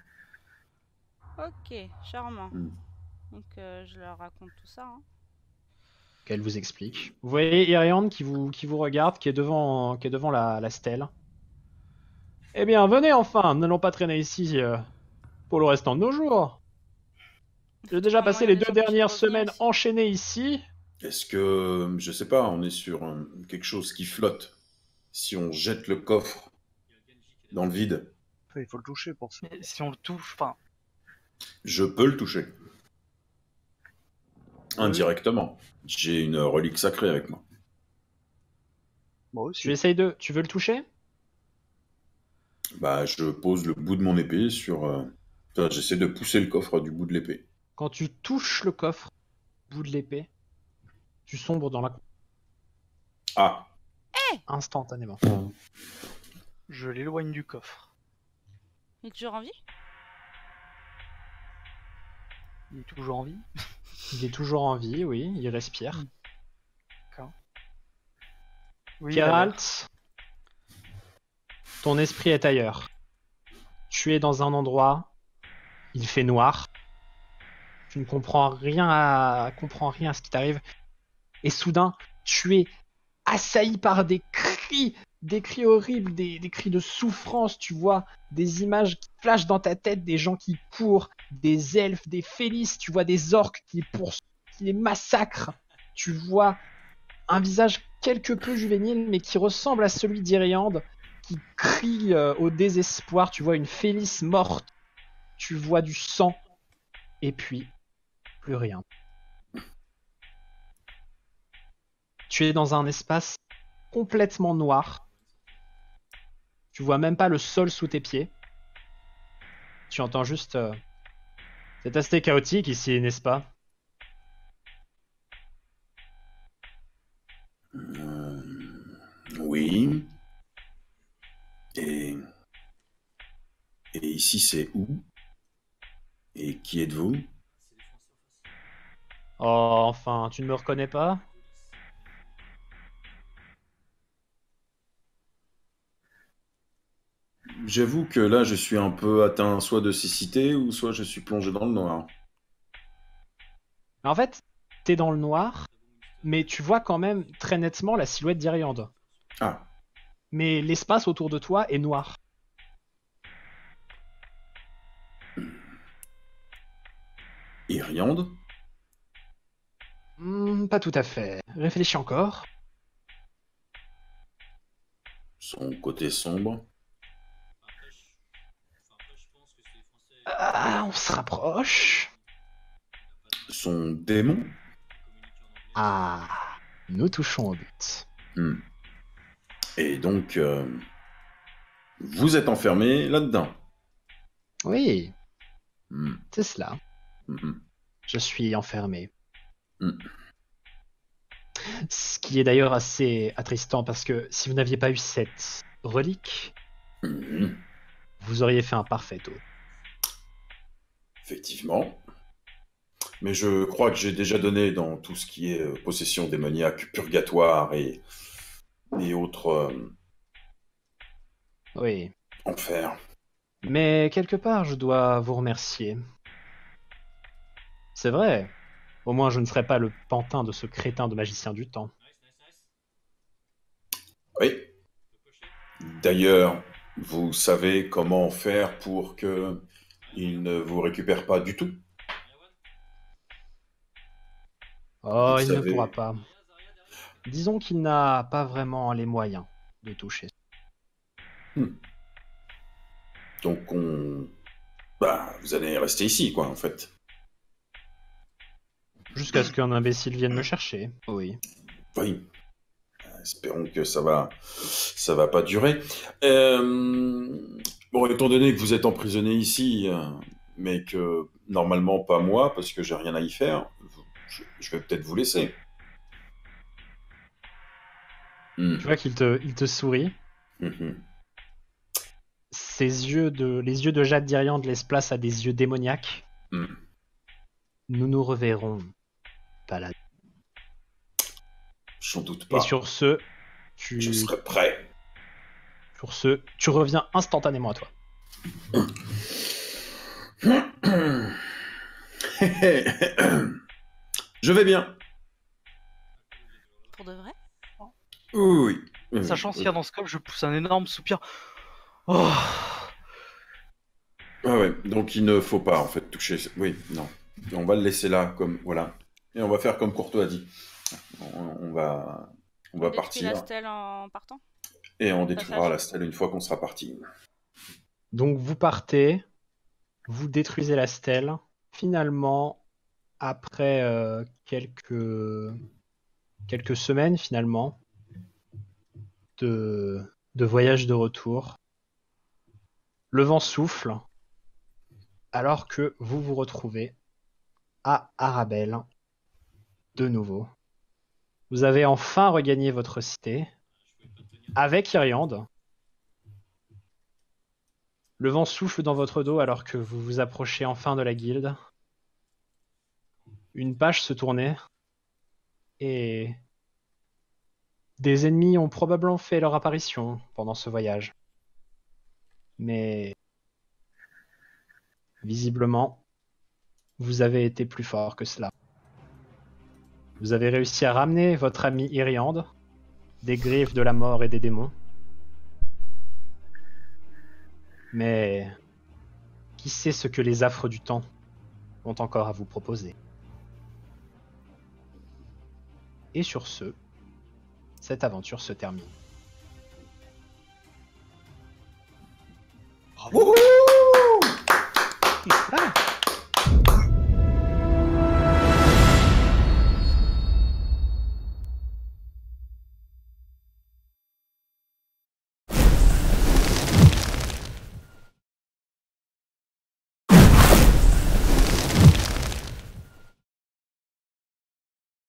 Ok, charmant. Hmm. Donc euh, je leur raconte tout ça. Hein. Qu'elle vous explique. Vous voyez Iriande qui vous, qui vous regarde, qui est devant, qui est devant la, la stèle. Eh bien, venez enfin, n'allons pas traîner ici euh, pour le restant de nos jours. J'ai déjà Enfin, passé moi, il y les a des deux gens qui dernières reviennent semaines aussi. enchaînées ici. Est-ce que, je sais pas, on est sur euh, quelque chose qui flotte. Si on jette le coffre dans le vide, Enfin, il faut le toucher pour ça. Mais si on le touche, enfin, je peux le toucher. Oui. Indirectement. J'ai une relique sacrée avec moi. Moi Tu aussi. essayes de... Tu veux le toucher? Bah, je pose le bout de mon épée sur... euh, enfin, j'essaie de pousser le coffre du bout de l'épée. Quand tu touches le coffre, au bout de l'épée, tu sombres dans la... Ah, instantanément. je l'éloigne du coffre. Il est toujours en vie? Il est toujours en vie. Il est toujours en vie, oui, il respire. Oui, il a l'air. Geralt, ton esprit est ailleurs. Tu es dans un endroit, il fait noir. Tu ne comprends rien à, comprends rien à ce qui t'arrive. Et soudain, tu es assailli par des cris, des cris horribles, des, des cris de souffrance. Tu vois des images qui flashent dans ta tête, des gens qui courent, des elfes, des félices. Tu vois des orques qui, pour, qui les massacrent. Tu vois un visage quelque peu juvénile, mais qui ressemble à celui d'Iriande, qui crie euh, au désespoir. Tu vois une Félice morte. Tu vois du sang. Et puis, plus rien. Tu es dans un espace complètement noir. Tu vois même pas le sol sous tes pieds. Tu entends juste... euh, C'est assez chaotique ici, n'est-ce pas? Euh, oui. Et... Et ici, c'est où? Et qui êtes-vous? Oh, enfin, tu ne me reconnais pas? J'avoue que là, je suis un peu atteint soit de cécité, ou soit je suis plongé dans le noir. Mais en fait, t'es dans le noir, mais tu vois quand même très nettement la silhouette d'Iriande. Ah, Mais l'espace autour de toi est noir. Iriande? Hmm, pas tout à fait. Réfléchis encore. Son côté sombre? Ah, on se rapproche. Son démon? Ah, nous touchons au but. Hmm. Et donc, euh, vous êtes enfermé là-dedans? Oui, Hmm. c'est cela. Mhm. Je suis enfermé. Hmm. Ce qui est d'ailleurs assez attristant parce que si vous n'aviez pas eu cette relique, Mhm. vous auriez fait un parfait tour. Effectivement. Mais je crois que j'ai déjà donné dans tout ce qui est euh, possession démoniaque, purgatoire et, et autres euh, Oui. enfers. Mais quelque part, je dois vous remercier. C'est vrai. Au moins, je ne serai pas le pantin de ce crétin de magicien du temps. Oui. D'ailleurs, vous savez comment faire pour que il ne vous récupère pas du tout? Oh, Vous il ne savez- pourra pas. Disons qu'il n'a pas vraiment les moyens de toucher. Donc on... Bah, vous allez rester ici, quoi, en fait. Jusqu'à ce qu'un imbécile vienne me chercher. Oui. Oui. Espérons que ça va, ça va pas durer. Euh, Bon, étant donné que vous êtes emprisonné ici, euh, mais que normalement pas moi, parce que j'ai rien à y faire, je, je vais peut-être vous laisser. Hmm. Tu vois qu'il te, il te sourit. Mhm. Ses yeux de, les yeux de Jade Diriande laissent place à des yeux démoniaques. Hmm. Nous nous reverrons. Pas là. J'en doute Et pas. sur ce, tu, Je serai prêt. sur ce, tu reviens instantanément à toi. Je vais bien. Pour de vrai? Oui. oui. Sachant ce qu'il y a dans ce coffre, je pousse un énorme soupir. Oh. Ah ouais, donc il ne faut pas en fait toucher. Oui, non. Et on va le laisser là, comme voilà. Et on va faire comme Courtois a dit. On, on va, on On va détruit partir la stèle en partant. et on détruira Passage. la stèle une fois qu'on sera parti. Donc vous partez, vous détruisez la stèle. Finalement, après euh, quelques quelques semaines finalement de de voyage de retour, le vent souffle alors que vous vous retrouvez à Arabelle de nouveau. Vous avez enfin regagné votre cité avec Iriande. Le vent souffle dans votre dos alors que vous vous approchez enfin de la guilde. Une page se tournait et des ennemis ont probablement fait leur apparition pendant ce voyage. Mais visiblement, vous avez été plus fort que cela. Vous avez réussi à ramener votre ami Iriande des griffes de la mort et des démons. Mais qui sait ce que les affres du temps ont encore à vous proposer. Et sur ce, cette aventure se termine. Bravo.